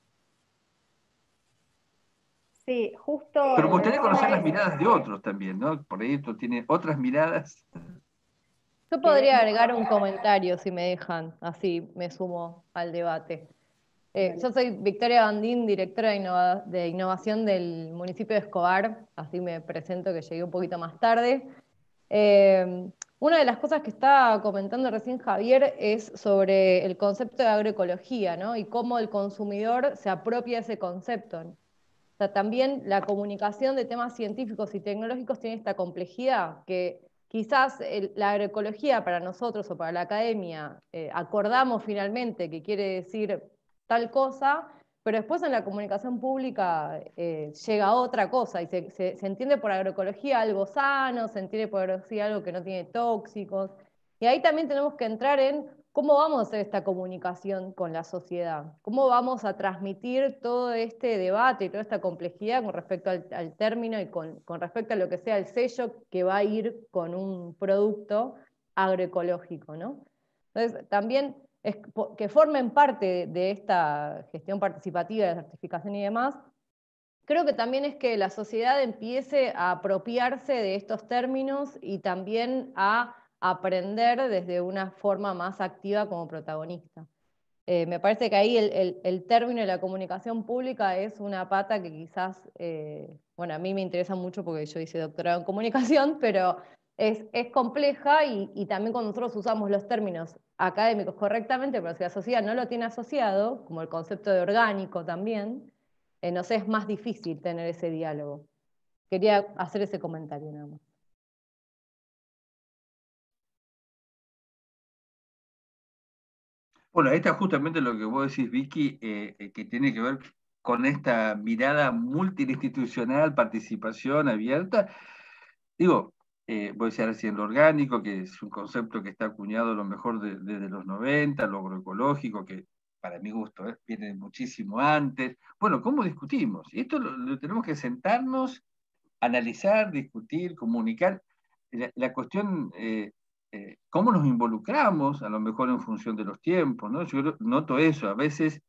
[SPEAKER 2] Sí, justo.
[SPEAKER 5] Pero me gustaría conocer las miradas de otros también, ¿no? Por ahí esto tiene otras miradas.
[SPEAKER 9] Yo podría agregar un comentario, si me dejan, así me sumo al debate. Yo soy Victoria Bandín, directora de innovación del municipio de Escobar, así me presento que llegué un poquito más tarde. Una de las cosas que estaba comentando recién Javier es sobre el concepto de agroecología, ¿no? Y cómo el consumidor se apropia de ese concepto. O sea, también la comunicación de temas científicos y tecnológicos tiene esta complejidad que quizás la agroecología para nosotros o para la academia acordamos finalmente que quiere decir tal cosa, pero después en la comunicación pública llega otra cosa y se entiende por agroecología algo sano, se entiende por agroecología algo que no tiene tóxicos. Y ahí también tenemos que entrar en cómo vamos a hacer esta comunicación con la sociedad, cómo vamos a transmitir todo este debate y toda esta complejidad con respecto al término y con respecto a lo que sea el sello que va a ir con un producto agroecológico, ¿no? Entonces, también que formen parte de esta gestión participativa de certificación y demás, creo que también es que la sociedad empiece a apropiarse de estos términos y también a aprender desde una forma más activa como protagonista. Me parece que ahí el término de la comunicación pública es una pata que quizás, bueno, a mí me interesa mucho porque yo hice doctorado en comunicación, pero es compleja y también cuando nosotros usamos los términos académicos correctamente, pero si la sociedad no lo tiene asociado, como el concepto de orgánico también, nos es más difícil tener ese diálogo. Quería hacer ese comentario nada más.
[SPEAKER 5] Bueno, ahí está justamente lo que vos decís, Vicky, que tiene que ver con esta mirada multiinstitucional, participación abierta. Digo, voy a decir así en lo orgánico, que es un concepto que está acuñado a lo mejor desde los 90, lo agroecológico, que para mi gusto viene muchísimo antes. Bueno, ¿cómo discutimos? Y esto lo tenemos que sentarnos, analizar, discutir, comunicar. La cuestión, cómo nos involucramos, a lo mejor en función de los tiempos, ¿no? Yo noto eso, a veces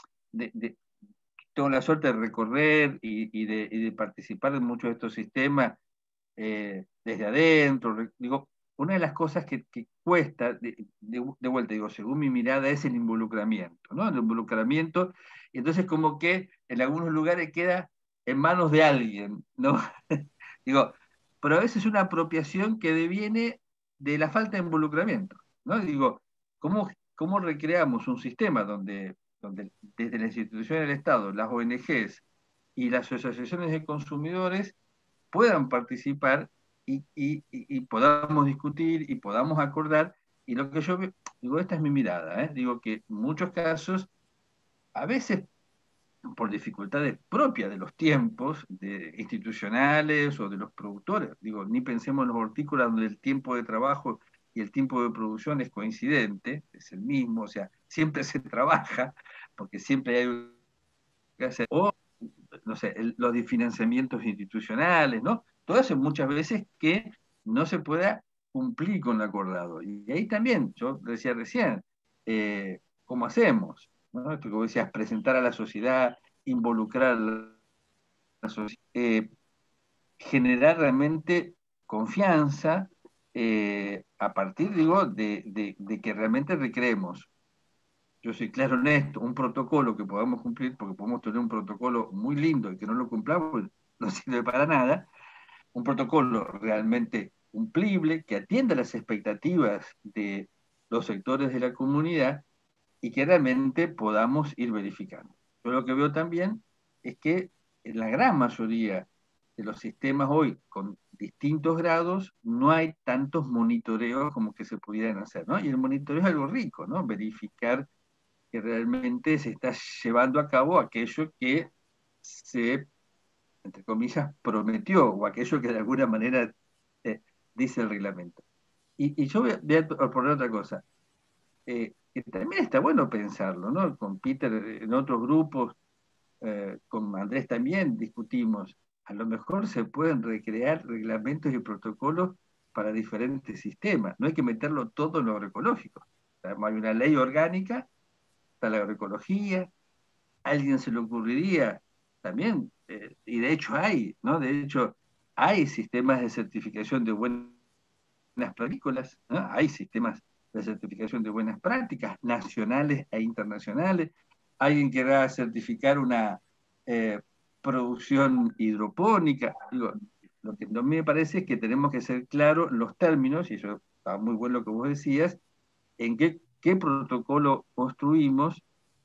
[SPEAKER 5] tengo la suerte de recorrer y de participar en muchos de estos sistemas, desde adentro. Digo, una de las cosas que cuesta, de vuelta, digo, según mi mirada, es el involucramiento, ¿no? El involucramiento, y entonces como que en algunos lugares queda en manos de alguien, ¿no? Digo, pero a veces es una apropiación que deviene de la falta de involucramiento, ¿no? Digo, ¿cómo recreamos un sistema donde desde las instituciones del Estado, las ONGs y las asociaciones de consumidores puedan participar y podamos discutir y podamos acordar? Y lo que yo digo, esta es mi mirada, digo que en muchos casos, a veces por dificultades propias de los tiempos institucionales o de los productores, digo, ni pensemos en los hortícolas donde el tiempo de trabajo y el tiempo de producción es coincidente, es el mismo, o sea, siempre se trabaja, porque siempre hay que hacer, o, no sé, los financiamientos institucionales, ¿no? Todo eso muchas veces que no se pueda cumplir con lo acordado. Y ahí también, yo decía recién, ¿cómo hacemos? ¿No? Esto que vos decías, presentar a la sociedad, involucrar a la sociedad, generar realmente confianza a partir, digo, de que realmente recreemos. Yo soy claro en esto, un protocolo que podamos cumplir, porque podemos tener un protocolo muy lindo y que no lo cumplamos, no sirve para nada, un protocolo realmente cumplible, que atienda las expectativas de los sectores de la comunidad y que realmente podamos ir verificando. Yo lo que veo también es que en la gran mayoría de los sistemas hoy, con distintos grados, no hay tantos monitoreos como que se pudieran hacer, ¿no? Y el monitoreo es algo rico, ¿no? Verificar que realmente se está llevando a cabo aquello que se, entre comillas, prometió, o aquello que de alguna manera dice el reglamento. Y yo voy a proponer otra cosa, que también está bueno pensarlo, ¿no? Con Peter en otros grupos, con Andrés también discutimos, a lo mejor se pueden recrear reglamentos y protocolos para diferentes sistemas, no hay que meterlo todo en lo agroecológico. Hay una ley orgánica, está la agroecología, a alguien se le ocurriría también, y de hecho hay, ¿no? De hecho, hay sistemas de certificación de buenas prácticas, ¿no? Hay sistemas de certificación de buenas prácticas nacionales e internacionales. Alguien querrá certificar una producción hidropónica. Digo, lo que a mí me parece es que tenemos que ser claros los términos, y eso está muy bueno lo que vos decías, en qué protocolo construimos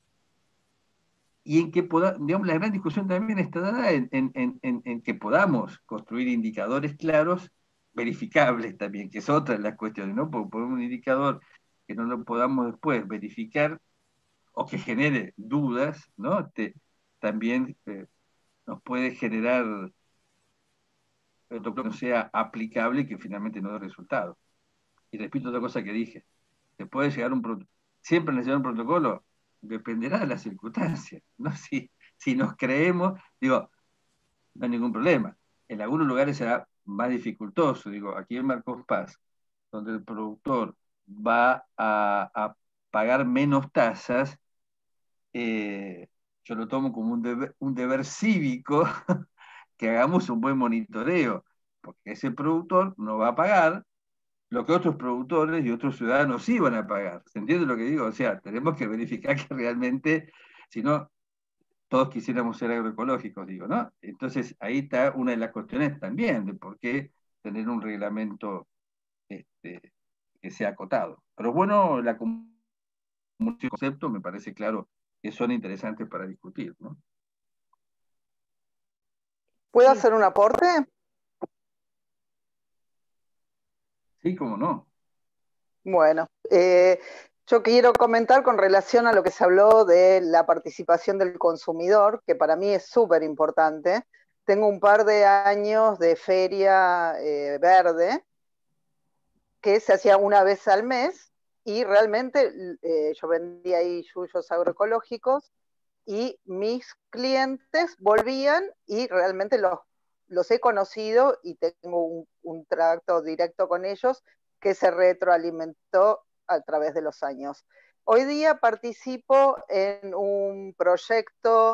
[SPEAKER 5] y en que digamos, la gran discusión también está dada en que podamos construir indicadores claros, verificables también, que es otra de las cuestiones, ¿no? Porque por un indicador que no lo podamos después verificar o que genere dudas, ¿no? También nos puede generar que no sea aplicable y que finalmente no dé resultado. Y repito otra cosa que dije, se puede llegar siempre necesitar un protocolo, dependerá de las circunstancias, ¿no? Si nos creemos, digo, no hay ningún problema. En algunos lugares será más dificultoso, digo, aquí en Marcos Paz, donde el productor va a pagar menos tasas, yo lo tomo como un deber cívico que hagamos un buen monitoreo, porque ese productor no va a pagar lo que otros productores y otros ciudadanos sí van a pagar. ¿Se entiende lo que digo? O sea, tenemos que verificar que realmente, si no, todos quisiéramos ser agroecológicos, digo, ¿no? Entonces, ahí está una de las cuestiones también de por qué tener un reglamento que sea acotado. Pero bueno, la concepto me parece claro que son interesantes para discutir, ¿no?
[SPEAKER 10] ¿Puedo hacer un aporte?
[SPEAKER 5] Sí, cómo no.
[SPEAKER 10] Bueno, yo quiero comentar con relación a lo que se habló de la participación del consumidor, que para mí es súper importante. Tengo un par de años de feria verde, que se hacía una vez al mes, y realmente yo vendía ahí yuyos agroecológicos, y mis clientes volvían y realmente los he conocido y tengo un trato directo con ellos que se retroalimentó a través de los años. Hoy día participo en un proyecto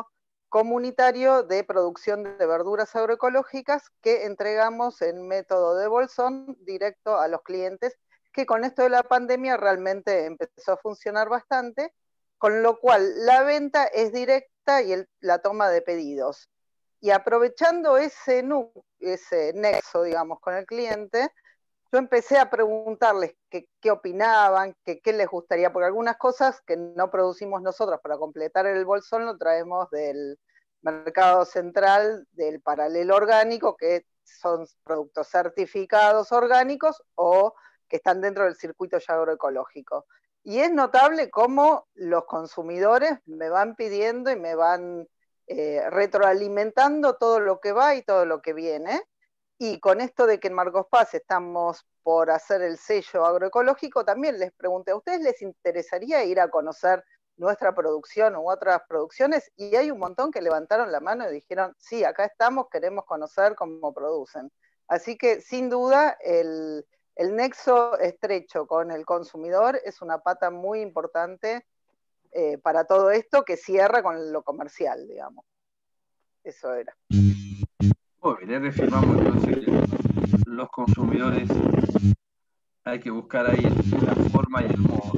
[SPEAKER 10] comunitario de producción de verduras agroecológicas que entregamos en método de bolsón directo a los clientes, que con esto de la pandemia realmente empezó a funcionar bastante, con lo cual la venta es directa y la toma de pedidos. Y aprovechando ese nexo, digamos, con el cliente, yo empecé a preguntarles qué opinaban, qué les gustaría, porque algunas cosas que no producimos nosotros para completar el bolsón lo traemos del mercado central, del paralelo orgánico, que son productos certificados orgánicos o que están dentro del circuito ya agroecológico. Y es notable cómo los consumidores me van pidiendo y me van retroalimentando todo lo que va y todo lo que viene. Y con esto de que en Marcos Paz estamos por hacer el sello agroecológico, también les pregunté, ¿a ustedes les interesaría ir a conocer nuestra producción u otras producciones? Y hay un montón que levantaron la mano y dijeron, sí, acá estamos, queremos conocer cómo producen. Así que sin duda el nexo estrecho con el consumidor es una pata muy importante para todo esto que cierra con lo comercial, digamos. Eso era.
[SPEAKER 5] Muy bien, le reafirmamos entonces que los consumidores hay que buscar ahí la forma y el modo.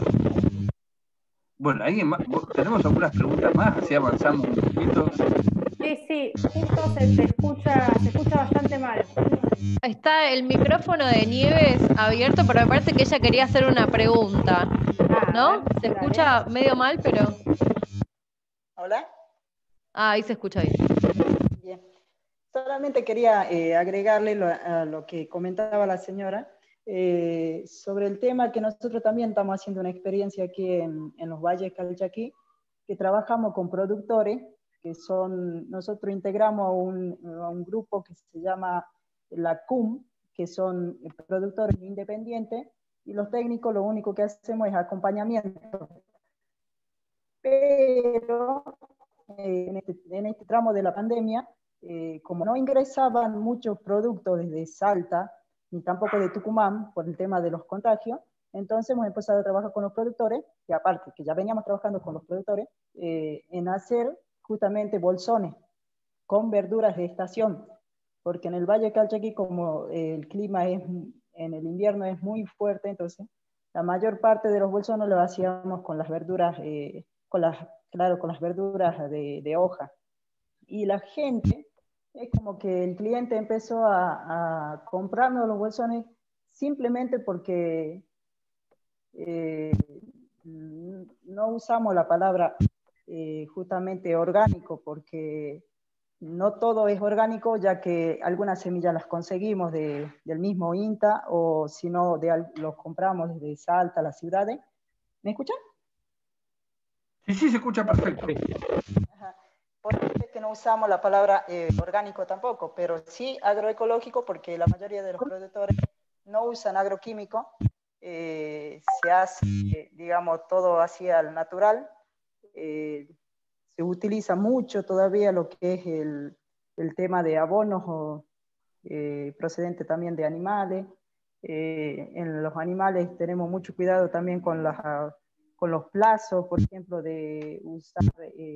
[SPEAKER 5] Bueno, ¿alguien más? ¿Tenemos algunas preguntas más? Así avanzamos un poquito.
[SPEAKER 2] Sí, justo se escucha bastante mal.
[SPEAKER 9] Está el micrófono de Nieves abierto, pero me parece que ella quería hacer una pregunta. ¿No? Se escucha medio mal, pero...
[SPEAKER 11] ¿Hola?
[SPEAKER 9] Ah, ahí se escucha bien.
[SPEAKER 11] Bien. Solamente quería agregarle a lo que comentaba la señora sobre el tema que nosotros también estamos haciendo una experiencia aquí en los Valles Calchaquí, que trabajamos con productores, nosotros integramos a un grupo que se llama la CUM, que son productores independientes, y los técnicos lo único que hacemos es acompañamiento. Pero en este tramo de la pandemia, como no ingresaban muchos productos desde Salta, ni tampoco de Tucumán, por el tema de los contagios, entonces hemos empezado a trabajar con los productores, y aparte que ya veníamos trabajando con los productores, en hacer justamente bolsones con verduras de estación, porque en el Valle Calchaquí, como el clima en el invierno es muy fuerte, entonces la mayor parte de los bolsones los hacíamos con las verduras, con las verduras de hoja. Y la gente, es como que el cliente empezó a comprarnos los bolsones simplemente porque no usamos la palabra justamente orgánico, porque no todo es orgánico, ya que algunas semillas las conseguimos del mismo INTA, o si no, los compramos desde Salta, las ciudades. ¿Me escuchan?
[SPEAKER 5] Sí, se escucha perfecto.
[SPEAKER 11] Ajá. Por eso es que no usamos la palabra orgánico tampoco, pero sí agroecológico, porque la mayoría de los productores no usan agroquímico, se hace, digamos, todo hacia el natural. Se utiliza mucho todavía lo que es el tema de abonos procedente también de animales. En los animales tenemos mucho cuidado también con los plazos, por ejemplo, de usar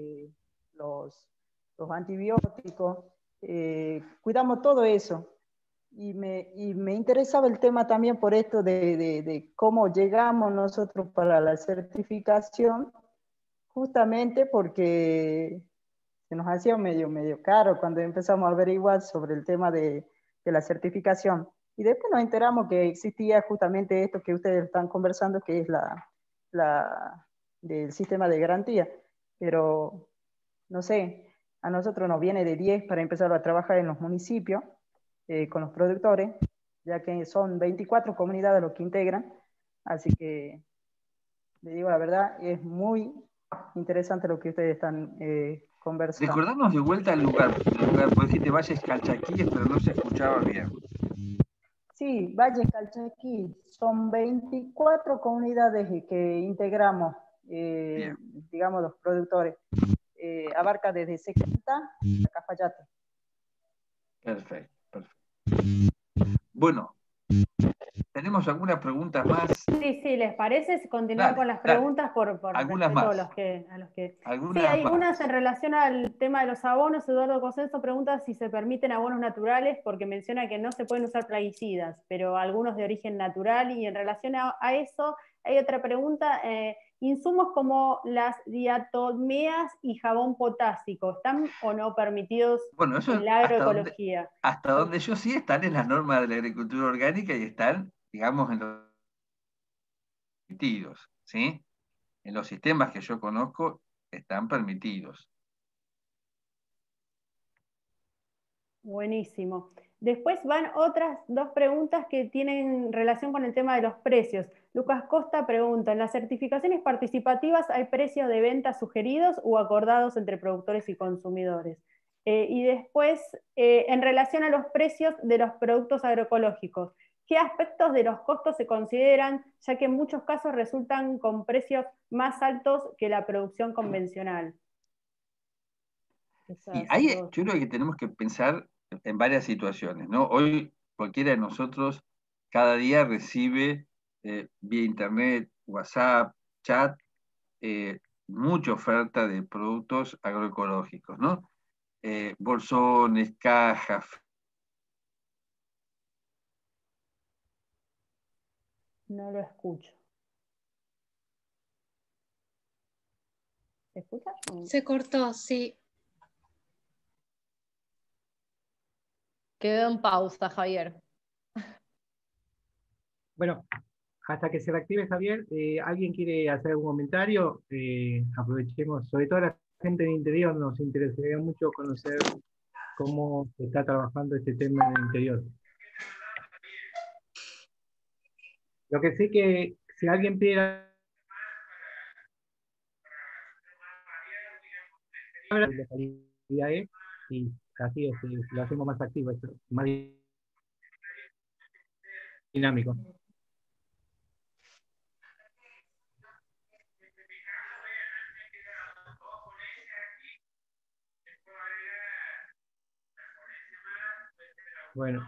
[SPEAKER 11] los antibióticos. Cuidamos todo eso. Y me interesaba el tema también por esto de cómo llegamos nosotros para la certificación, justamente porque se nos hacía medio caro cuando empezamos a averiguar sobre el tema de la certificación. Y después nos enteramos que existía justamente esto que ustedes están conversando, que es del sistema de garantía. Pero, no sé, a nosotros nos viene de 10 para empezar a trabajar en los municipios con los productores, ya que son 24 comunidades los que integran. Así que, le digo la verdad, es muy interesante lo que ustedes están conversando.
[SPEAKER 5] Recordarnos de vuelta el lugar, por decirte Valles Calchaquíes, pero no se escuchaba bien.
[SPEAKER 11] Sí, Valles Calchaquí, son 24 comunidades que integramos, digamos, los productores. Abarca desde Secanta a Cafayate.
[SPEAKER 5] Perfecto. Bueno, tenemos algunas preguntas más.
[SPEAKER 2] Sí, ¿les parece continuar con las preguntas por
[SPEAKER 5] algunas
[SPEAKER 2] respeto
[SPEAKER 5] más.
[SPEAKER 2] a los que...
[SPEAKER 5] Algunas
[SPEAKER 2] Sí, hay
[SPEAKER 5] más.
[SPEAKER 2] unas en relación al tema de los abonos. Eduardo Cosenso pregunta si se permiten abonos naturales, porque menciona que no se pueden usar plaguicidas, pero algunos de origen natural. Y en relación a eso, hay otra pregunta. Insumos como las diatomeas y jabón potásico, ¿están o no permitidos en la agroecología?
[SPEAKER 5] Hasta donde yo sí están en las normas de la agricultura orgánica y están, digamos, en los permitidos, ¿sí? En los sistemas que yo conozco están permitidos.
[SPEAKER 2] Buenísimo. Después van otras dos preguntas que tienen relación con el tema de los precios. Lucas Costa pregunta, ¿en las certificaciones participativas hay precios de venta sugeridos o acordados entre productores y consumidores? Y después, en relación a los precios de los productos agroecológicos, ¿qué aspectos de los costos se consideran, ya que en muchos casos resultan con precios más altos que la producción convencional?
[SPEAKER 5] Y ahí yo creo que tenemos que pensar en varias situaciones, ¿no? Hoy cualquiera de nosotros cada día recibe vía internet, WhatsApp, chat, mucha oferta de productos agroecológicos, ¿no? Bolsones, cajas.
[SPEAKER 2] No lo escucho. ¿Se escucha?
[SPEAKER 3] Se cortó, sí.
[SPEAKER 9] Quedó en pausa, Javier.
[SPEAKER 1] Bueno, hasta que se reactive Javier, ¿alguien quiere hacer algún comentario? Aprovechemos, sobre todo la gente del interior, nos interesaría mucho conocer cómo se está trabajando este tema en el interior. Lo que sé que si alguien pide la calidad es, y así lo hacemos más activo, más dinámico. Bueno.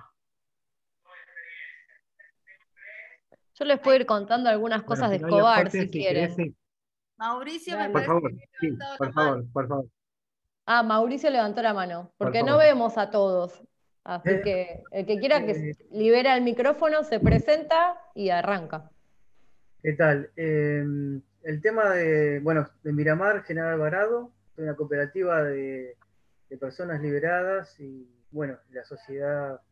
[SPEAKER 9] Yo les puedo ir contando algunas cosas de
[SPEAKER 1] si no hay
[SPEAKER 9] Escobar,
[SPEAKER 1] aporte,
[SPEAKER 9] si quieren.
[SPEAKER 1] querés,
[SPEAKER 8] Mauricio, me
[SPEAKER 1] por
[SPEAKER 8] parece
[SPEAKER 1] favor,
[SPEAKER 8] que
[SPEAKER 1] sí, por favor, por favor.
[SPEAKER 9] Ah, Mauricio levantó la mano, porque no
[SPEAKER 1] favor.
[SPEAKER 9] vemos a todos. Así que el que quiera que libera el micrófono se presenta y arranca.
[SPEAKER 12] ¿Qué tal? El tema de Miramar, General Alvarado, es una cooperativa de personas liberadas y, bueno, la sociedad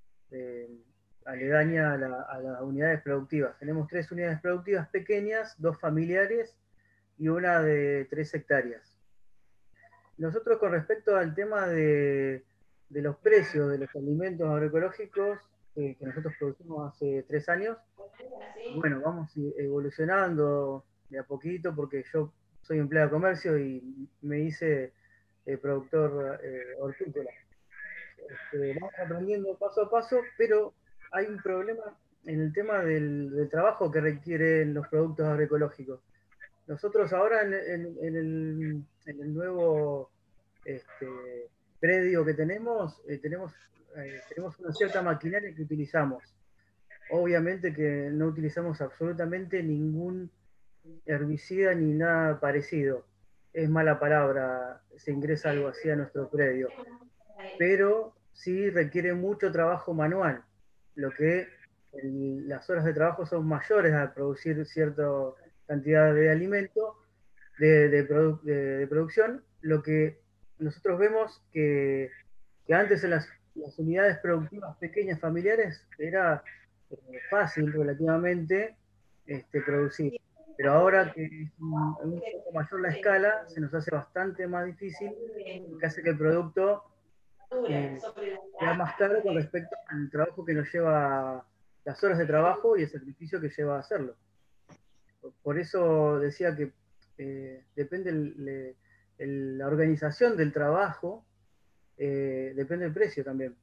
[SPEAKER 12] aledaña a las unidades productivas. Tenemos 3 unidades productivas pequeñas, 2 familiares y una de 3 hectáreas. Nosotros, con respecto al tema de los precios de los alimentos agroecológicos que nosotros producimos hace 3 años, bueno, vamos evolucionando de a poquito, porque yo soy empleado de comercio y me hice productor hortícola. Vamos aprendiendo paso a paso, pero hay un problema en el tema del trabajo que requieren los productos agroecológicos. Nosotros ahora en el nuevo predio que tenemos una cierta maquinaria que utilizamos. Obviamente que no utilizamos absolutamente ningún herbicida ni nada parecido. Es mala palabra, se ingresa algo así a nuestro predio. Pero sí requiere mucho trabajo manual, lo que las horas de trabajo son mayores al producir cierta cantidad de alimento, de producción, lo que nosotros vemos que antes en las unidades productivas pequeñas familiares era fácil relativamente producir, pero ahora que es un poco mayor la escala, se nos hace bastante más difícil, que hace que el producto sea más caro con respecto al trabajo que nos lleva, las horas de trabajo y el sacrificio que lleva a hacerlo. Por eso decía que depende la organización del trabajo, depende del precio también.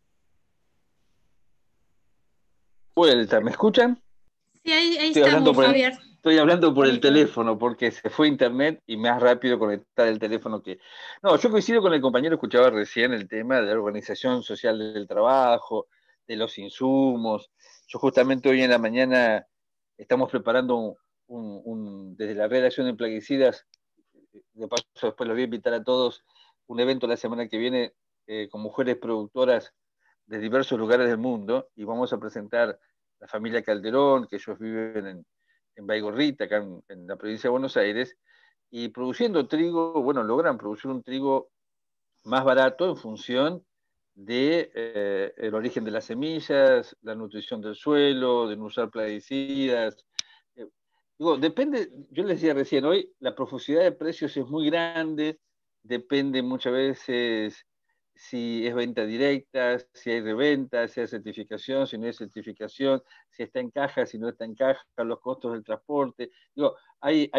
[SPEAKER 5] Vuelta, ¿me escuchan?
[SPEAKER 3] Sí, ahí estamos, Javier.
[SPEAKER 5] Estoy hablando por el teléfono porque se fue internet y más rápido conectar el teléfono que... No, yo coincido con el compañero, escuchaba recién el tema de la organización social del trabajo, de los insumos. Yo justamente hoy en la mañana estamos preparando desde la Redacción de Plaguicidas, de paso después los voy a invitar a todos, un evento la semana que viene con mujeres productoras de diversos lugares del mundo, y vamos a presentar la familia Calderón, que ellos viven en Baigorrita, acá en la provincia de Buenos Aires, y produciendo trigo, bueno, logran producir un trigo más barato en función de el origen de las semillas, la nutrición del suelo, de no usar plaguicidas. Digo, depende, yo les decía recién, hoy la profusidad de precios es muy grande, depende muchas veces si es venta directa, si hay reventa, si hay certificación, si no hay certificación, si está en caja, si no está en caja, los costos del transporte. Digo, hay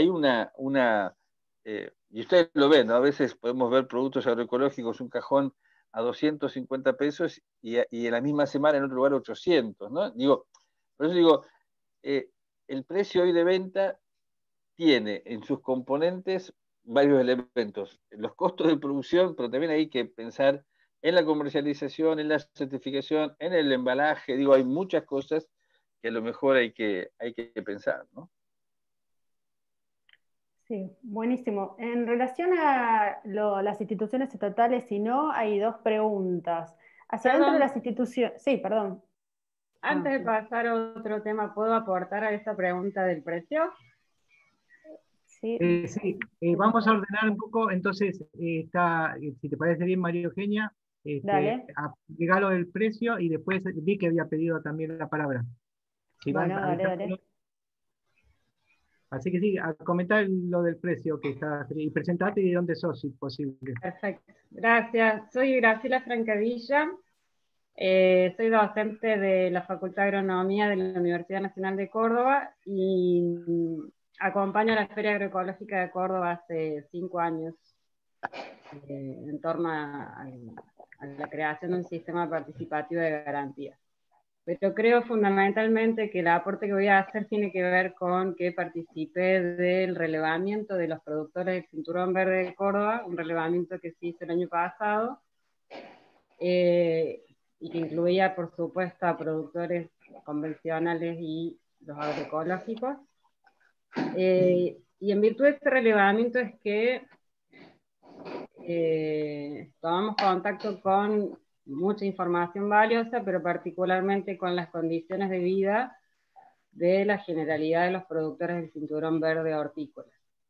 [SPEAKER 5] y ustedes lo ven, ¿no? A veces podemos ver productos agroecológicos, un cajón a 250 pesos y en la misma semana en otro lugar 800, ¿no? Digo, por eso digo, el precio hoy de venta tiene en sus componentes varios elementos. Los costos de producción, pero también hay que pensar en la comercialización, en la certificación, en el embalaje. Digo, hay muchas cosas que a lo mejor hay que pensar, ¿no?
[SPEAKER 2] Sí, buenísimo. En relación a las instituciones estatales, si no, hay dos preguntas. Hacia dentro de
[SPEAKER 7] Perdón.
[SPEAKER 2] las instituciones... Sí, perdón.
[SPEAKER 7] Antes de pasar a otro tema, ¿puedo aportar a esa pregunta del precio?
[SPEAKER 2] Sí.
[SPEAKER 1] Vamos a ordenar un poco, entonces, si te parece bien, María Eugenia,
[SPEAKER 2] Dale.
[SPEAKER 1] agregalo el precio y después vi que había pedido también la palabra. Si
[SPEAKER 2] Bueno, dale.
[SPEAKER 1] Así que sí, a comentar lo del precio que está, y presentate y de dónde sos, si posible.
[SPEAKER 7] Perfecto, gracias. Soy Graciela Francavilla, soy docente de la Facultad de Agronomía de la Universidad Nacional de Córdoba y acompaño a la Feria Agroecológica de Córdoba hace 5 años en torno a la creación de un sistema participativo de garantías. Pero creo fundamentalmente que el aporte que voy a hacer tiene que ver con que participé del relevamiento de los productores del Cinturón Verde de Córdoba, un relevamiento que se hizo el año pasado, y que incluía, por supuesto, a productores convencionales y los agroecológicos. Y en virtud de este relevamiento es que tomamos contacto con mucha información valiosa, pero particularmente con las condiciones de vida de la generalidad de los productores del Cinturón Verde hortícola.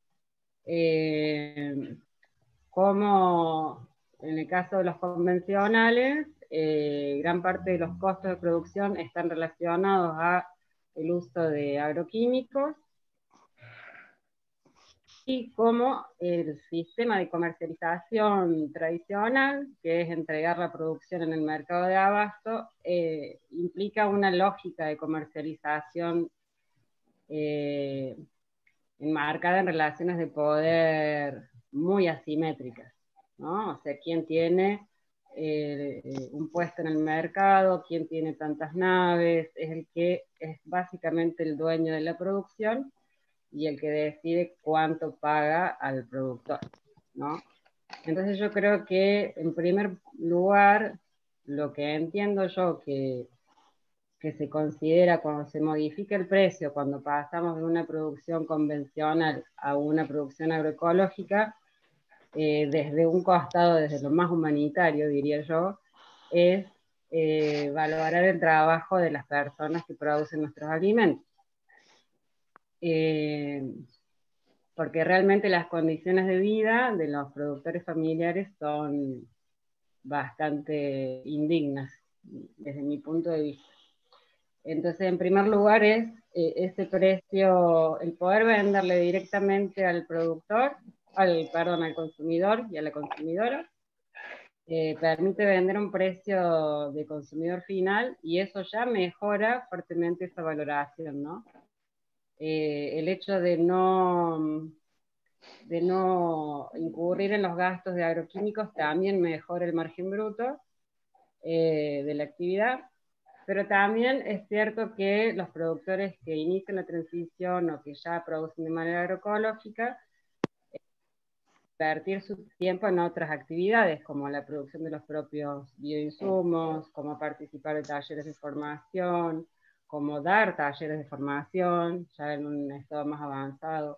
[SPEAKER 7] Como en el caso de los convencionales, gran parte de los costos de producción están relacionados a el uso de agroquímicos, y como el sistema de comercialización tradicional, que es entregar la producción en el mercado de abasto, implica una lógica de comercialización enmarcada en relaciones de poder muy asimétricas, ¿no? O sea, quién tiene un puesto en el mercado, quién tiene tantas naves, es el que es básicamente el dueño de la producción y el que decide cuánto paga al productor, ¿no? Entonces yo creo que, en primer lugar, lo que entiendo yo que se considera cuando se modifica el precio, cuando pasamos de una producción convencional a una producción agroecológica, desde un costado, desde lo más humanitario, diría yo, es valorar el trabajo de las personas que producen nuestros alimentos. Porque realmente las condiciones de vida de los productores familiares son bastante indignas, desde mi punto de vista. Entonces, en primer lugar es ese precio, el poder venderle directamente al productor, al consumidor y a la consumidora, permite vender un precio de consumidor final, y eso ya mejora fuertemente esa valoración, ¿no? El hecho de no incurrir en los gastos de agroquímicos también mejora el margen bruto de la actividad, pero también es cierto que los productores que inician la transición o que ya producen de manera agroecológica, invertir su tiempo en otras actividades, como la producción de los propios bioinsumos, como participar de talleres de formación, como dar talleres de formación, ya en un estado más avanzado.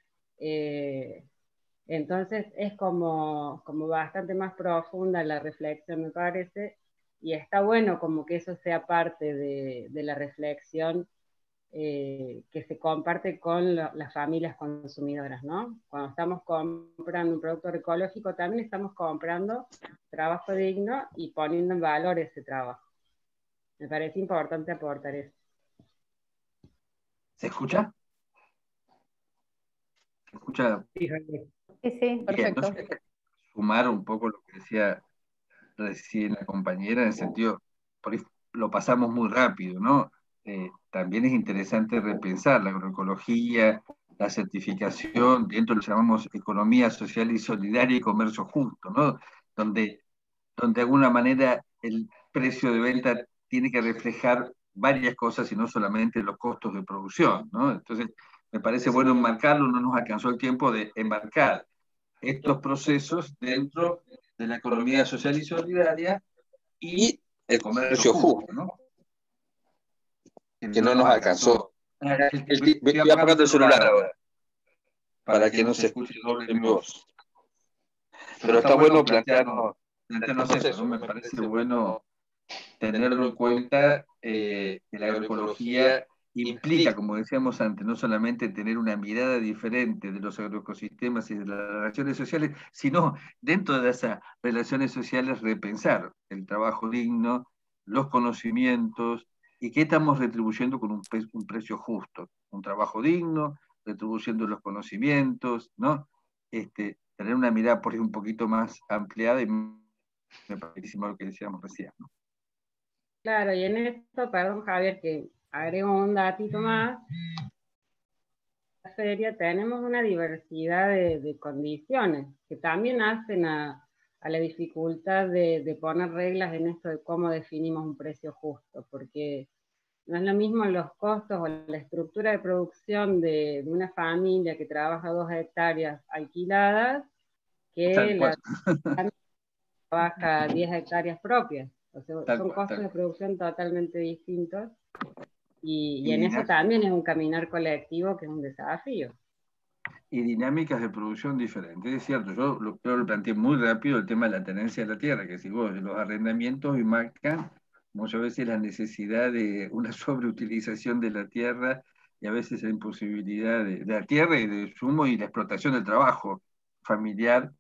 [SPEAKER 7] Entonces es como bastante más profunda la reflexión, me parece, y está bueno como que eso sea parte de la reflexión que se comparte con las familias consumidoras, ¿no? Cuando estamos comprando un producto ecológico, también estamos comprando trabajo digno y poniendo en valor ese trabajo. Me parece importante aportar eso.
[SPEAKER 5] ¿Se escucha? ¿Se escucha?
[SPEAKER 2] Sí, sí,
[SPEAKER 5] Bien,
[SPEAKER 9] perfecto.
[SPEAKER 5] entonces, sumar un poco lo que decía recién la compañera, en el sentido, por ahí lo pasamos muy rápido, ¿no? También es interesante repensar la agroecología, la certificación, dentro lo llamamos economía social y solidaria y comercio justo, ¿no? Donde de alguna manera el precio de venta tiene que reflejar varias cosas y no solamente los costos de producción, ¿no? Entonces, me parece bueno enmarcarlo, no nos alcanzó el tiempo de enmarcar estos procesos dentro de la economía social y solidaria y el comercio justo, ¿no?
[SPEAKER 4] Que no nos alcanzó. Voy
[SPEAKER 5] Estoy
[SPEAKER 4] apagando el celular ahora, para que no se escuche doble mi voz. Pero está bueno plantearnos
[SPEAKER 5] eso, ¿no? Me parece bueno tenerlo en cuenta, que la agroecología implica, como decíamos antes, no solamente tener una mirada diferente de los agroecosistemas y de las relaciones sociales, sino dentro de esas relaciones sociales repensar el trabajo digno, los conocimientos, y qué estamos retribuyendo con un precio justo, un trabajo digno, retribuyendo los conocimientos, ¿no? Tener una mirada por ahí un poquito más ampliada, y me parece lo que decíamos recién, ¿no?
[SPEAKER 7] Claro, y en esto, perdón Javier, que agrego un datito más, en la feria tenemos una diversidad de condiciones que también hacen a la dificultad de poner reglas en esto de cómo definimos un precio justo, porque no es lo mismo los costos o la estructura de producción de una familia que trabaja 2 hectáreas alquiladas que la familia que trabaja 10 hectáreas propias. O sea, son costos de producción totalmente distintos y en eso también es un caminar colectivo que es un desafío.
[SPEAKER 5] Y dinámicas de producción diferentes. Es cierto, yo lo planteé muy rápido el tema de la tenencia de la tierra, que si vos los arrendamientos marcan muchas veces la necesidad de una sobreutilización de la tierra y a veces la imposibilidad de la tierra y de sumo y la explotación del trabajo familiar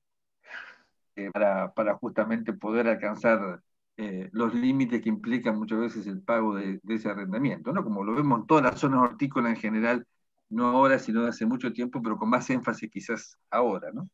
[SPEAKER 5] para justamente poder alcanzar los límites que implican muchas veces el pago de ese arrendamiento, ¿no? Como lo vemos en todas las zonas hortícolas en general, no ahora, sino hace mucho tiempo, pero con más énfasis quizás ahora, ¿no?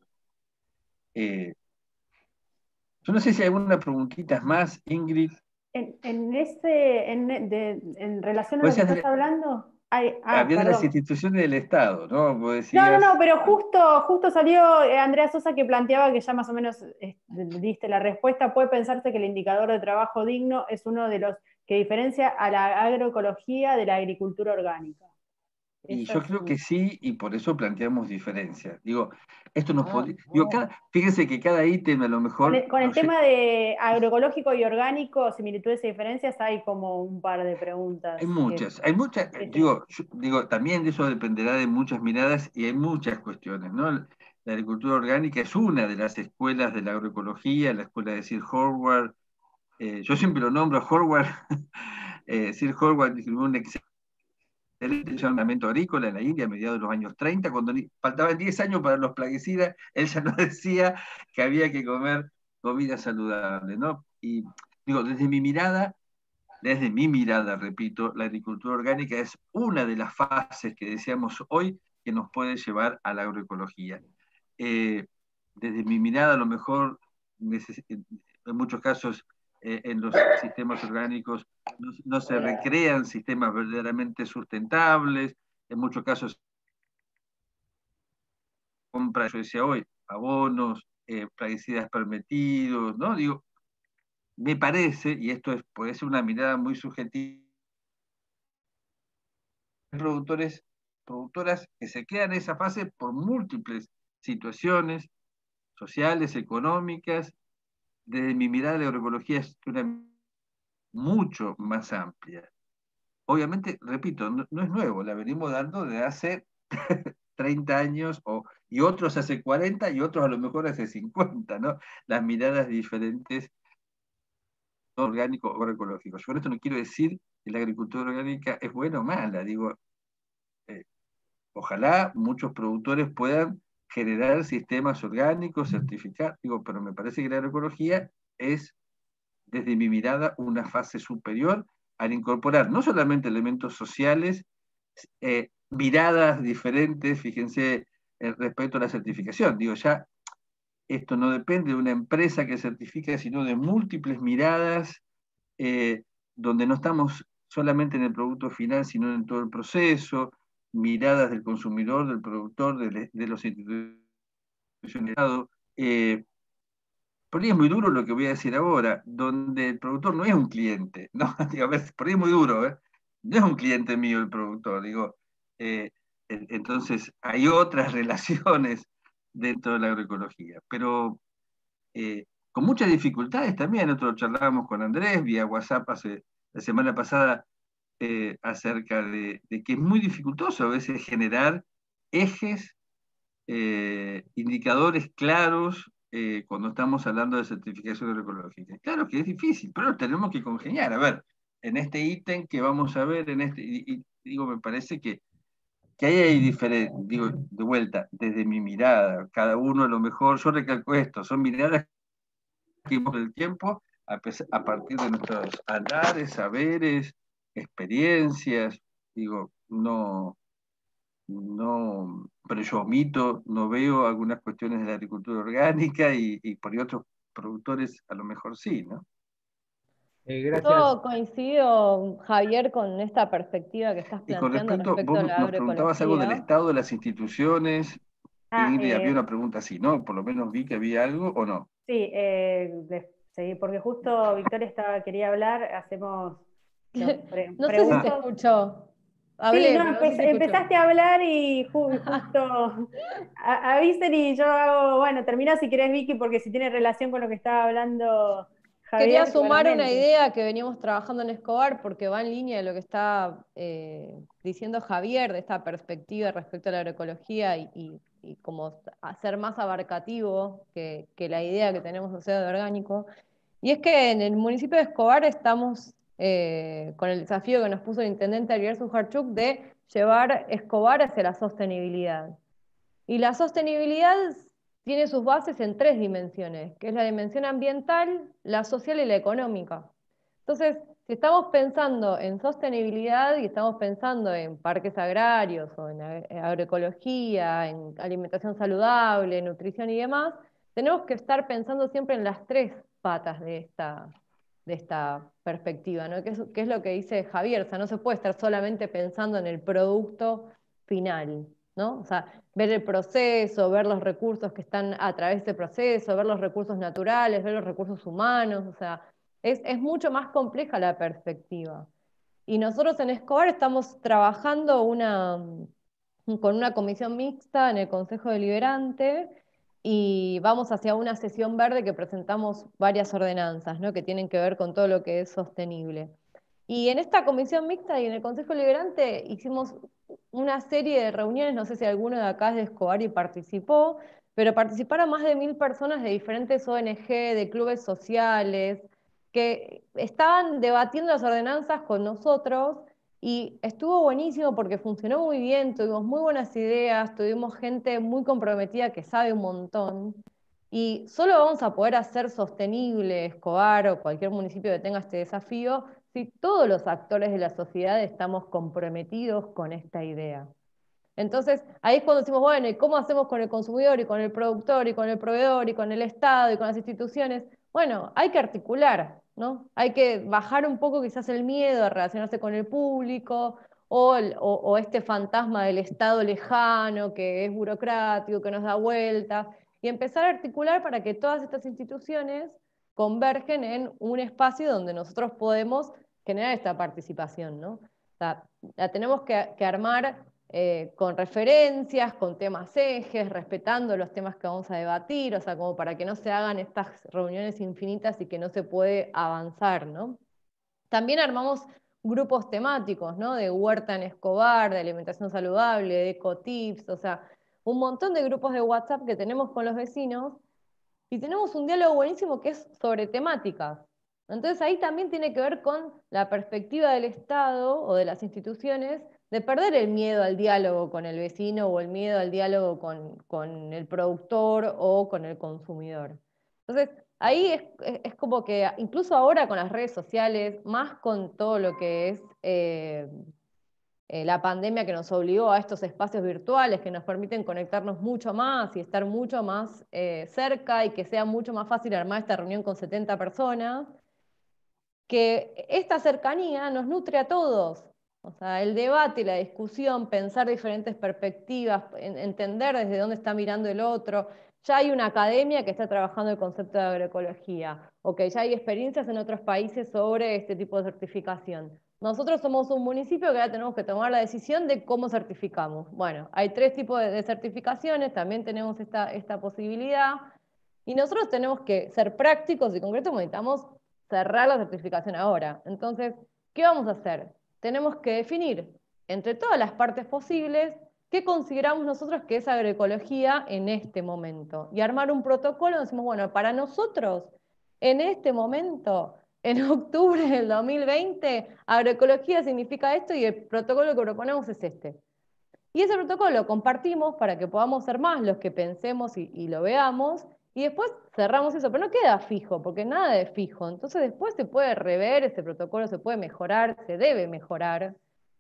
[SPEAKER 5] Yo no sé si hay alguna preguntita más, Ingrid.
[SPEAKER 2] En relación a lo
[SPEAKER 5] Pues
[SPEAKER 2] que estás hablando,
[SPEAKER 5] había de las instituciones del Estado, ¿no? Vos
[SPEAKER 2] No,
[SPEAKER 5] decías...
[SPEAKER 2] pero justo salió Andrea Sosa que planteaba que ya más o menos diste la respuesta. Puede pensarse que el indicador de trabajo digno es uno de los que diferencia a la agroecología de la agricultura orgánica.
[SPEAKER 5] Y yo creo que sí, y por eso planteamos diferencias. Digo, esto nos podría... Digo, fíjense que cada ítem a lo mejor...
[SPEAKER 2] Con el tema de agroecológico y orgánico, similitudes y diferencias, hay como un par de preguntas.
[SPEAKER 5] Hay muchas. Digo, también de eso dependerá de muchas miradas y hay muchas cuestiones, ¿no? La agricultura orgánica es una de las escuelas de la agroecología, la escuela de Sir Howard. Yo siempre lo nombro a Howard. Sir Howard escribió un excelente ordenamiento agrícola en la India a mediados de los años 30, cuando faltaban 10 años para los plaguicidas, él ya nos decía que había que comer comida saludable, ¿no? Y digo, desde mi mirada, repito, la agricultura orgánica es una de las fases que deseamos hoy que nos puede llevar a la agroecología. Desde mi mirada, a lo mejor, en muchos casos, en los sistemas orgánicos no se recrean sistemas verdaderamente sustentables, en muchos casos compra, yo decía hoy, abonos, plaguicidas permitidos, ¿no? Digo, me parece, y esto puede ser una mirada muy subjetiva, productoras que se quedan en esa fase por múltiples situaciones sociales, económicas. Desde mi mirada, la agroecología es una mucho más amplia. obviamente, repito, no es nuevo, la venimos dando desde hace 30 años, y otros hace 40 y otros a lo mejor hace 50, ¿no? Las miradas diferentes, orgánico o agroecológico. Yo con esto no quiero decir que la agricultura orgánica es buena o mala, digo, ojalá muchos productores puedan generar sistemas orgánicos, certificar, digo, pero me parece que la agroecología es, desde mi mirada, una fase superior al incorporar no solamente elementos sociales, miradas diferentes, fíjense, respecto a la certificación. Digo, ya esto no depende de una empresa que certifica, sino de múltiples miradas, donde no estamos solamente en el producto final, sino en todo el proceso, miradas del consumidor, del productor, de los instituciones. Por ahí es muy duro lo que voy a decir ahora, donde el productor no es un cliente, ¿no? Digo, por ahí es muy duro, ¿eh? No es un cliente mío el productor, digo. Entonces, hay otras relaciones dentro de la agroecología, pero con muchas dificultades también. Nosotros charlábamos con Andrés vía WhatsApp la semana pasada, acerca de que es muy dificultoso a veces generar ejes, indicadores claros, cuando estamos hablando de certificación agroecológica. Claro que es difícil, pero lo tenemos que congeniar. A ver, en este ítem que vamos a ver, digo, me parece que ahí hay diferencia, digo, de vuelta, desde mi mirada, cada uno a lo mejor, yo recalco esto, son miradas que vemos del tiempo a partir de nuestros andares, saberes, experiencias, digo, pero yo omito, no veo algunas cuestiones de la agricultura orgánica y por ahí otros productores a lo mejor sí, ¿no?
[SPEAKER 1] Gracias.
[SPEAKER 9] Yo coincido, Javier, con esta perspectiva que estás
[SPEAKER 5] Y con
[SPEAKER 9] planteando
[SPEAKER 5] respecto,
[SPEAKER 9] respecto a
[SPEAKER 5] vos
[SPEAKER 9] la
[SPEAKER 5] nos preguntabas algo del
[SPEAKER 9] agroecología.
[SPEAKER 5] Estado de las instituciones, Ingrid, había
[SPEAKER 2] Eh,
[SPEAKER 5] una pregunta así, ¿no? Por lo menos vi que había algo, ¿o no?
[SPEAKER 2] sí, sí, porque justo Victoria quería hablar, hacemos los
[SPEAKER 9] No sé si se
[SPEAKER 2] preguntos.
[SPEAKER 9] escuchó.
[SPEAKER 2] Sí,
[SPEAKER 9] Hablé,
[SPEAKER 2] no,
[SPEAKER 9] pero no sé si se escuchó.
[SPEAKER 2] empezaste a hablar y justo avisen y yo hago, bueno, termina si querés, Vicky, porque si tiene relación con lo que estaba hablando
[SPEAKER 9] Quería
[SPEAKER 2] Javier,
[SPEAKER 9] sumar una
[SPEAKER 2] claramente.
[SPEAKER 9] idea que veníamos trabajando en Escobar, porque va en línea de lo que está diciendo Javier, de esta perspectiva respecto a la agroecología y como hacer más abarcativo que la idea que tenemos de de orgánico. Y es que en el municipio de Escobar estamos con el desafío que nos puso el intendente Ariel Sujarchuk de llevar Escobar hacia la sostenibilidad. Y la sostenibilidad tiene sus bases en 3 dimensiones, que es la dimensión ambiental, la social y la económica. Entonces, si estamos pensando en sostenibilidad y estamos pensando en parques agrarios o en agroecología, en alimentación saludable, nutrición y demás, tenemos que estar pensando siempre en las 3 patas de esta perspectiva, ¿no? Que es lo que dice Javier, o sea, no se puede estar solamente pensando en el producto final, ¿no? O sea, ver el proceso, ver los recursos que están a través de ese proceso, ver los recursos naturales, ver los recursos humanos, o sea, es mucho más compleja la perspectiva. Y nosotros en Escobar estamos trabajando con una comisión mixta en el Consejo Deliberante y vamos hacia una sesión verde que presentamos varias ordenanzas, ¿no? Que tienen que ver con todo lo que es sostenible. Y en esta comisión mixta y en el Consejo Deliberante hicimos una serie de reuniones, no sé si alguno de acá es de Escobar y participó, pero participaron más de 1000 personas de diferentes ONG, de clubes sociales, que estaban debatiendo las ordenanzas con nosotros y estuvo buenísimo porque funcionó muy bien, tuvimos muy buenas ideas, tuvimos gente muy comprometida que sabe un montón. Y solo vamos a poder hacer sostenible Escobar o cualquier municipio que tenga este desafío si todos los actores de la sociedad estamos comprometidos con esta idea. Entonces, ahí es cuando decimos, bueno, ¿y cómo hacemos con el consumidor y con el productor y con el proveedor y con el Estado y con las instituciones? Bueno, hay que articular, ¿no? Hay que bajar un poco quizás el miedo a relacionarse con el público o este fantasma del Estado lejano que es burocrático, que nos da vueltas, y empezar a articular para que todas estas instituciones convergen en un espacio donde nosotros podemos generar esta participación, ¿no? O sea, la tenemos que armar con referencias, con temas ejes, respetando los temas que vamos a debatir, o sea, como para que no se hagan estas reuniones infinitas y que no se puede avanzar, ¿no? También armamos grupos temáticos, ¿no? De huerta en Escobar, de alimentación saludable, de ecotips, o sea, un montón de grupos de WhatsApp que tenemos con los vecinos, y tenemos un diálogo buenísimo que es sobre temáticas. Entonces ahí también tiene que ver con la perspectiva del Estado o de las instituciones de perder el miedo al diálogo con el vecino o el miedo al diálogo con el productor o con el consumidor. Entonces ahí es como que incluso ahora con las redes sociales, más con todo lo que es la pandemia que nos obligó a estos espacios virtuales que nos permiten conectarnos mucho más y estar mucho más cerca y que sea mucho más fácil armar esta reunión con 70 personas, que esta cercanía nos nutre a todos. O sea, el debate, la discusión, pensar diferentes perspectivas, entender desde dónde está mirando el otro. Ya hay una academia que está trabajando el concepto de agroecología, o que ya hay experiencias en otros países sobre este tipo de certificación. Nosotros somos un municipio que ahora tenemos que tomar la decisión de cómo certificamos. Bueno, hay 3 tipos de certificaciones, también tenemos esta posibilidad, y nosotros tenemos que ser prácticos y concretos, necesitamos cerrar la certificación ahora. Entonces, ¿qué vamos a hacer? Tenemos que definir entre todas las partes posibles qué consideramos nosotros que es agroecología en este momento. Y armar un protocolo, decimos, bueno, para nosotros, en este momento, en octubre del 2020, agroecología significa esto y el protocolo que proponemos es este. Y ese protocolo lo compartimos para que podamos ser más los que pensemos y lo veamos, y después cerramos eso, pero no queda fijo, porque nada es fijo. Entonces después se puede rever ese protocolo, se puede mejorar, se debe mejorar.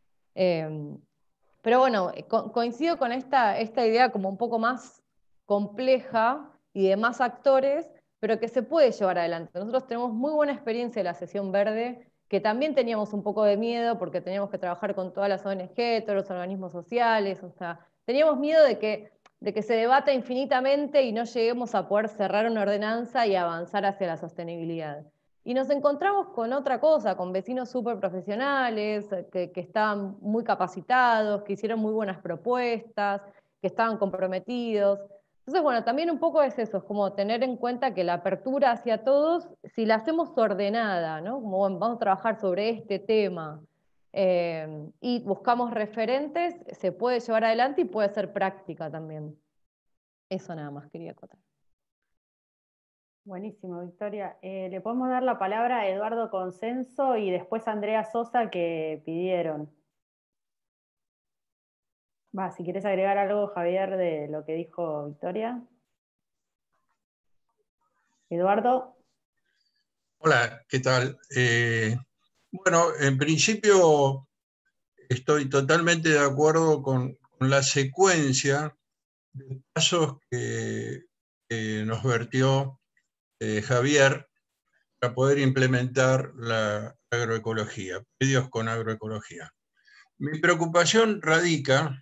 [SPEAKER 9] Pero bueno, coincido con esta idea como un poco más compleja y de más actores, pero que se puede llevar adelante. Nosotros tenemos muy buena experiencia de la sesión verde, que también teníamos un poco de miedo porque teníamos que trabajar con todas las ONG, todos los organismos sociales, o sea, teníamos miedo de que se debata infinitamente y no lleguemos a poder cerrar una ordenanza y avanzar hacia la sostenibilidad. Y nos encontramos con otra cosa, con vecinos súper profesionales, que estaban muy capacitados, que hicieron muy buenas propuestas, que estaban comprometidos. Entonces, bueno, también un poco es eso, es como tener en cuenta que la apertura hacia todos, si la hacemos ordenada, ¿no? Como bueno, vamos a trabajar sobre este tema y buscamos referentes, se puede llevar adelante y puede ser práctica también. Eso nada más quería acotar.
[SPEAKER 2] Buenísimo, Victoria. Le podemos dar la palabra a Eduardo Consenso y después a Andrea Sosa que pidieron. Si quieres agregar algo, Javier, de lo que dijo Victoria. Eduardo.
[SPEAKER 13] Hola, ¿qué tal? Bueno, en principio estoy totalmente de acuerdo con la secuencia de pasos que nos vertió Javier para poder implementar la agroecología, medios con agroecología. Mi preocupación radica,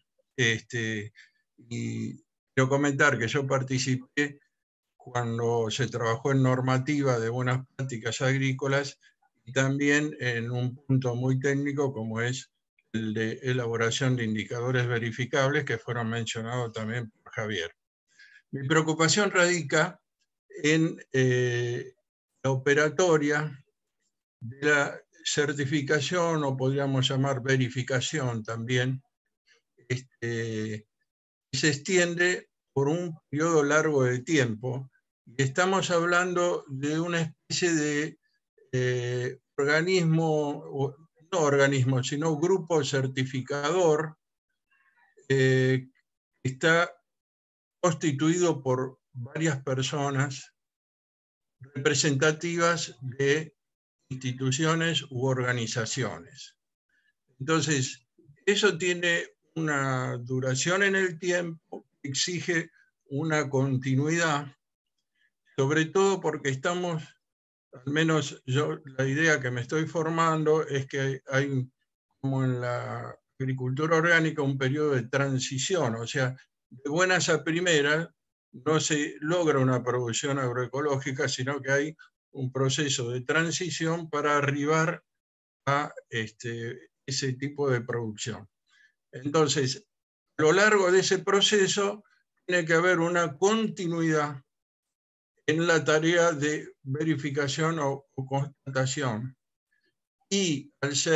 [SPEAKER 13] y quiero comentar que yo participé cuando se trabajó en normativa de buenas prácticas agrícolas y también en un punto muy técnico como es el de elaboración de indicadores verificables que fueron mencionados también por Javier. Mi preocupación radica en la operatoria de la certificación, o podríamos llamar verificación también, que se extiende por un periodo largo de tiempo. Y estamos hablando de una especie de organismo, no organismo, sino grupo certificador que está constituido por varias personas representativas de instituciones u organizaciones. Entonces, eso tiene una duración en el tiempo, exige una continuidad, sobre todo porque estamos, al menos yo, la idea que me estoy formando es que hay, como en la agricultura orgánica, un periodo de transición, o sea, de buenas a primeras no se logra una producción agroecológica, sino que hay un proceso de transición para arribar a ese tipo de producción. Entonces, a lo largo de ese proceso tiene que haber una continuidad en la tarea de verificación o constatación. Y al ser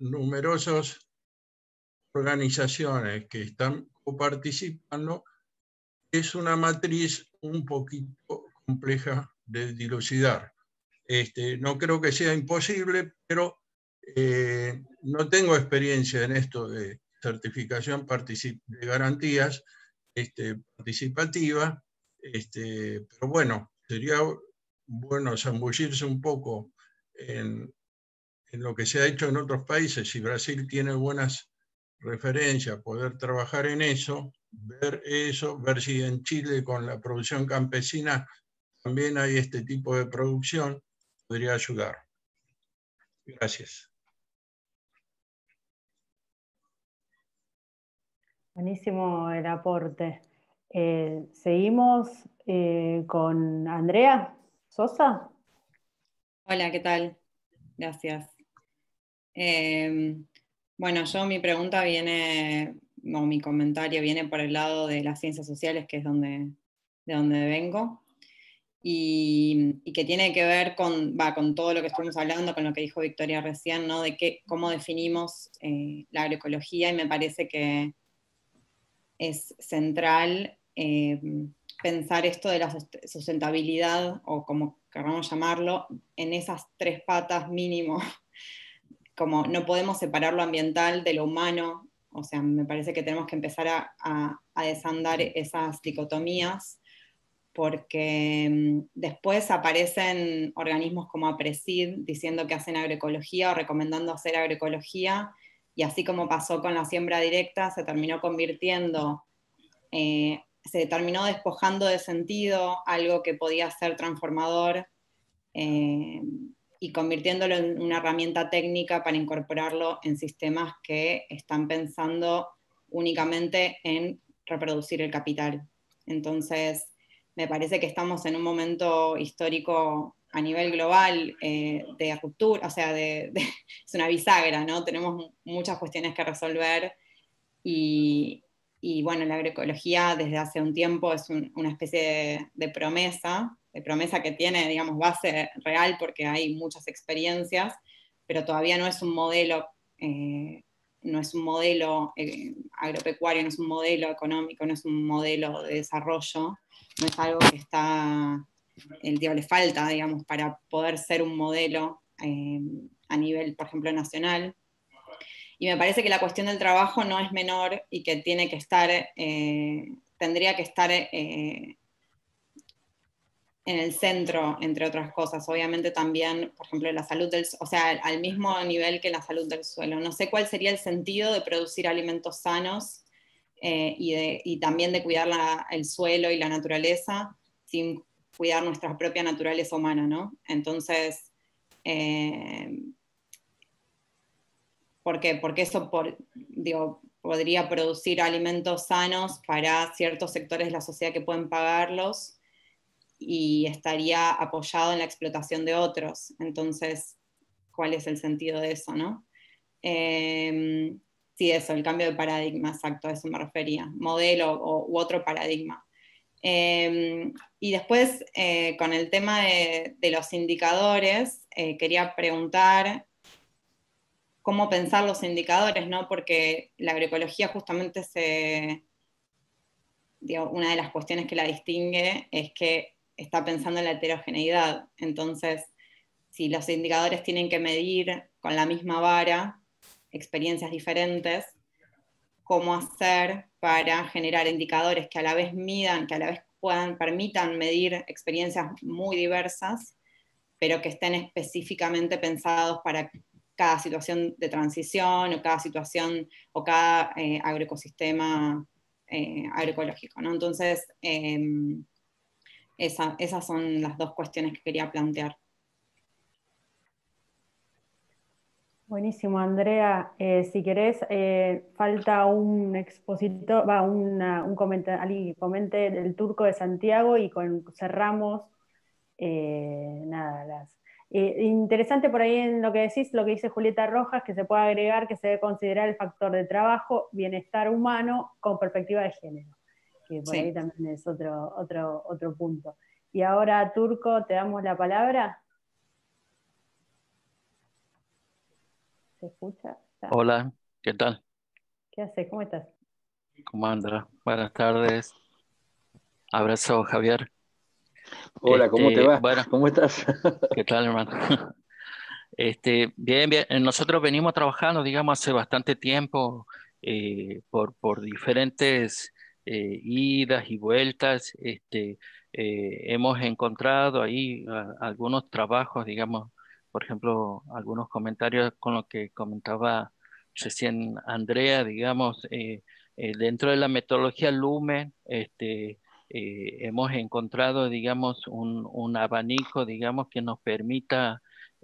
[SPEAKER 13] numerosas organizaciones que están participando, es una matriz un poquito compleja de dilucidar. No creo que sea imposible, pero no tengo experiencia en esto de certificación de garantías participativa, pero bueno, sería bueno zambullirse un poco en lo que se ha hecho en otros países. Si Brasil tiene buenas referencias, poder trabajar en eso, ver si en Chile con la producción campesina también hay este tipo de producción, podría ayudar. Gracias.
[SPEAKER 2] Buenísimo el aporte. Seguimos con Andrea Sosa.
[SPEAKER 14] Hola, ¿qué tal? Gracias. Bueno, mi pregunta viene, o mi comentario viene por el lado de las ciencias sociales, que es de donde vengo, y que tiene que ver con todo lo que estuvimos hablando, con lo que dijo Victoria recién, ¿no? De cómo definimos la agroecología, y me parece que es central pensar esto de la sustentabilidad, o como queramos llamarlo, en esas 3 patas mínimo. Como no podemos separar lo ambiental de lo humano, o sea, me parece que tenemos que empezar a desandar esas dicotomías, porque después aparecen organismos como APRESID diciendo que hacen agroecología o recomendando hacer agroecología, y así como pasó con la siembra directa, se terminó convirtiendo, se terminó despojando de sentido algo que podía ser transformador, y convirtiéndolo en una herramienta técnica para incorporarlo en sistemas que están pensando únicamente en reproducir el capital. Entonces, me parece que estamos en un momento histórico a nivel global de ruptura, o sea, es una bisagra, ¿no? Tenemos muchas cuestiones que resolver, y bueno, la agroecología desde hace un tiempo es una especie de promesa que tiene, digamos, base real porque hay muchas experiencias, pero todavía no es un modelo, agropecuario, no es un modelo económico, no es un modelo de desarrollo, no es algo que le falta, digamos, para poder ser un modelo a nivel, por ejemplo, nacional. Y me parece que la cuestión del trabajo no es menor y que tiene que estar, tendría que estar en el centro, entre otras cosas. Obviamente también, por ejemplo, la salud o sea, al mismo nivel que la salud del suelo. No sé cuál sería el sentido de producir alimentos sanos y también de cuidar el suelo y la naturaleza sin cuidar nuestra propia naturaleza humana, ¿no? Entonces, ¿por qué? Porque eso podría producir alimentos sanos para ciertos sectores de la sociedad que pueden pagarlos, y estaría apoyado en la explotación de otros. Entonces, ¿cuál es el sentido de eso, no? Sí, eso, el cambio de paradigma, exacto, a eso me refería. Modelo u otro paradigma. Y después, con el tema de los indicadores, quería preguntar cómo pensar los indicadores, ¿no? Porque la agroecología justamente una de las cuestiones que la distingue es que está pensando en la heterogeneidad. Entonces, si los indicadores tienen que medir con la misma vara experiencias diferentes, ¿cómo hacer para generar indicadores que a la vez midan, que a la vez permitan medir experiencias muy diversas, pero que estén específicamente pensados para cada situación de transición, o cada situación, o cada agroecosistema agroecológico, ¿no? Entonces, esas son las 2 cuestiones que quería plantear.
[SPEAKER 2] Buenísimo, Andrea. Si querés, falta un expositor, un comentario, alguien que comente el Turco de Santiago, y cerramos. Interesante por ahí en lo que decís, lo que dice Julieta Rojas, que se puede agregar que se debe considerar el factor de trabajo, bienestar humano con perspectiva de género, que por ahí también es otro punto. Y ahora, Turco, te damos la palabra. ¿Se escucha?
[SPEAKER 15] Hola, ¿qué tal?
[SPEAKER 2] ¿Qué haces? ¿Cómo estás?
[SPEAKER 15] ¿Cómo anda? Buenas tardes. Abrazo, Javier.
[SPEAKER 16] Hola, ¿cómo te va?
[SPEAKER 15] Bueno,
[SPEAKER 16] ¿Cómo estás?
[SPEAKER 15] ¿qué tal, hermano? Bien, bien. Nosotros venimos trabajando, digamos, hace bastante tiempo por diferentes idas y vueltas. Hemos encontrado ahí algunos trabajos, digamos, por ejemplo, algunos comentarios con lo que comentaba recién Andrea, digamos, dentro de la metodología Lumen, hemos encontrado, digamos, un abanico, digamos, que nos permita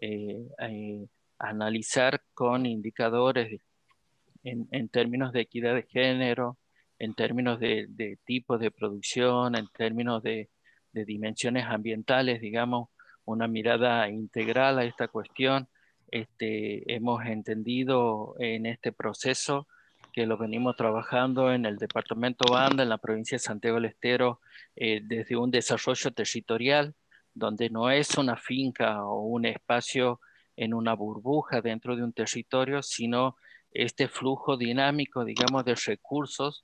[SPEAKER 15] analizar con indicadores en términos de equidad de género, en términos de tipo de producción, en términos de dimensiones ambientales, digamos, una mirada integral a esta cuestión. Hemos entendido en este proceso que lo venimos trabajando en el departamento Banda, en la provincia de Santiago del Estero, desde un desarrollo territorial, donde no es una finca o un espacio en una burbuja dentro de un territorio, sino este flujo dinámico, digamos, de recursos,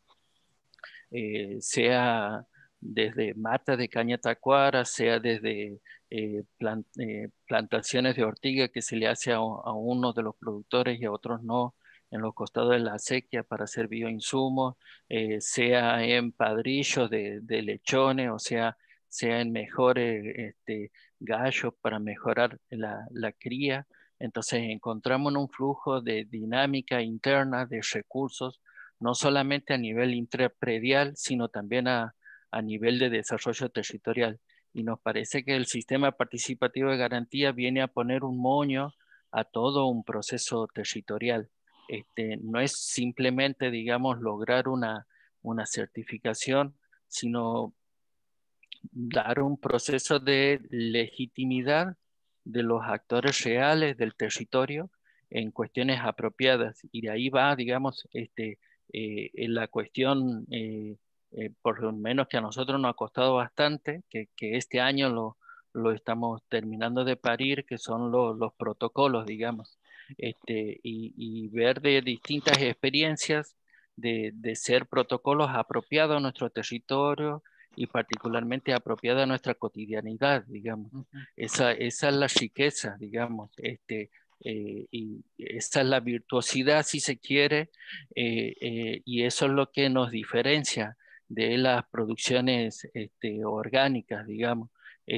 [SPEAKER 15] sea desde matas de caña tacuara, sea desde plantaciones de ortiga que se le hace a uno de los productores y a otros no, en los costados de la acequia para hacer bioinsumos, sea en padrillos de lechones, o sea en mejores gallos para mejorar la cría. Entonces encontramos un flujo de dinámica interna de recursos, no solamente a nivel intrapredial, sino también a nivel de desarrollo territorial. Y nos parece que el sistema participativo de garantía viene a poner un moño a todo un proceso territorial. No es simplemente, digamos, lograr una certificación, sino dar un proceso de legitimidad de los actores reales del territorio en cuestiones apropiadas. Y de ahí va, digamos, en la cuestión, por lo menos que a nosotros nos ha costado bastante, que este año lo estamos terminando de parir, que son los protocolos, digamos, y ver de distintas experiencias de ser protocolos apropiados a nuestro territorio y particularmente apropiada a nuestra cotidianidad, digamos. Esa es la riqueza, digamos, y esa es la virtuosidad, si se quiere, y eso es lo que nos diferencia de las producciones orgánicas, digamos,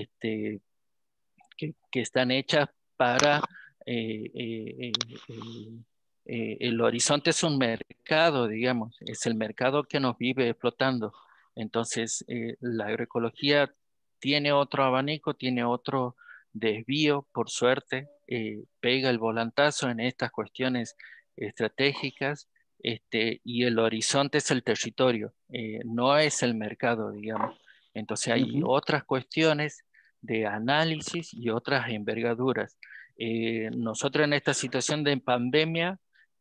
[SPEAKER 15] que están hechas para... el horizonte es un mercado, digamos, es el mercado que nos vive explotando. Entonces, la agroecología tiene otro abanico, tiene otro desvío, por suerte, pega el volantazo en estas cuestiones estratégicas, y el horizonte es el territorio, no es el mercado, digamos. Entonces, hay otras cuestiones de análisis y otras envergaduras. Nosotros en esta situación de pandemia,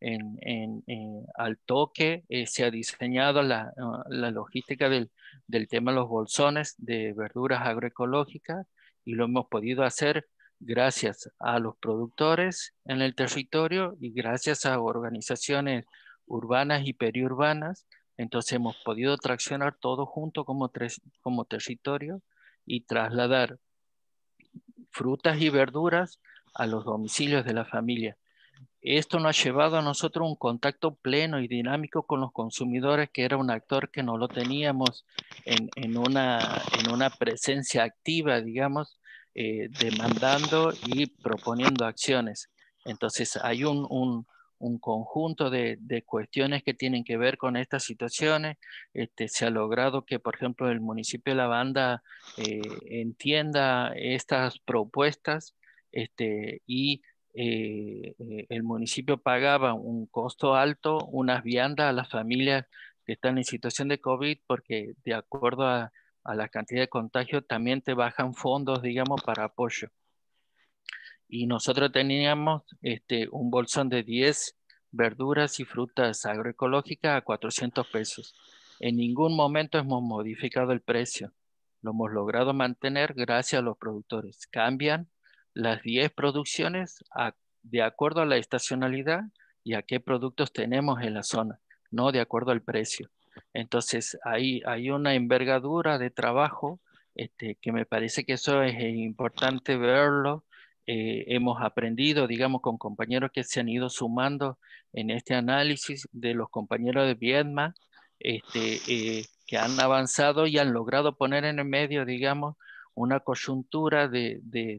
[SPEAKER 15] al toque se ha diseñado la logística del tema de los bolsones de verduras agroecológicas y lo hemos podido hacer gracias a los productores en el territorio y gracias a organizaciones urbanas y periurbanas. Entonces hemos podido traccionar todo junto como territorio y trasladar frutas y verduras a los domicilios de la familia. Esto nos ha llevado a nosotros un contacto pleno y dinámico con los consumidores, que era un actor que no lo teníamos en una presencia activa, digamos, demandando y proponiendo acciones. Entonces hay un conjunto de cuestiones que tienen que ver con estas situaciones. Se ha logrado que, por ejemplo, el municipio de La Banda entienda estas propuestas y el municipio pagaba un costo alto, unas viandas a las familias que están en situación de COVID, porque de acuerdo a la cantidad de contagio también te bajan fondos, digamos, para apoyo. Y nosotros teníamos un bolsón de 10 verduras y frutas agroecológicas a 400 pesos. En ningún momento hemos modificado el precio. Lo hemos logrado mantener gracias a los productores. Cambian las 10 producciones a de acuerdo a la estacionalidad y a qué productos tenemos en la zona, no de acuerdo al precio. Entonces, hay una envergadura de trabajo que me parece que eso es importante verlo. Hemos aprendido, digamos, con compañeros que se han ido sumando en este análisis de los compañeros de Viedma, que han avanzado y han logrado poner en el medio, digamos, una coyuntura de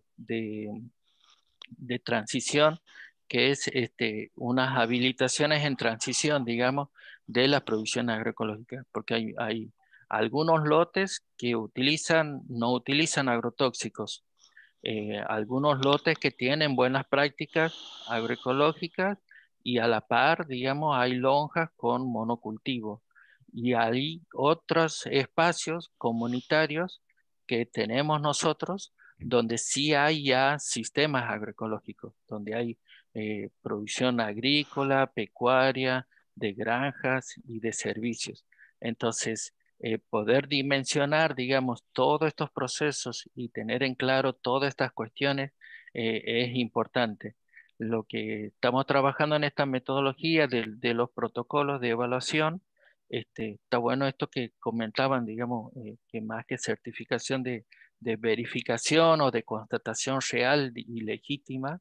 [SPEAKER 15] transición, que es unas habilitaciones en transición, digamos, de la producción agroecológica, porque hay algunos lotes que no utilizan agrotóxicos, algunos lotes que tienen buenas prácticas agroecológicas y a la par, digamos, hay lonjas con monocultivo. Y hay otros espacios comunitarios que tenemos nosotros donde sí hay ya sistemas agroecológicos, donde hay producción agrícola, pecuaria, de granjas y de servicios. Entonces, poder dimensionar, digamos, todos estos procesos y tener en claro todas estas cuestiones es importante. Lo que estamos trabajando en esta metodología de los protocolos de evaluación, está bueno esto que comentaban, digamos, que más que certificación de verificación o de constatación real y legítima,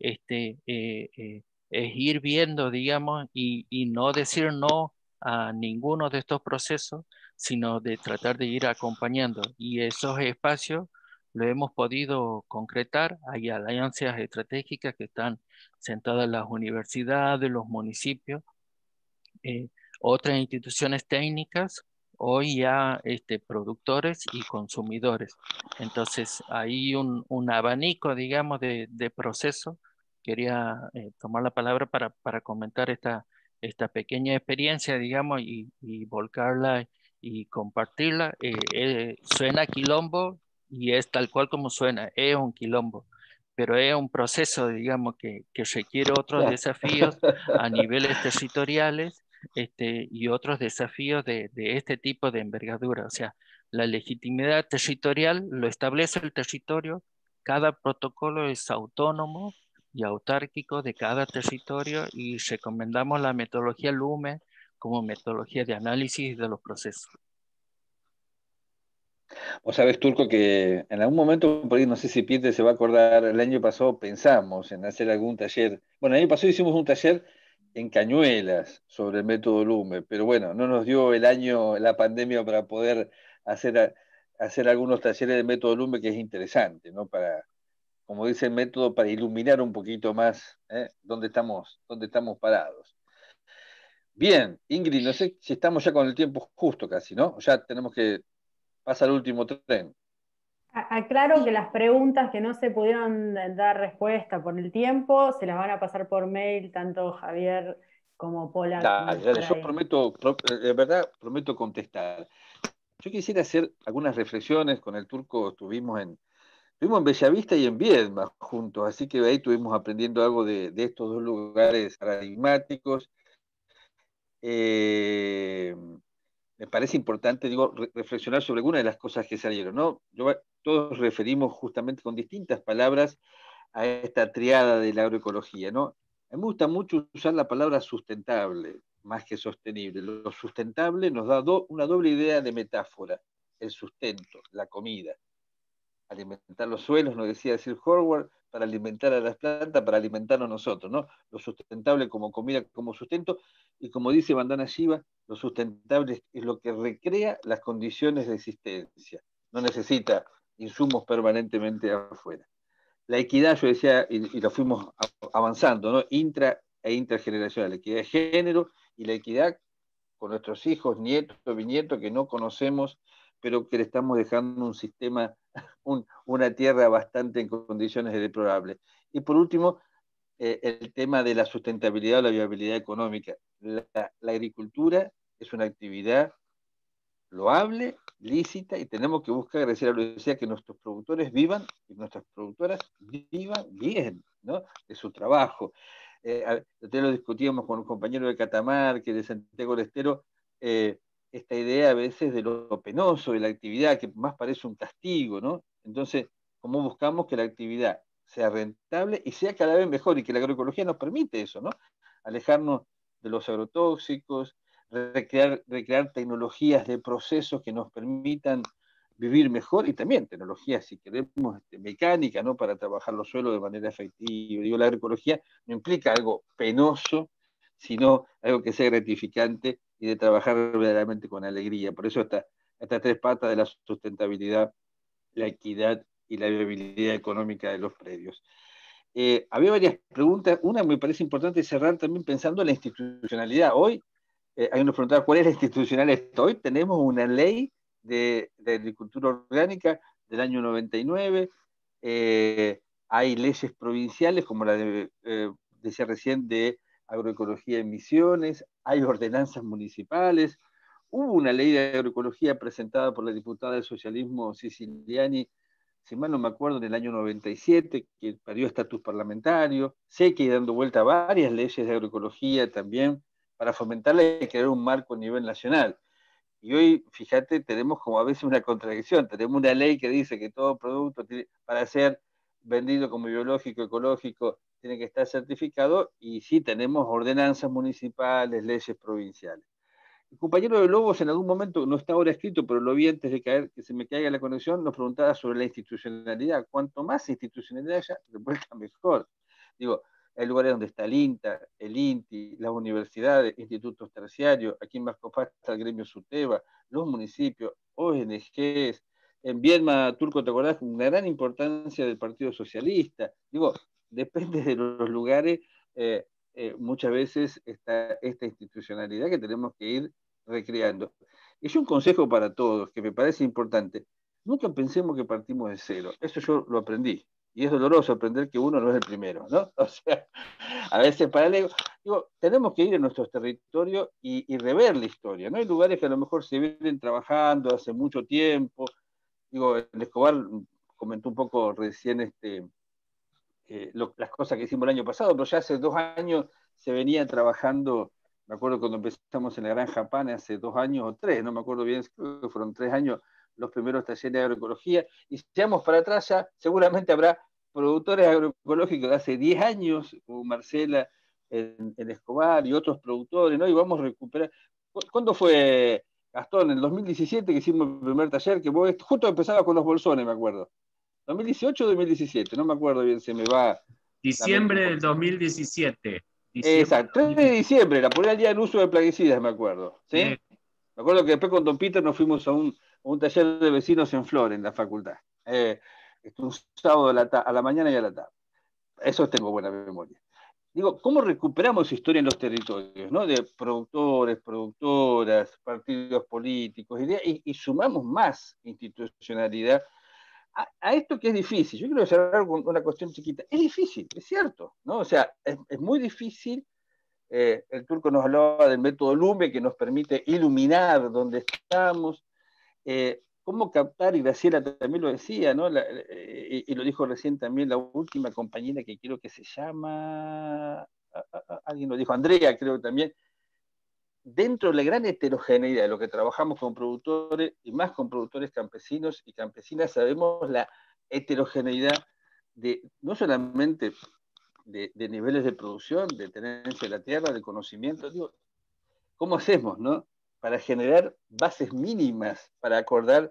[SPEAKER 15] es ir viendo, digamos, y no decir no a ninguno de estos procesos, sino de tratar de ir acompañando. Y esos espacios lo hemos podido concretar. Hay alianzas estratégicas que están sentadas en las universidades, los municipios, otras instituciones técnicas, hoy ya productores y consumidores. Entonces hay un abanico, digamos, de procesos. Quería tomar la palabra para comentar esta pequeña experiencia, digamos, y volcarla y compartirla. Suena quilombo y es tal cual como suena, es un quilombo, pero es un proceso, digamos, que requiere otros desafíos a niveles territoriales, y otros desafíos de este tipo de envergadura. O sea, la legitimidad territorial lo establece el territorio, cada protocolo es autónomo y autárquico de cada territorio y recomendamos la metodología LUME como metodología de análisis de los procesos.
[SPEAKER 16] Vos sabés, Turco, que en algún momento, por ahí no sé si Pieter se va a acordar, el año pasado pensamos en hacer algún taller. Bueno, el año pasado hicimos un taller en Cañuelas sobre el método LUME, pero bueno, no nos dio el año, la pandemia, para poder hacer algunos talleres de método LUME, que es interesante, ¿no? Para, como dice el método, para iluminar un poquito más dónde estamos parados. Bien, Ingrid, no sé si estamos ya con el tiempo justo casi, ¿no? O ya tenemos que pasar el último tren.
[SPEAKER 2] Aclaro que las preguntas que no se pudieron dar respuesta por el tiempo, se las van a pasar por mail, tanto Javier como Pola.
[SPEAKER 16] Dale, yo prometo, de verdad, prometo contestar. Yo quisiera hacer algunas reflexiones. Con el Turco estuvimos en Bellavista y en Viedma juntos, así que ahí estuvimos aprendiendo algo de estos dos lugares paradigmáticos. Me parece importante, digo, reflexionar sobre algunas de las cosas que salieron, ¿no? Todos referimos justamente con distintas palabras a esta triada de la agroecología, ¿no? A mí me gusta mucho usar la palabra sustentable, más que sostenible. Lo sustentable nos da una doble idea de metáfora: el sustento, la comida. Alimentar los suelos, nos decía Sir Howard, para alimentar a las plantas, para alimentarnos nosotros, ¿no? Lo sustentable como comida, como sustento, y como dice Vandana Shiva, lo sustentable es lo que recrea las condiciones de existencia, no necesita insumos permanentemente afuera. La equidad, yo decía, y lo fuimos avanzando, ¿no? Intra e intergeneracional, la equidad de género y la equidad con nuestros hijos, nietos, bisnietos que no conocemos, pero que le estamos dejando un sistema, una tierra bastante en condiciones deplorables. Y por último, el tema de la sustentabilidad o la viabilidad económica. La agricultura es una actividad loable, lícita, y tenemos que buscar, decía lo decía, que nuestros productores vivan y nuestras productoras vivan bien, ¿no? De su trabajo. Lo discutíamos con un compañero de Catamarca, de Santiago del Estero, esta idea a veces de lo penoso de la actividad, que más parece un castigo, ¿no? Entonces, ¿cómo buscamos que la actividad sea rentable y sea cada vez mejor, y que la agroecología nos permite eso, ¿no? Alejarnos de los agrotóxicos, recrear tecnologías de procesos que nos permitan vivir mejor, y también tecnologías, si queremos, mecánica, ¿no? Para trabajar los suelos de manera efectiva. Digo, la agroecología no implica algo penoso, sino algo que sea gratificante y de trabajar verdaderamente con alegría. Por eso estas tres patas de la sustentabilidad, la equidad y la viabilidad económica de los predios. Había varias preguntas. Una me parece importante cerrar también pensando en la institucionalidad. Hoy, hay una pregunta, ¿cuál es la institucionalidad? Hoy tenemos una ley de agricultura orgánica del año 99, hay leyes provinciales como la decía recién, de agroecología en Misiones, hay ordenanzas municipales, hubo una ley de agroecología presentada por la diputada del socialismo Siciliani, si mal no me acuerdo, en el año 97, que perdió estatus parlamentario. Sé que hay dando vuelta varias leyes de agroecología también para fomentarla y crear un marco a nivel nacional. Y hoy, fíjate, tenemos como a veces una contradicción. Tenemos una ley que dice que todo producto para ser vendido como biológico, ecológico, tiene que estar certificado, y sí tenemos ordenanzas municipales, leyes provinciales. El compañero de Lobos en algún momento, no está ahora escrito, pero lo vi antes de que se me caiga la conexión, nos preguntaba sobre la institucionalidad. Cuanto más institucionalidad haya, de vuelta mejor. Digo, hay lugares donde está el INTA, el INTI, las universidades, institutos terciarios, aquí en Mascopá está el gremio SUTEBA, los municipios, ONGs, en Viedma, Turco, ¿te acordás? Una gran importancia del Partido Socialista. Digo, depende de los lugares, muchas veces está esta institucionalidad que tenemos que ir recreando. Y yo un consejo para todos, que me parece importante, nunca pensemos que partimos de cero. Eso yo lo aprendí. Y es doloroso aprender que uno no es el primero, ¿no? O sea, a veces para el ego, digo, tenemos que ir a nuestros territorios y rever la historia, ¿no? Hay lugares que a lo mejor se vienen trabajando hace mucho tiempo. Digo, el Escobar comentó un poco recién las cosas que hicimos el año pasado, pero ya hace 2 años se venía trabajando. Me acuerdo cuando empezamos en la Granja Pan hace 2 años o 3, no me acuerdo bien, creo que fueron 3 años los primeros talleres de agroecología, y si vamos para atrás ya seguramente habrá productores agroecológicos de hace 10 años, como Marcela en Escobar y otros productores, ¿no? Y vamos a recuperar. ¿Cuándo fue, Gastón? En el 2017 que hicimos el primer taller, que vos justo empezaba con los bolsones, me acuerdo. 2018 o 2017, no me acuerdo bien, se me va.
[SPEAKER 17] Diciembre del 2017.
[SPEAKER 16] Exacto, 3 de diciembre, la ponía el día del uso de plaguicidas, me acuerdo. ¿Sí? Me acuerdo que después con Don Peter nos fuimos a un taller de vecinos en Flores, en la facultad. Un sábado a la mañana y a la tarde. Eso tengo buena memoria. Digo, ¿cómo recuperamos historia en los territorios, ¿no? De productores, productoras, partidos políticos, y sumamos más institucionalidad a esto que es difícil? Yo quiero cerrar con una cuestión chiquita. Es difícil, es cierto, ¿no? O sea, es muy difícil. El Turco nos hablaba del método Lume, que nos permite iluminar donde estamos. Cómo captar, y Graciela también lo decía, ¿no? Y lo dijo recién también la última compañera, que creo que se llama, alguien lo dijo, Andrea, creo que también, dentro de la gran heterogeneidad de lo que trabajamos con productores, y más con productores campesinos y campesinas, sabemos la heterogeneidad no solamente de niveles de producción, de tenencia de la tierra, de conocimiento. Digo, ¿cómo hacemos, no? Para generar bases mínimas para acordar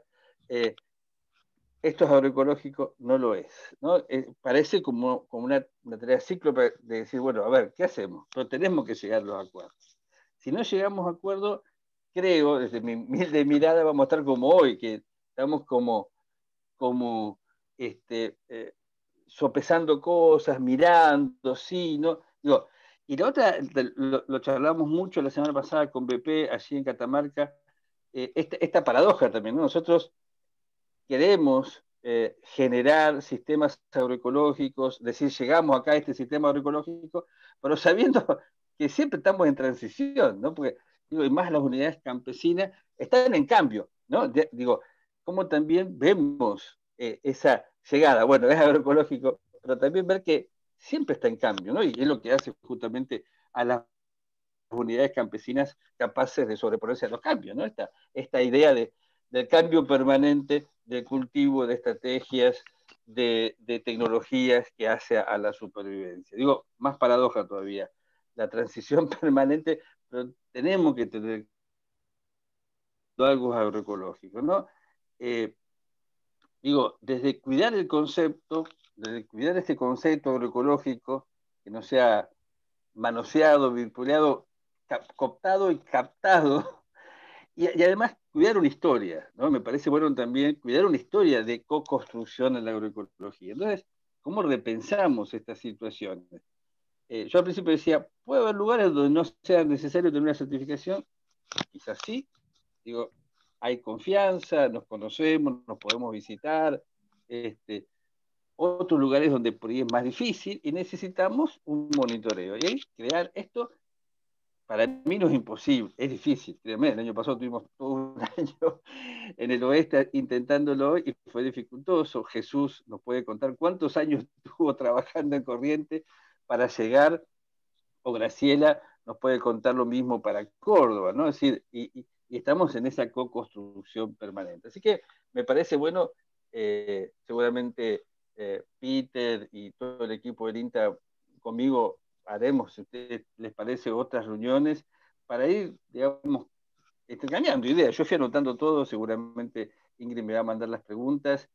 [SPEAKER 16] esto es agroecológico, no lo es, ¿no? Parece como una tarea cíclope de decir, bueno, a ver, ¿qué hacemos? Pero tenemos que llegar a los acuerdos. Si no llegamos a acuerdos, creo, desde mi humilde mirada, vamos a estar como hoy, que estamos como sopesando cosas, mirando, sí, ¿no? Digo, y la otra, lo charlamos mucho la semana pasada con BP, allí en Catamarca, esta paradoja también, ¿no? Nosotros queremos generar sistemas agroecológicos, decir, llegamos acá a este sistema agroecológico, pero sabiendo que siempre estamos en transición, ¿no? Porque, digo, y más las unidades campesinas están en cambio, ¿no? Digo, como también vemos esa llegada, bueno, es agroecológico, pero también ver que siempre está en cambio, ¿no? Y es lo que hace justamente a las unidades campesinas capaces de sobreponerse a los cambios, ¿no? Esta idea del cambio permanente, del cultivo de estrategias de tecnologías que hace a la supervivencia. Digo, más paradoja todavía, la transición permanente, pero tenemos que tener algo agroecológico, ¿no? Digo, desde cuidar el concepto, desde cuidar este concepto agroecológico, que no sea manoseado, virtualeado, cooptado y captado, y además cuidar una historia, ¿no? Me parece bueno también cuidar una historia de co-construcción en la agroecología. Entonces, ¿cómo repensamos estas situaciones? Yo al principio decía, ¿puede haber lugares donde no sea necesario tener una certificación? Quizás sí. Digo, hay confianza, nos conocemos, nos podemos visitar. Otros lugares donde por ahí es más difícil y necesitamos un monitoreo. Y ahí crear esto, para mí no es imposible, es difícil. Créeme, el año pasado tuvimos todo un año en el oeste intentándolo y fue dificultoso. Jesús nos puede contar cuántos años estuvo trabajando en Corrientes para llegar, o Graciela nos puede contar lo mismo para Córdoba, ¿no? Es decir, y estamos en esa co-construcción permanente. Así que me parece bueno, seguramente Peter y todo el equipo del INTA conmigo haremos, si a ustedes les parece, otras reuniones para ir, digamos, intercambiando ideas. Yo fui anotando todo, seguramente Ingrid me va a mandar las preguntas.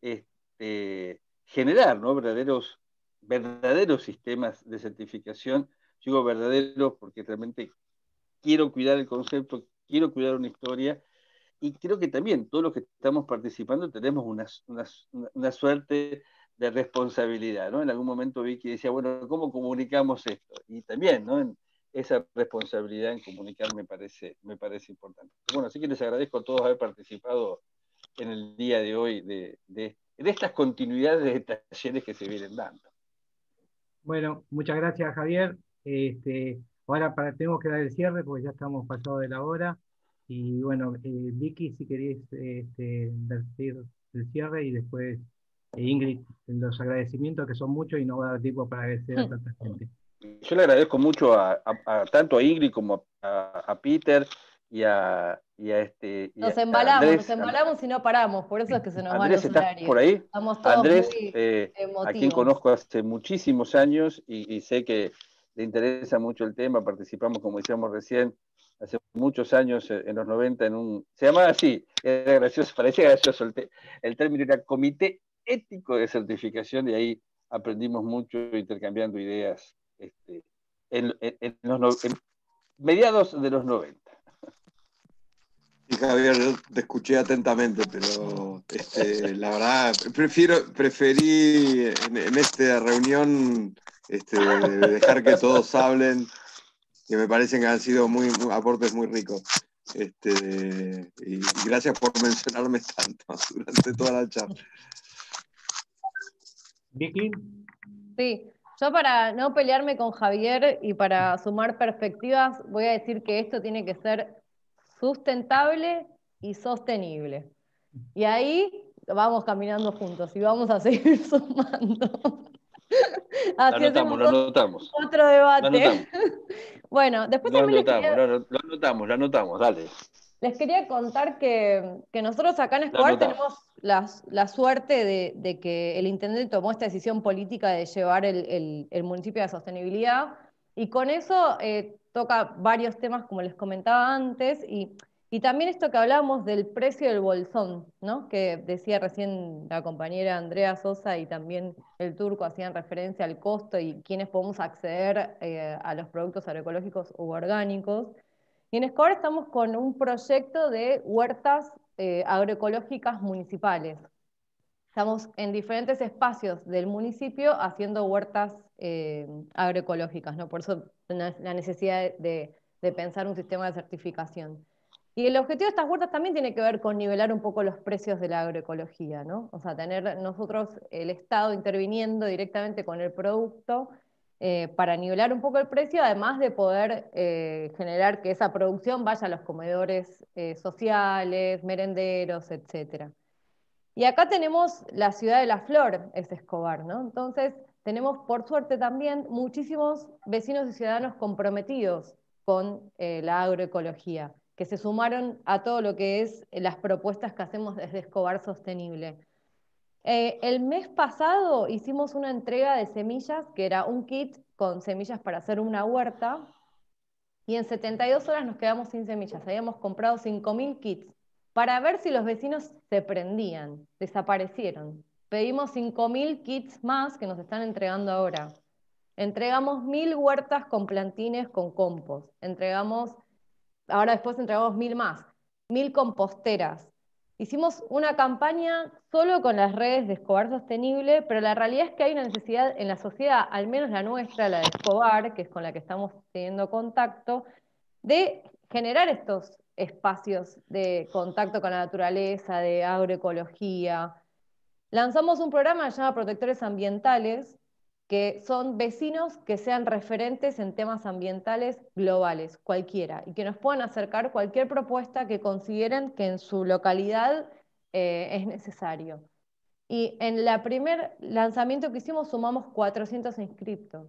[SPEAKER 16] Generar, ¿no? verdaderos sistemas de certificación. Digo verdaderos porque realmente quiero cuidar el concepto, quiero cuidar una historia, y creo que también todos los que estamos participando tenemos una suerte de responsabilidad, ¿no? En algún momento vi que decía, bueno, ¿cómo comunicamos esto? Y también, ¿no? Esa responsabilidad en comunicar me parece importante. Bueno, así que les agradezco a todos haber participado en el día de hoy de estas continuidades de talleres que se vienen dando.
[SPEAKER 1] Bueno, muchas gracias, Javier. Ahora tenemos que dar el cierre porque ya estamos pasados de la hora. Y bueno, Vicky, si queréis decir el cierre y después Ingrid, los agradecimientos que son muchos y no va a dar tiempo para agradecer a tanta gente.
[SPEAKER 16] Yo le agradezco mucho tanto a Ingrid como a Peter y
[SPEAKER 9] nos embalamos,
[SPEAKER 16] Andrés.
[SPEAKER 9] nos embalamos y no paramos, por eso es que se nos
[SPEAKER 16] Andrés,
[SPEAKER 9] van los
[SPEAKER 16] ¿estás
[SPEAKER 9] horarios.
[SPEAKER 16] por ahí?
[SPEAKER 9] Estamos todos
[SPEAKER 16] Andrés,
[SPEAKER 9] muy
[SPEAKER 16] a quien
[SPEAKER 9] emotivos.
[SPEAKER 16] conozco hace muchísimos años y sé que le interesa mucho el tema. Participamos, como decíamos recién, hace muchos años, en los 90, se llamaba así, era gracioso, parecía gracioso el término, era Comité Ético de Certificación, y ahí aprendimos mucho intercambiando ideas en mediados de los 90.
[SPEAKER 4] Y Javier, yo te escuché atentamente, pero la verdad, preferí en esta reunión dejar que todos hablen, que me parecen que han sido aportes muy ricos. Y gracias por mencionarme tanto durante toda la charla.
[SPEAKER 1] Vicky.
[SPEAKER 9] Sí, yo para no pelearme con Javier y para sumar perspectivas, voy a decir que esto tiene que ser sustentable y sostenible. Y ahí vamos caminando juntos y vamos a seguir sumando.
[SPEAKER 16] Así lo anotamos.
[SPEAKER 9] Otro debate.
[SPEAKER 16] Lo anotamos.
[SPEAKER 9] Bueno, después también
[SPEAKER 16] lo anotamos, dale.
[SPEAKER 9] Les quería contar que nosotros acá en Escobar tenemos la suerte de que el intendente tomó esta decisión política de llevar el municipio a sostenibilidad, y con eso toca varios temas, como les comentaba antes, y también esto que hablábamos del precio del bolsón, ¿no? Que decía recién la compañera Andrea Sosa y también el Turco hacían referencia al costo y quiénes podemos acceder a los productos agroecológicos u orgánicos. Y en Escobar estamos con un proyecto de huertas agroecológicas municipales. Estamos en diferentes espacios del municipio haciendo huertas agroecológicas, ¿no? Por eso la necesidad de pensar un sistema de certificación. Y el objetivo de estas huertas también tiene que ver con nivelar un poco los precios de la agroecología, ¿no? O sea, tener nosotros el Estado interviniendo directamente con el producto para nivelar un poco el precio, además de poder generar que esa producción vaya a los comedores sociales, merenderos, etc. Y acá tenemos la ciudad de La Flor, es Escobar, ¿no? Entonces tenemos, por suerte también, muchísimos vecinos y ciudadanos comprometidos con la agroecología, que se sumaron a todo lo que es las propuestas que hacemos desde Escobar Sostenible. El mes pasado hicimos una entrega de semillas, que era un kit con semillas para hacer una huerta, y en 72 horas nos quedamos sin semillas. Habíamos comprado 5.000 kits para ver si los vecinos se prendían, desaparecieron. Pedimos 5.000 kits más que nos están entregando ahora. Entregamos 1.000 huertas con plantines con compost. Ahora después entregamos 1.000 más, 1.000 composteras. Hicimos una campaña solo con las redes de Escobar Sostenible, pero la realidad es que hay una necesidad en la sociedad, al menos la nuestra, la de Escobar, que es con la que estamos teniendo contacto, de generar estos espacios de contacto con la naturaleza, de agroecología. Lanzamos un programa que se llama Protectores Ambientales, que son vecinos que sean referentes en temas ambientales globales, cualquiera, y que nos puedan acercar cualquier propuesta que consideren que en su localidad es necesario. Y en el primer lanzamiento que hicimos sumamos 400 inscriptos.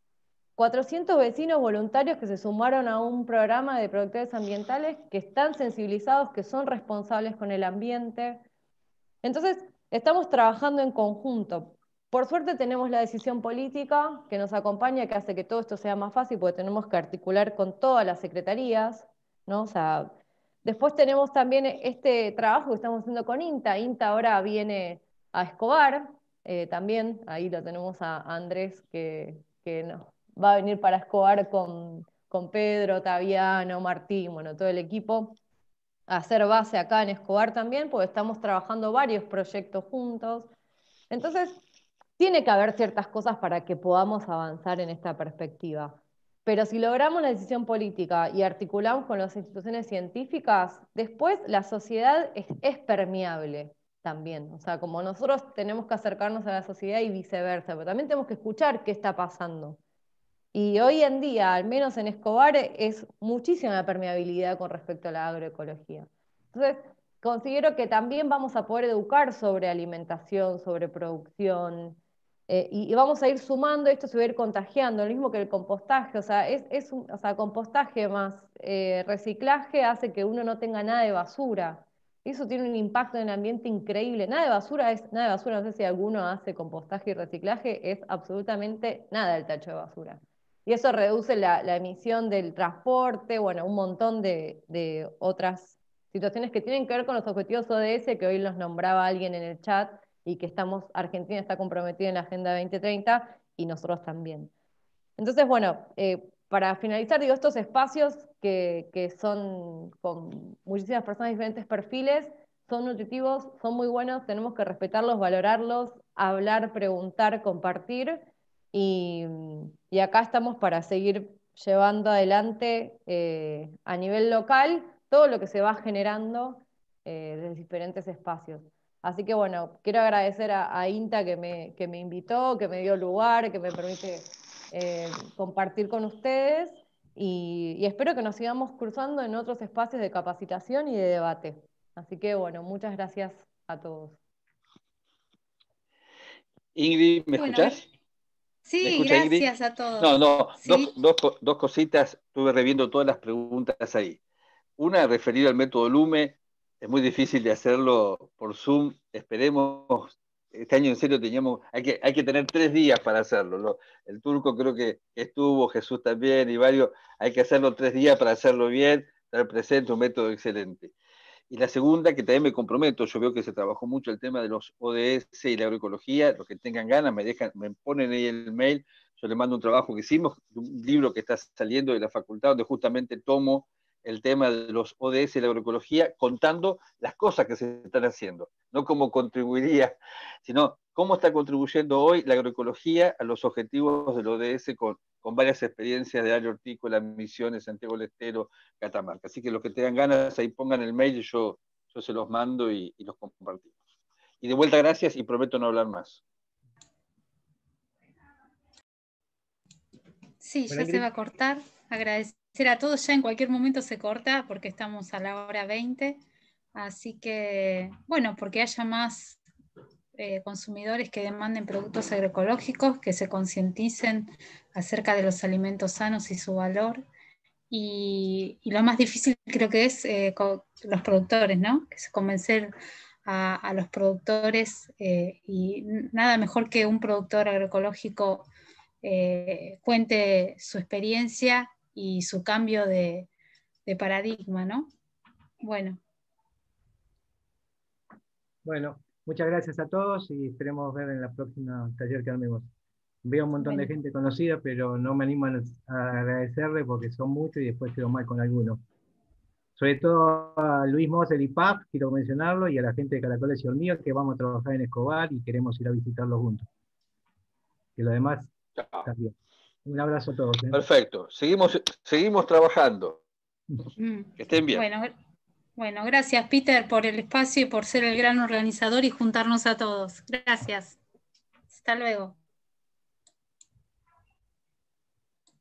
[SPEAKER 9] 400 vecinos voluntarios que se sumaron a un programa de protectores ambientales que están sensibilizados, que son responsables con el ambiente. Entonces, estamos trabajando en conjunto. Por suerte tenemos la decisión política que nos acompaña, que hace que todo esto sea más fácil, porque tenemos que articular con todas las secretarías, ¿no? O sea, después tenemos también este trabajo que estamos haciendo con INTA. INTA ahora viene a Escobar, también, ahí lo tenemos a Andrés, que va a venir para Escobar con Pedro, Taviano, Martín, bueno, todo el equipo, a hacer base acá en Escobar también, porque estamos trabajando varios proyectos juntos. Entonces, tiene que haber ciertas cosas para que podamos avanzar en esta perspectiva. Pero si logramos la decisión política y articulamos con las instituciones científicas, después la sociedad es permeable también. O sea, como nosotros tenemos que acercarnos a la sociedad y viceversa, pero también tenemos que escuchar qué está pasando. Y hoy en día, al menos en Escobar, es muchísima la permeabilidad con respecto a la agroecología. Entonces, considero que también vamos a poder educar sobre alimentación, sobre producción, y vamos a ir sumando esto, se va a ir contagiando, lo mismo que el compostaje. O sea, compostaje más reciclaje hace que uno no tenga nada de basura. Eso tiene un impacto en el ambiente increíble. Nada de basura es nada de basura. No sé si alguno hace compostaje y reciclaje, es absolutamente nada el tacho de basura. Y eso reduce la emisión del transporte, bueno, un montón de otras situaciones que tienen que ver con los objetivos ODS, que hoy los nombraba alguien en el chat, y que Argentina está comprometida en la Agenda 2030, y nosotros también. Entonces, bueno, para finalizar, digo, estos espacios que son con muchísimas personas de diferentes perfiles, son nutritivos, son muy buenos, tenemos que respetarlos, valorarlos, hablar, preguntar, compartir, y acá estamos para seguir llevando adelante a nivel local todo lo que se va generando desde diferentes espacios. Así que bueno, quiero agradecer a INTA que me invitó, que me dio lugar, que me permite compartir con ustedes, y espero que nos sigamos cruzando en otros espacios de capacitación y de debate. Así que bueno, muchas gracias a todos.
[SPEAKER 16] Ingrid, ¿me escuchás?
[SPEAKER 3] Sí, gracias a todos.
[SPEAKER 16] No,
[SPEAKER 3] ¿Sí?
[SPEAKER 16] dos cositas, estuve reviendo todas las preguntas ahí. Una referida al método LUME, es muy difícil de hacerlo por Zoom, esperemos, este año en serio hay que tener 3 días para hacerlo. El turco creo que estuvo, Jesús también y varios, hay que hacerlo 3 días para hacerlo bien, estar presente, un método excelente. Y la segunda, que también me comprometo, yo veo que se trabajó mucho el tema de los ODS y la agroecología, los que tengan ganas me ponen ahí el mail, yo les mando un trabajo que hicimos, un libro que está saliendo de la facultad, donde justamente tomo el tema de los ODS y la agroecología, contando las cosas que se están haciendo, no cómo contribuiría, sino cómo está contribuyendo hoy la agroecología a los objetivos del ODS con varias experiencias de área hortícola, Misiones, Santiago del Estero, Catamarca. Así que los que tengan ganas, ahí pongan el mail y yo se los mando y los compartimos. Y de vuelta, gracias, y prometo no hablar más.
[SPEAKER 3] Sí, ya se va a cortar. Agradecer a todos, ya en cualquier momento se corta porque estamos a la hora 20. Así que, bueno, porque haya más consumidores que demanden productos agroecológicos, que se concienticen acerca de los alimentos sanos y su valor. Y lo más difícil creo que es con los productores, ¿no? Que es convencer a los productores, y nada mejor que un productor agroecológico cuente su experiencia y su cambio de paradigma, ¿no? Bueno.
[SPEAKER 1] Bueno, muchas gracias a todos y esperemos ver en la próxima taller que armemos. Veo un montón de gente conocida, pero no me animan a agradecerle porque son muchos y después quedo mal con algunos. Sobre todo a Luis Mos del IPAP, quiero mencionarlo, y a la gente de Caracoles y Hormigas, que vamos a trabajar en Escobar y queremos ir a visitarlos juntos. Y lo demás, también. Un abrazo a todos.
[SPEAKER 16] Perfecto. Seguimos trabajando. Que estén bien.
[SPEAKER 3] Bueno, gracias Peter por el espacio y por ser el gran organizador y juntarnos a todos. Gracias. Hasta luego.